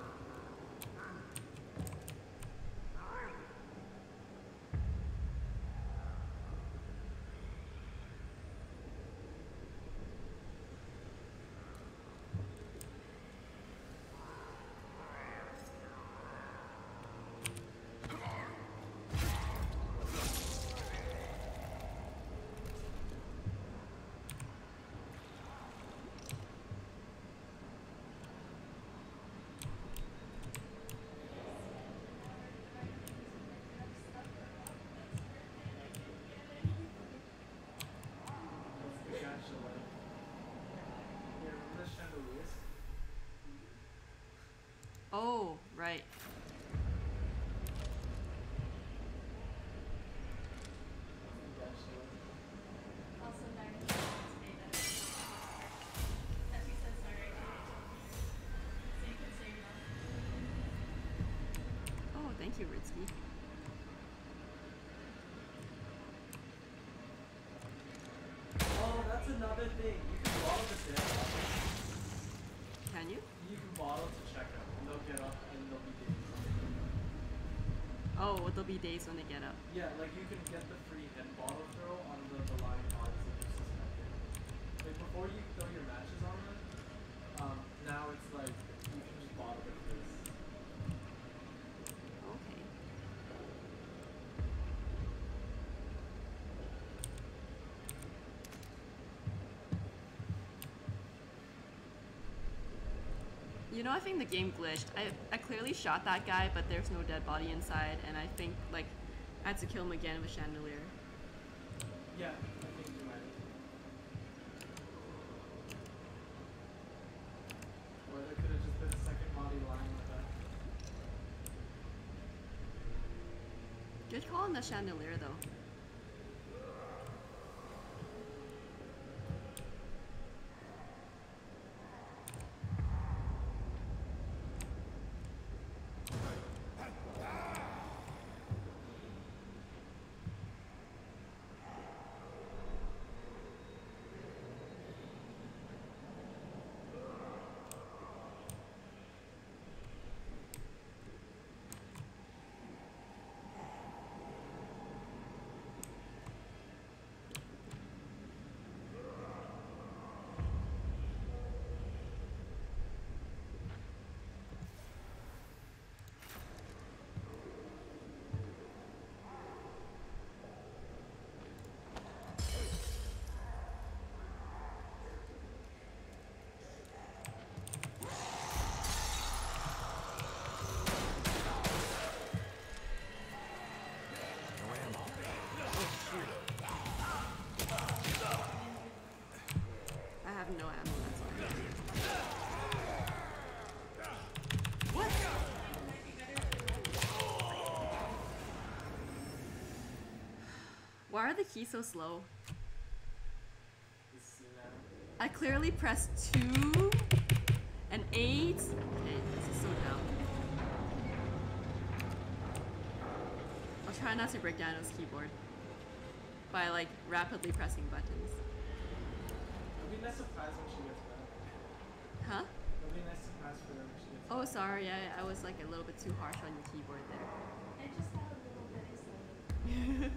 A: Oh, right.
C: Also, Diamond today that that she said sorry to so you can save them.
A: Oh, thank you, Ritsky.
B: Oh, that's another thing. You can bottle the dead body.
A: Can you?
B: You can bottle to check them, and they'll get up, and they'll be days.
A: Oh, there'll be days when they get up.
B: Yeah, like you can get the free head bottle throw on the, the lying bodies that you're suspected. Like before you throw your matches on them, um, now it's like you can just bottle it first.
A: Okay. You know, I think the game glitched. I, I clearly shot that guy, but there's no dead body inside, and I think, like, I had to kill him again with Chandelier.
B: Yeah, I think you might. Or there could have just been a second body lying like that.
A: Good call on the Chandelier, though. are the keys so slow?
B: This is now.
A: I clearly pressed two and eight. Okay, this is so dumb. I'll try not to break down his keyboard by like rapidly pressing buttons.
B: It'll be a nice surprise when she gets back.
A: Huh?
B: It'll be a nice surprise for her when she gets
A: Oh,
B: back.
A: sorry. I, I was like a little bit too harsh on your keyboard there.
C: It just got a little bit excited.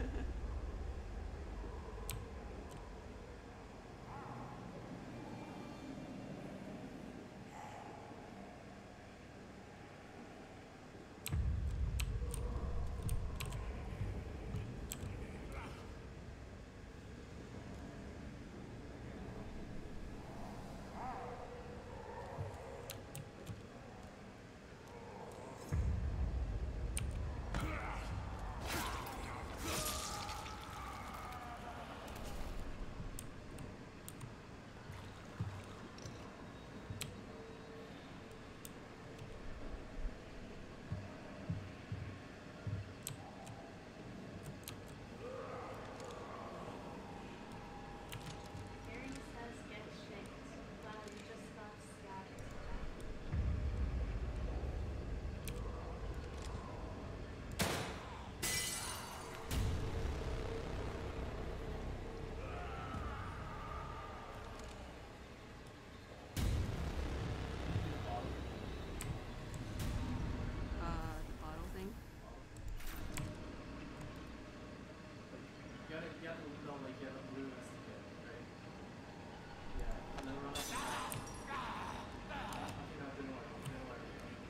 C: Gary says get shaked. Wow, you just got scattered.
A: Uh, the bottle thing.
B: You gotta, you gotta know, like, you have a blue nest to get, right? Yeah, and then run up and down. You know, it didn't work. It didn't work.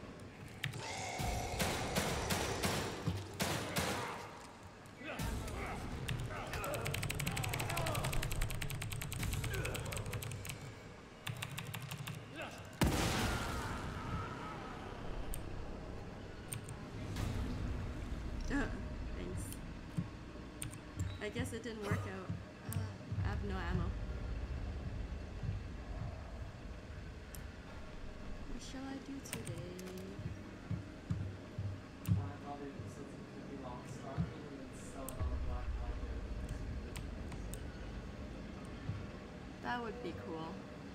A: Thanks. I guess it didn't work out. Uh, I have no ammo. What shall I do today?
B: Find all the episodes of Cookie Long Star and then sell it on the black market.
A: That would be cool.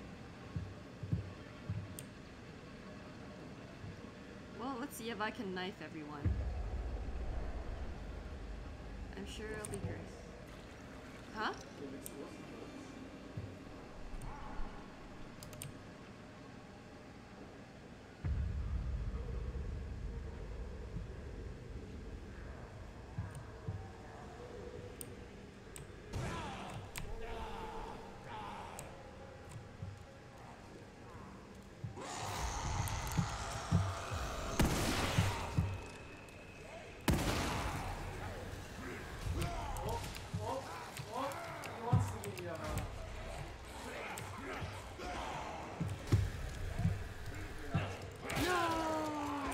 A: Well, let's see if I can knife everyone. I'm sure it'll be great. Huh?
B: Give explosive bullets. Oh, oh, oh, he wants to give you a hug.
A: No!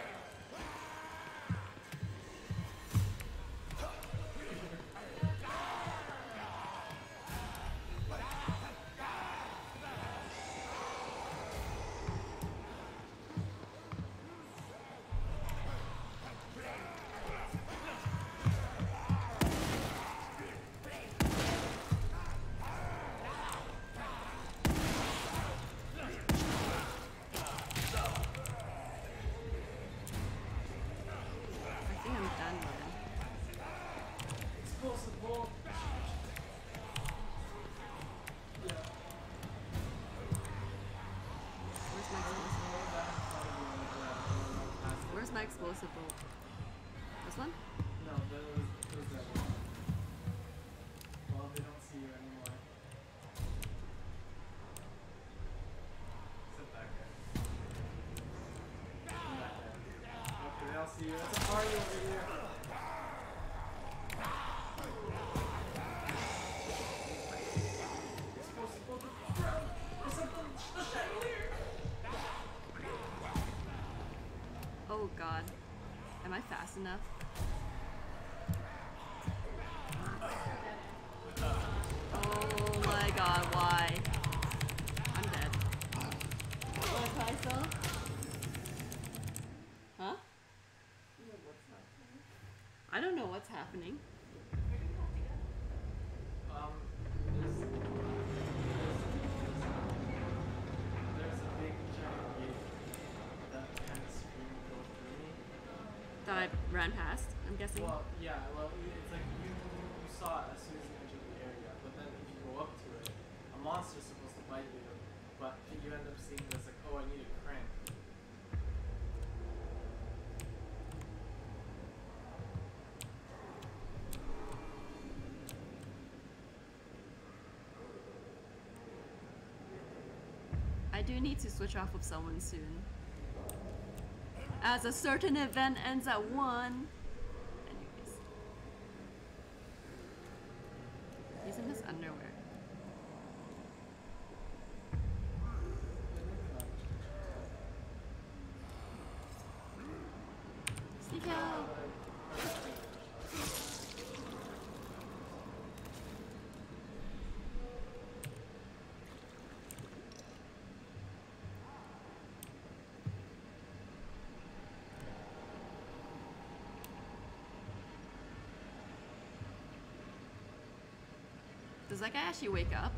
A: I think I'm done with it.
B: Explosive bolt. Yeah.
A: Where's my explosive? Where's my explosive bolt? This one?
B: No, that was, it was that one. Well, they don't see you anymore. Sit back there. Sit back there. Okay, they all see you. It's a party over here. Explosive bolt at the ground. There's something, a chandelier.
A: Oh god. Am I fast enough? Oh my god, why? I'm dead. Wanna try still? Huh? I don't know what's happening.
C: Where do you have to go?
A: ran past, I'm guessing.
B: Well, yeah, well, it's like you, you saw it as soon as you entered the area, but then if you go up to it, a monster's supposed to bite you, but you end up seeing this like, oh, I need a crank.
A: I do need to switch off with someone soon, as a certain event ends at one. Anyways, he's in his underwear. Sneak out. Does that guy actually wake up?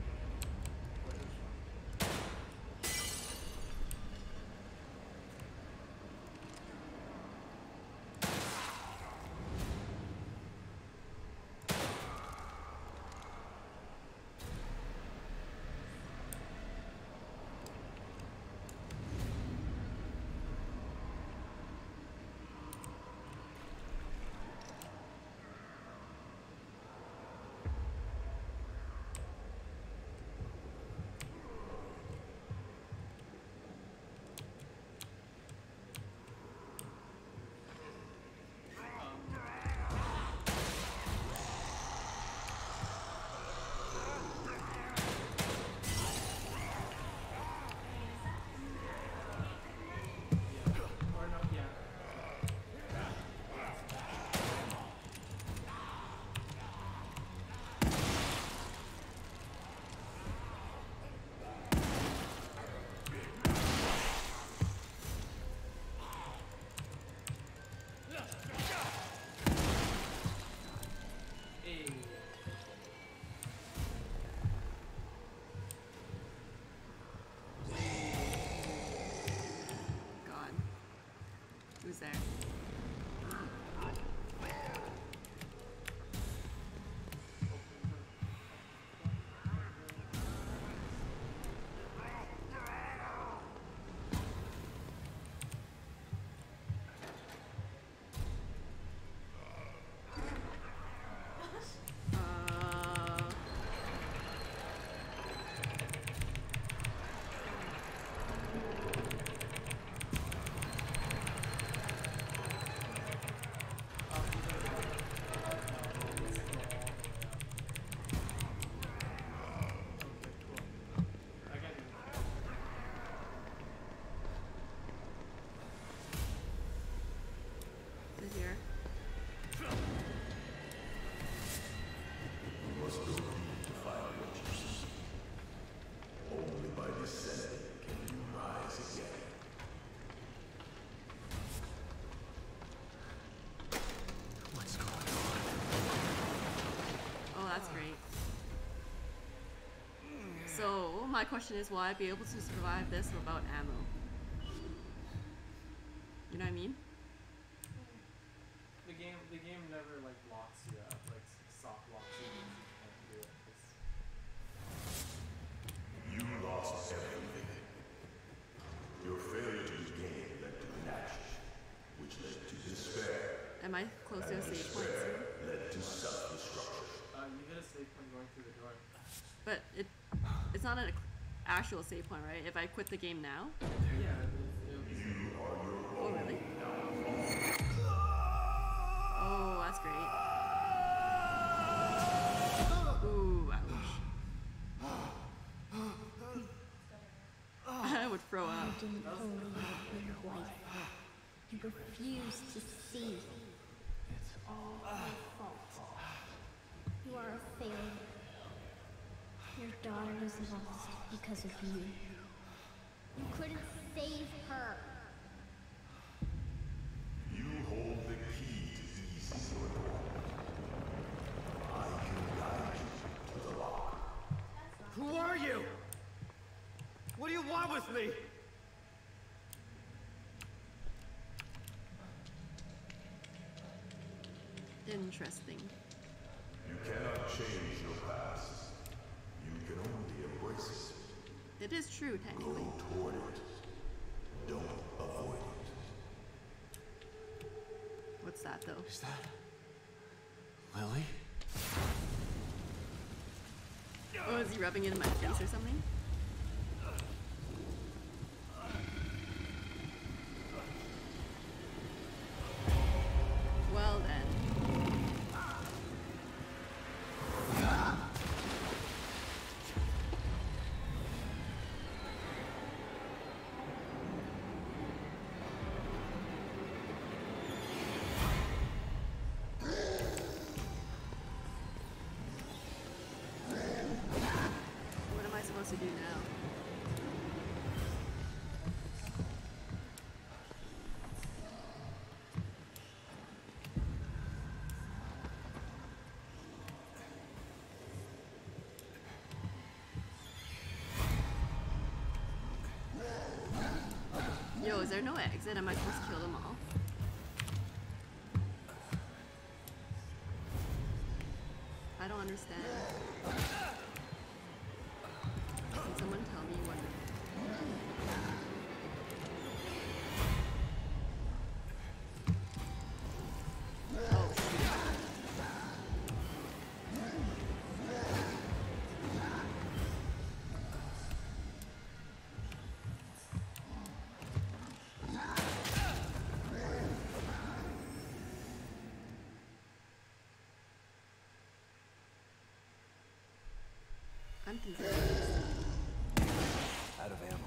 A: There. That's great. So my question is, will I be able to survive this without ammo? You know what I mean?
B: The game, the game never like locks you out, like soft locks you in. You can't do it.
K: You lost everything. Your failure to regain led to inaction, which led to despair.
A: Am I close to a save point soon?
K: Led to self-destruction.
B: Uh, you hit a save point going through the door.
A: But it, it's not an actual save point, right? If I quit the game now?
B: Yeah, it'll be
K: you are your
A: Oh, really? Oh, that's great. Ooh, ouch. I would throw up.
L: You didn't only love your wife. You refused to see.
K: It's all
L: your fault. You are a failure. Your daughter was lost because of you. You couldn't save her.
K: You hold the key to easing your door. I can guide you to the lock.
I: Who are you? What do you want with me?
A: interesting.
K: You cannot change your past. You can only embrace it.
A: It is true, technically.
K: Go toward it. Don't avoid it.
A: What's that, though?
D: Is that Lily?
A: Oh, is he rubbing it in my face or something? Well then. What am I supposed to do now? Yo, is there no exit? Am I supposed to kill them all? I don't understand. Can someone tell me what? Oh, I'm confused.
D: Out of ammo.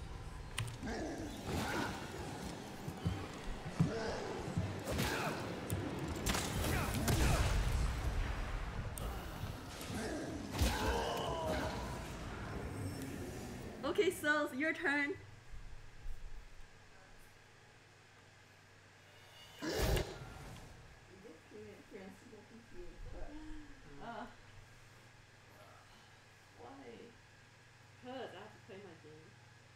A: Okay, so your turn. Uh, why? Cause I have to play my game.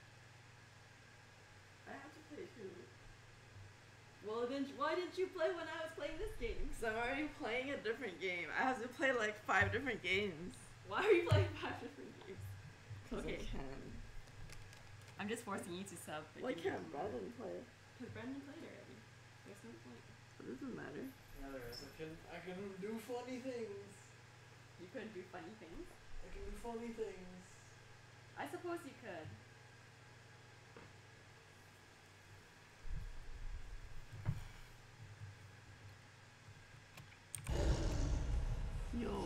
A: I have to play too. Well, then why didn't you play when I was playing this game?
M: Because I'm already playing a different game. I have to play like five different games.
A: Why are you playing five different games?
M: Because
A: Okay.
M: I can.
A: I'm just forcing you to sub. but
M: Why
A: give me
M: can't
A: one.
M: Brendan play?
A: Because Brendan played already. There's no point.
M: It doesn't matter.
B: Yeah, there is. I can, I can do funny things.
A: You couldn't do funny things?
B: I can do funny things.
A: I suppose you could.
M: Yo.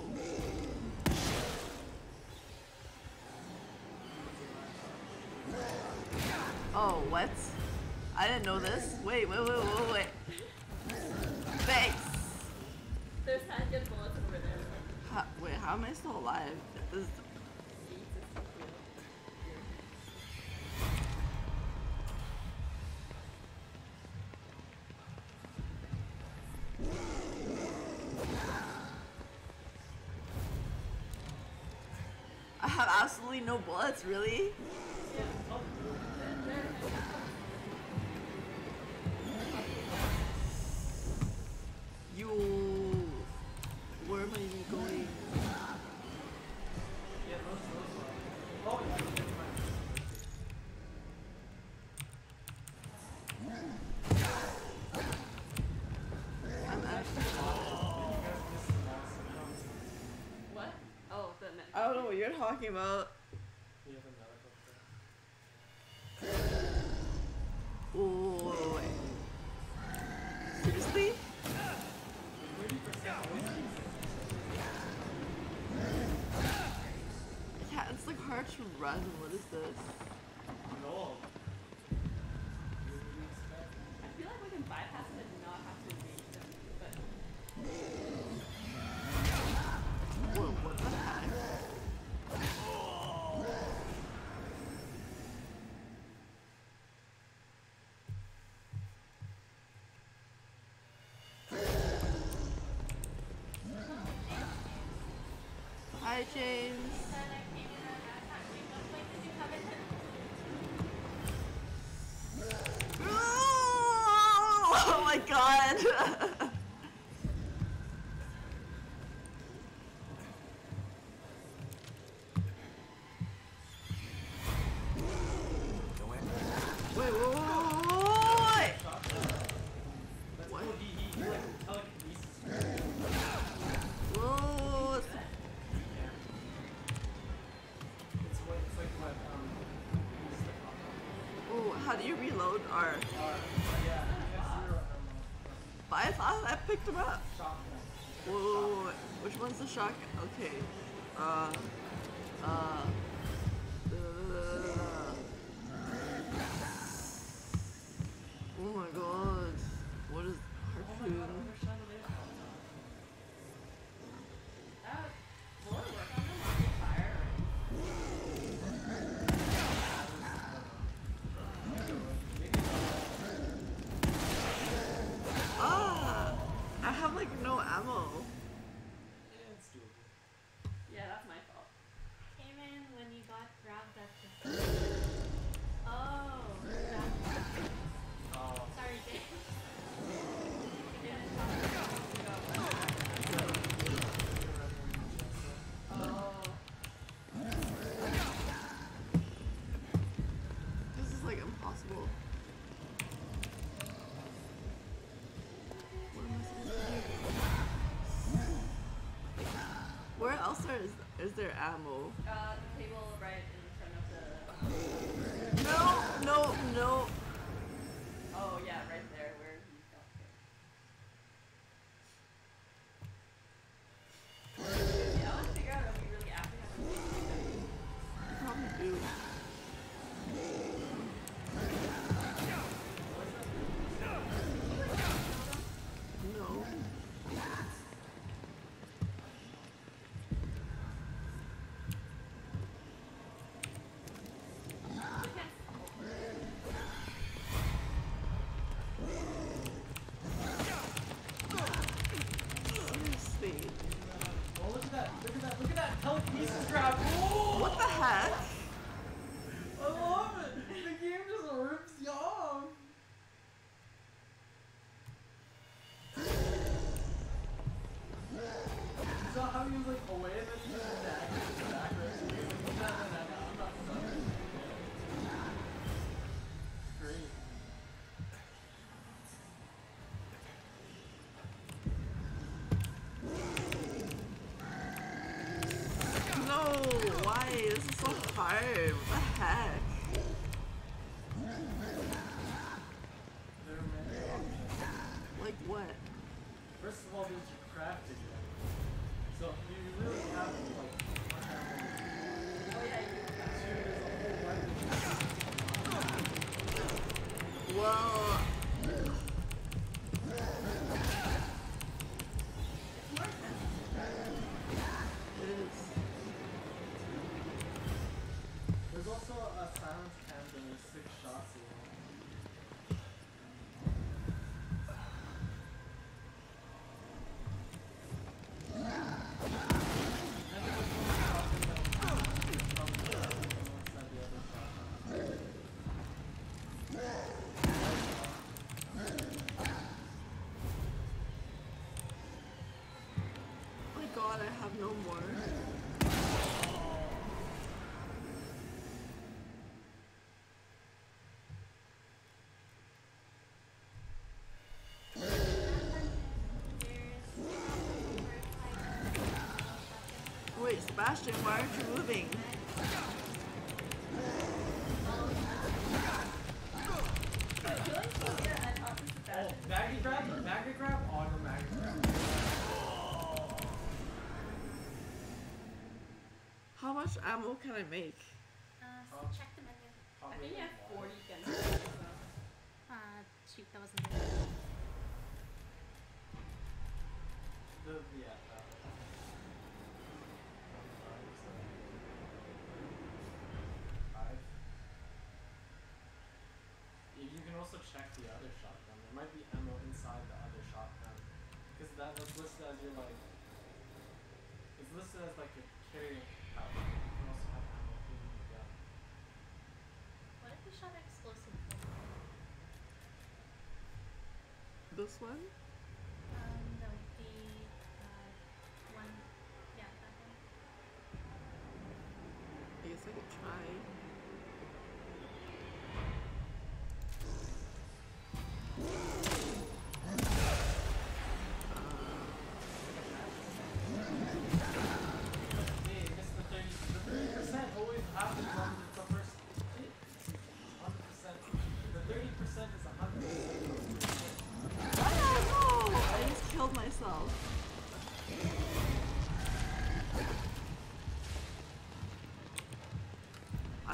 M: Oh, what? I didn't know this. Wait, wait, wait, wait, wait. Thanks.
A: There's handgun bullets over there.
M: How, wait, how am I still alive? This is I have absolutely no bullets, really? You... Where am I even going?
B: Yeah, those, those are. Oh, yeah, that's fine.
M: I'm actually...
A: What? Oh, the med-
M: I don't know what you're talking about.
B: You have a medical kit.
M: Oh, wait, wait, wait. Seriously? Yeah, it's like hard to run. What is this?
B: No.
A: I feel like we can bypass it and not have to engage them, but
M: Whoa, what the heck? Hi, James. Oh my god! How do you reload? Or
B: Uh, yeah, you have zero ammo.
M: but I thought I picked them up.
B: Shotgun.
M: Whoa, whoa, whoa, whoa. Which one's the shotgun? Okay. Uh. Uh. uh oh my god. What is harpoon? Ah! I have like no ammo.
B: Yeah, it's doable.
A: Yeah, that's my fault.
C: Came in when you got grabbed at the. Oh, that.
B: Oh.
C: Sorry, Dave.
M: This is like impossible. What am I supposed to do? Where else are, is, is there ammo?
A: Uh, the table right in front of the.
M: No, no, no.
A: Oh yeah, right there where he fell. Yeah, I want to figure out if we really actually have to.
M: Probably do. No. Seriously.
B: Oh, look at that! Look at that! Look at that telekinesis grab! Whoa!
M: What the heck?
B: I love it! The game just rips you off! You saw how he was like away and then he was back and back right? No, no, no, no, I'm not done. Great.
M: No, why? This is so hard. What the heck?
B: There are many options.
M: Like what?
B: First of all, there's your crafting. So you really have to like.
A: Oh yeah, you can craft.
B: Two, there's a whole weapon.
M: Well, it is.
B: There's also a silence cannon with six shots in it.
M: Oh my god, I have no more. Wait, Sebastian, why aren't you moving?
B: Oh, maggie grab, maggie grab, auto maggie grab.
M: How much ammo can I make?
C: Uh, so
B: Oh.
C: check the menu.
A: I think you have forty guns.
C: Uh, shoot, that wasn't good.
B: The, yeah, that Five. You you can also check the other shotgun. There might be ammo inside the other shotgun. Because that, that's listed as your like. It's listed as like a carrying pouch. You can also have ammo in the gun.
C: What if we shot an explosive?
M: This one?
C: Um, no, the uh, one, yeah, that one.
M: I guess I could try.
B: Hey, Mister thirty, the thirty percent always happens on the first hit. one hundred percent.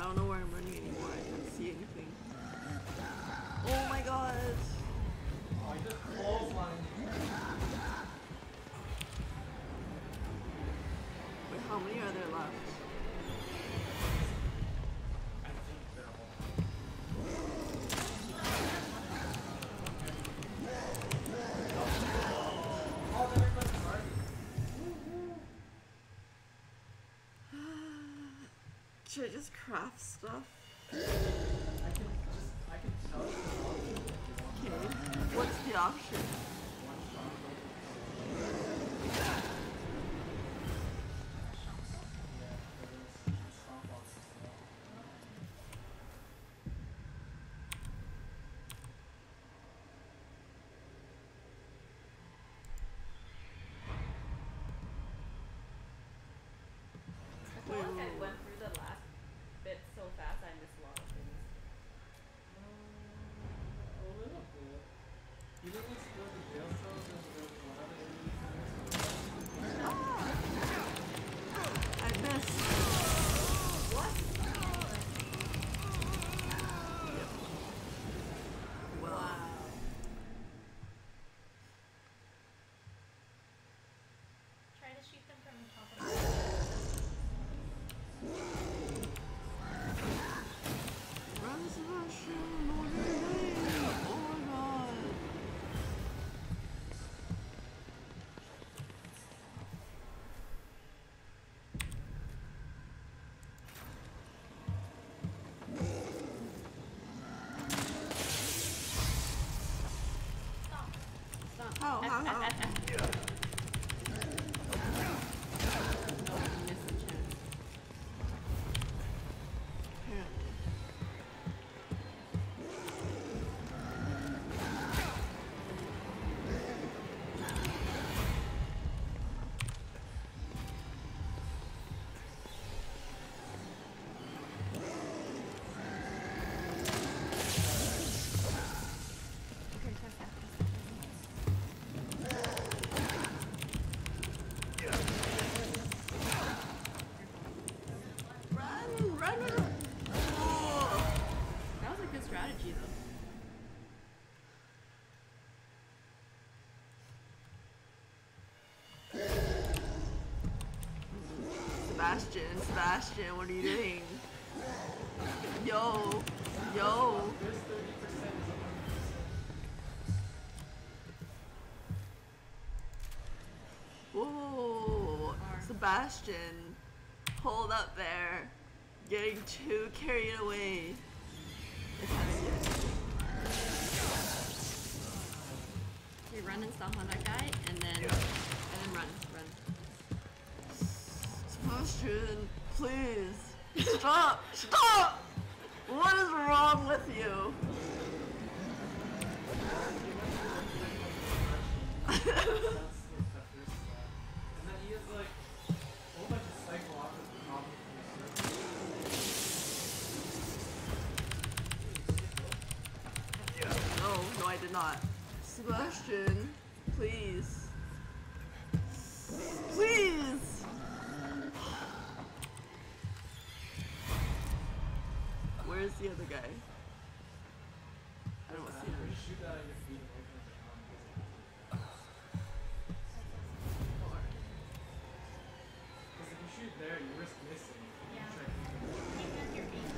M: don't know where I'm running anymore. I can't see anything. Oh my god!
B: Oh, I just clotheslined.
M: Wait, how many are there left?
B: I think they're all. Oh, they're like the party.
M: Should I just craft stuff?
B: I can just, I can tell you the option if you want.
M: Okay. What's the option?
B: One shot. Yeah, there is stomp box as well.
A: I feel like I went through the last bit so fast I missed a lot of things.
B: A little bit. You didn't explore the jail cells and the whatever
M: I missed.
A: What?
M: Well,
A: Wow.
C: Try to shoot them from the top of the
M: run, Sebastian! What are you doing? Oh my god!
A: Stop.
M: How, how, how?
A: Oh, you missed a chance.
M: Apparently. Run, run, run! Oh.
A: That was a good strategy though.
M: Sebastian, Sebastian, what are you doing? Yo, yo.
B: There's thirty percent.
M: Whoa, Sebastian, hold up there. Getting too carried away. I can't see it.
A: We run and stomp on that guy and then and then run, run.
M: Sebastian, please. Stop! Stop! What is wrong with you?
B: That's the, the first step. And then he has like a whole bunch of psychological problems from the surface.
M: No, no, I did not. Sebastian, please. Please! Where's the other guy? I don't see him.
B: Shoot that at your feet and open up the ground. Because if you shoot there, you risk missing.
C: Yeah.
B: You try to keep it.
C: Keep your feet.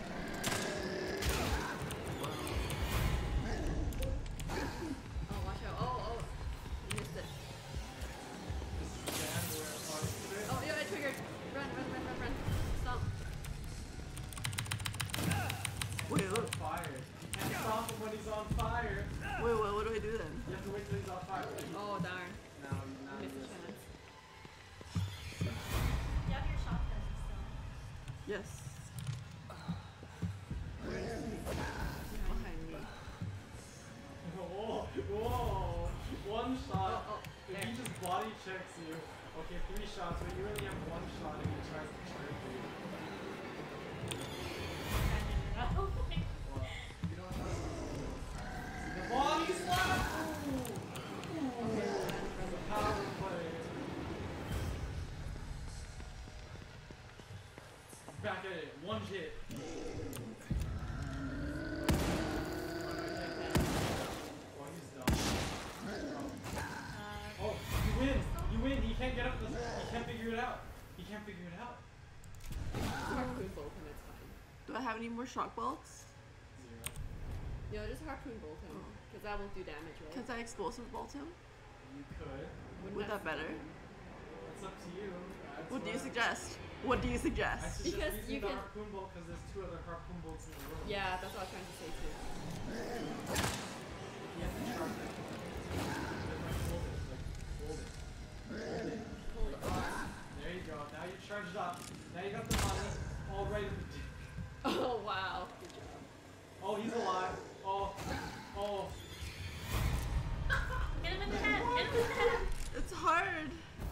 A: Oh, watch out. Oh, oh. You missed it.
B: Just stand where it's hard to do it.
A: Oh, yeah, I triggered. Run, run, run, run, run. Stomp.
M: Wait,
B: He's on fire. You can't stop him when he's on fire.
M: wait, what, what do I do then?
B: You have to wait till he's on fire.
A: Oh, darn.
B: Now, now
A: You missed a
B: you're
A: chance.
C: You have your shotgun still.
M: Yes. Behind me.
B: Whoa, whoa, one shot.
A: Oh, oh,
B: if
A: there.
B: he just body checks you, okay, three shots, but you only have one shot and he tries to charge you.
C: Oh,
B: Well, you don't have to. The body slap! Ooh! Ooh! The power play. back at it. One hit. Oh, he's done. Oh. Oh, you win. You win. He can't get up this. He can't figure it out. He can't figure it out.
A: Harpoon bolt him, it's fine.
M: Do I have any more shock bolts?
B: Zero.
A: No, just harpoon bolt him. Because that won't do damage, right?
M: Can I explosive bolt him?
B: You could.
A: Wouldn't
M: Would that better?
B: It's up to you. That's
M: What do you
B: I-
M: suggest? What do you
B: I
M: suggest?
B: suggest
A: Because
B: using
A: you
B: the
A: can-
B: harpoon bolt because there's two other harpoon bolts in the room.
A: Yeah, that's what I was trying to say too.
B: You have to charge it. Like, hold it. Like, hold it. Hold it.
A: Hold it.
B: There you go. Now you're charged up. Now you got the money. All right in the dick.
A: Oh wow. Good job.
B: Oh, he's alive. Oh. Oh.
C: Hit him in the head! Hit him in the head!
M: It's hard.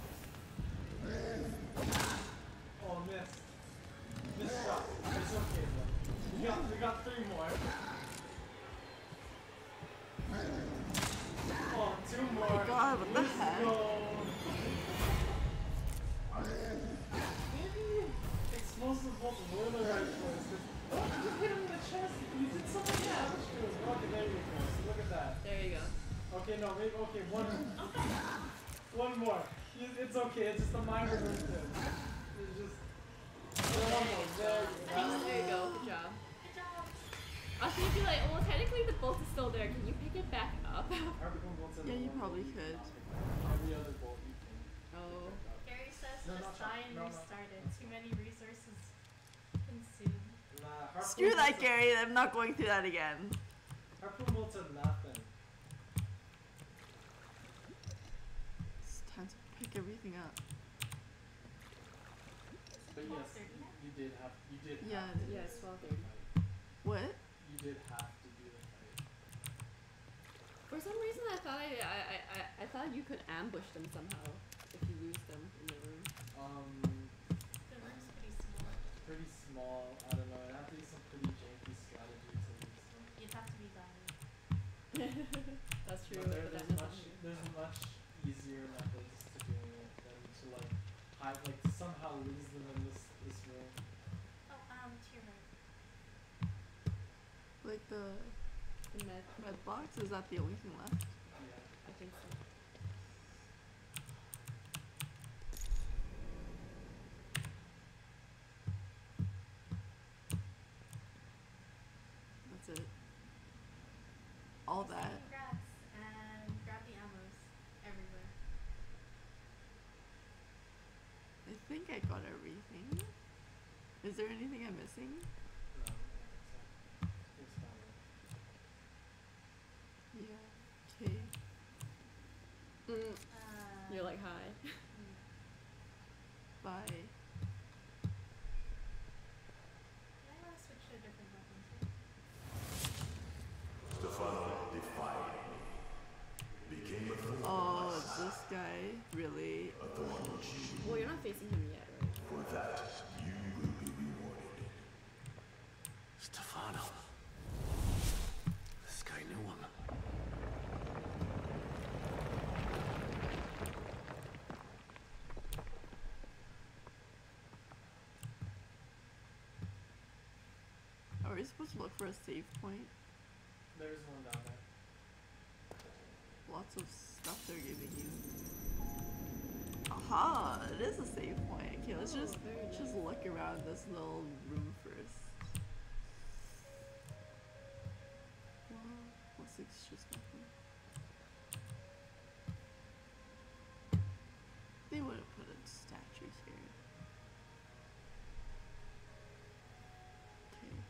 B: Oh, missed. Missed shot. It's okay though. We got, we got three more. Oh, two more.
M: Oh my god, what the
B: Let's
M: heck?
B: go. Maybe explosive bolts were the right choice. Oh, you hit him in the chest. You did so much damage to him. Okay, there you go. So look at that.
A: There you go.
B: Okay, no, maybe, okay, one, one more. You- It's okay, it's just a minor burn too. It's just, one more, there you go.
A: There you go. Good job.
C: Good job!
A: I was thinking like, well, technically the bolt is still there. Can you pick it back up?
B: Harpoon bolts in
M: Yeah,
B: the
M: you
B: one
M: probably
B: bolt you
M: could.
B: can. Every other bolt you can.
A: Oh.
B: pick up.
C: Gary says
B: No,
C: just
B: not
C: die
B: shot.
C: and
B: No, no.
C: restart it. Too many resources consumed.
B: Nah, harpoon
M: Screw that,
B: bolts are-
M: Gary. I'm not going through that again.
B: Harpoon bolts are nothing.
M: It's time to pick everything up.
B: But yes, you did have, you did
M: Yeah,
B: have to do
A: Yes,
B: the
A: twelve thirty.
B: fight.
M: What?
B: You did have to do the fight.
A: For some reason, I thought I, I, I, I- I thought you could ambush them somehow if you used them in the room.
B: Um,
C: The room's pretty small.
B: pretty small, I don't know, it'd have to be some pretty janky strategy to lose them.
C: You'd have to be guided.
A: That's true.
B: But there,
A: but
B: there's
A: then
B: much, there's much easier methods to doing it than to like hide, like to somehow lose them in this this room.
C: Oh, um, to your right.
M: Like the
A: the med,
M: red box? Is that the only thing left?
B: Yeah.
A: I think so.
M: That's it. All that.
C: Congrats, and grab the ammos everywhere.
M: I think I got everything. Is there anything I'm missing?
B: No, I don't think so. It's fine.
M: Yeah. Okay.
A: Mm,
C: Uh,
A: you're like hi.
C: hmm.
M: Bye.
C: Yeah, I want to switch to a different weapon too.
K: Stefano defied me. Became a thorn in
M: Oh,
K: my side.
M: this guy really.
K: A thorn which you,
A: Well, you're not facing him yet, right?
K: for that, you will be rewarded.
D: Stefano. This guy knew him.
M: Are we supposed to look for a save point?
B: There's one down there.
M: Lots of stuff they're giving you. Aha! It is a save point. Okay, let's
A: Oh,
M: just
A: very
M: let's just
A: nice.
M: look around this little room first. Well, what's the extra stuff? They would have put a statue here. Okay.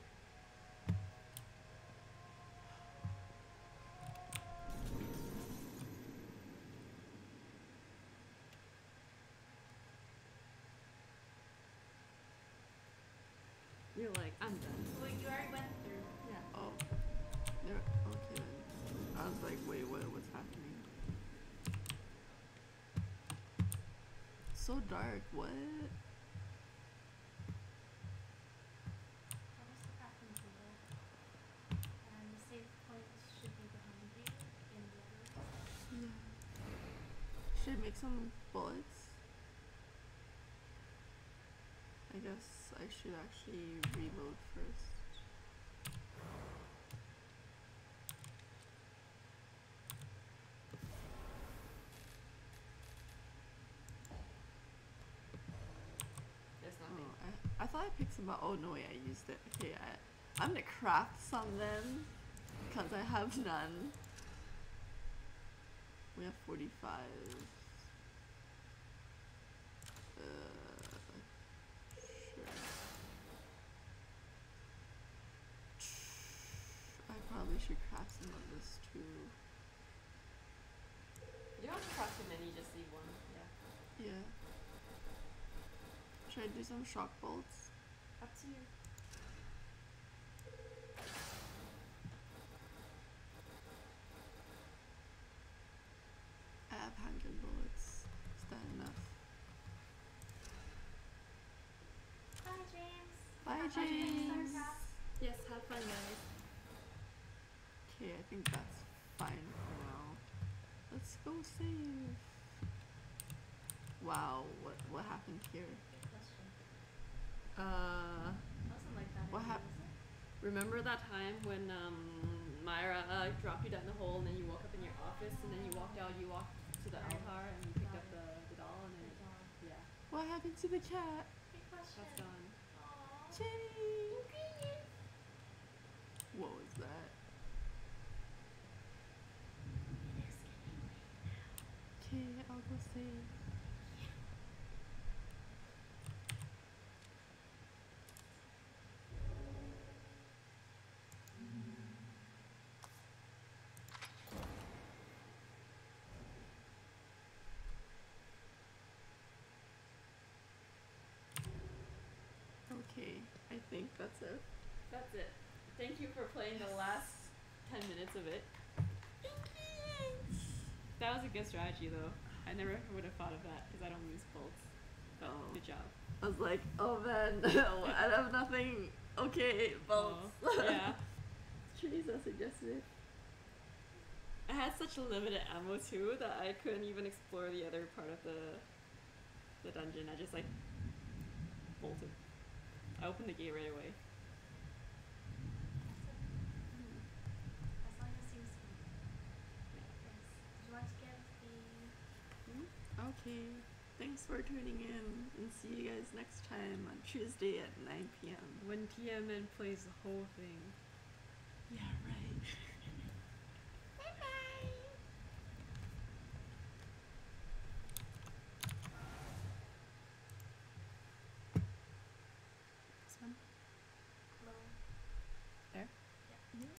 A: You're like, I'm done.
C: Well, you already went through.
A: Yeah.
M: Oh. There. Okay then. I was like, wait, what? What's happening? So dark. What?
C: That was the path into the world. And the save point should be behind you in the other room.
M: Yeah. Should I make some bullets? I guess I should actually reload first.
A: There's nothing.
M: Oh, I, I thought I picked some up. Oh no, wait, I used it. Okay, I, I'm gonna craft some then, because I have none. We have forty-five. Uh, sure. I probably should craft some of this too.
A: You don't have to craft too many, just leave one. Yeah.
M: Yeah. Should I do some shock bolts?
A: Up to you.
M: I have handgun bullets. Is that enough?
C: Bye, James.
M: Bye,
C: Have fun playing
M: James.
C: StarCraft.
A: Yes, have fun, guys.
M: Okay, I think that's fine for now. Let's go save. Wow, what what happened here?
C: Good question.
A: Uh,
C: Wasn't like that.
M: What
C: in
M: hap-
C: music.
A: remember that time when um Myra uh, dropped you down the hole and then you woke up in your office and then you walked out, you walked to the
C: Right.
A: altar and you picked up the, the doll and then
C: Good dog.
A: yeah,
M: What happened to the cat?
C: Good question.
A: that's gone.
C: Aw.
M: Jenny!
C: Okay.
M: What was that?
C: It is getting late now.
M: Okay, I'll go save. Okay, I think that's it.
A: That's it. Thank you for playing the last ten minutes of it. That was a good strategy though. I never would have thought of that because I don't use bolts. But
M: Oh.
A: good job.
M: I was like, oh man, I have nothing. Okay, bolts.
A: Oh, yeah.
M: Teresa suggested it.
A: I had such limited ammo too that I couldn't even explore the other part of the the dungeon. I just like bolted. I opened the gate right away.
C: As long as you see. Yes. Did you want to give the
M: Okay, thanks for tuning in and see you guys next time on Tuesday at nine p m
A: When T M N plays the whole thing.
M: Yeah, right.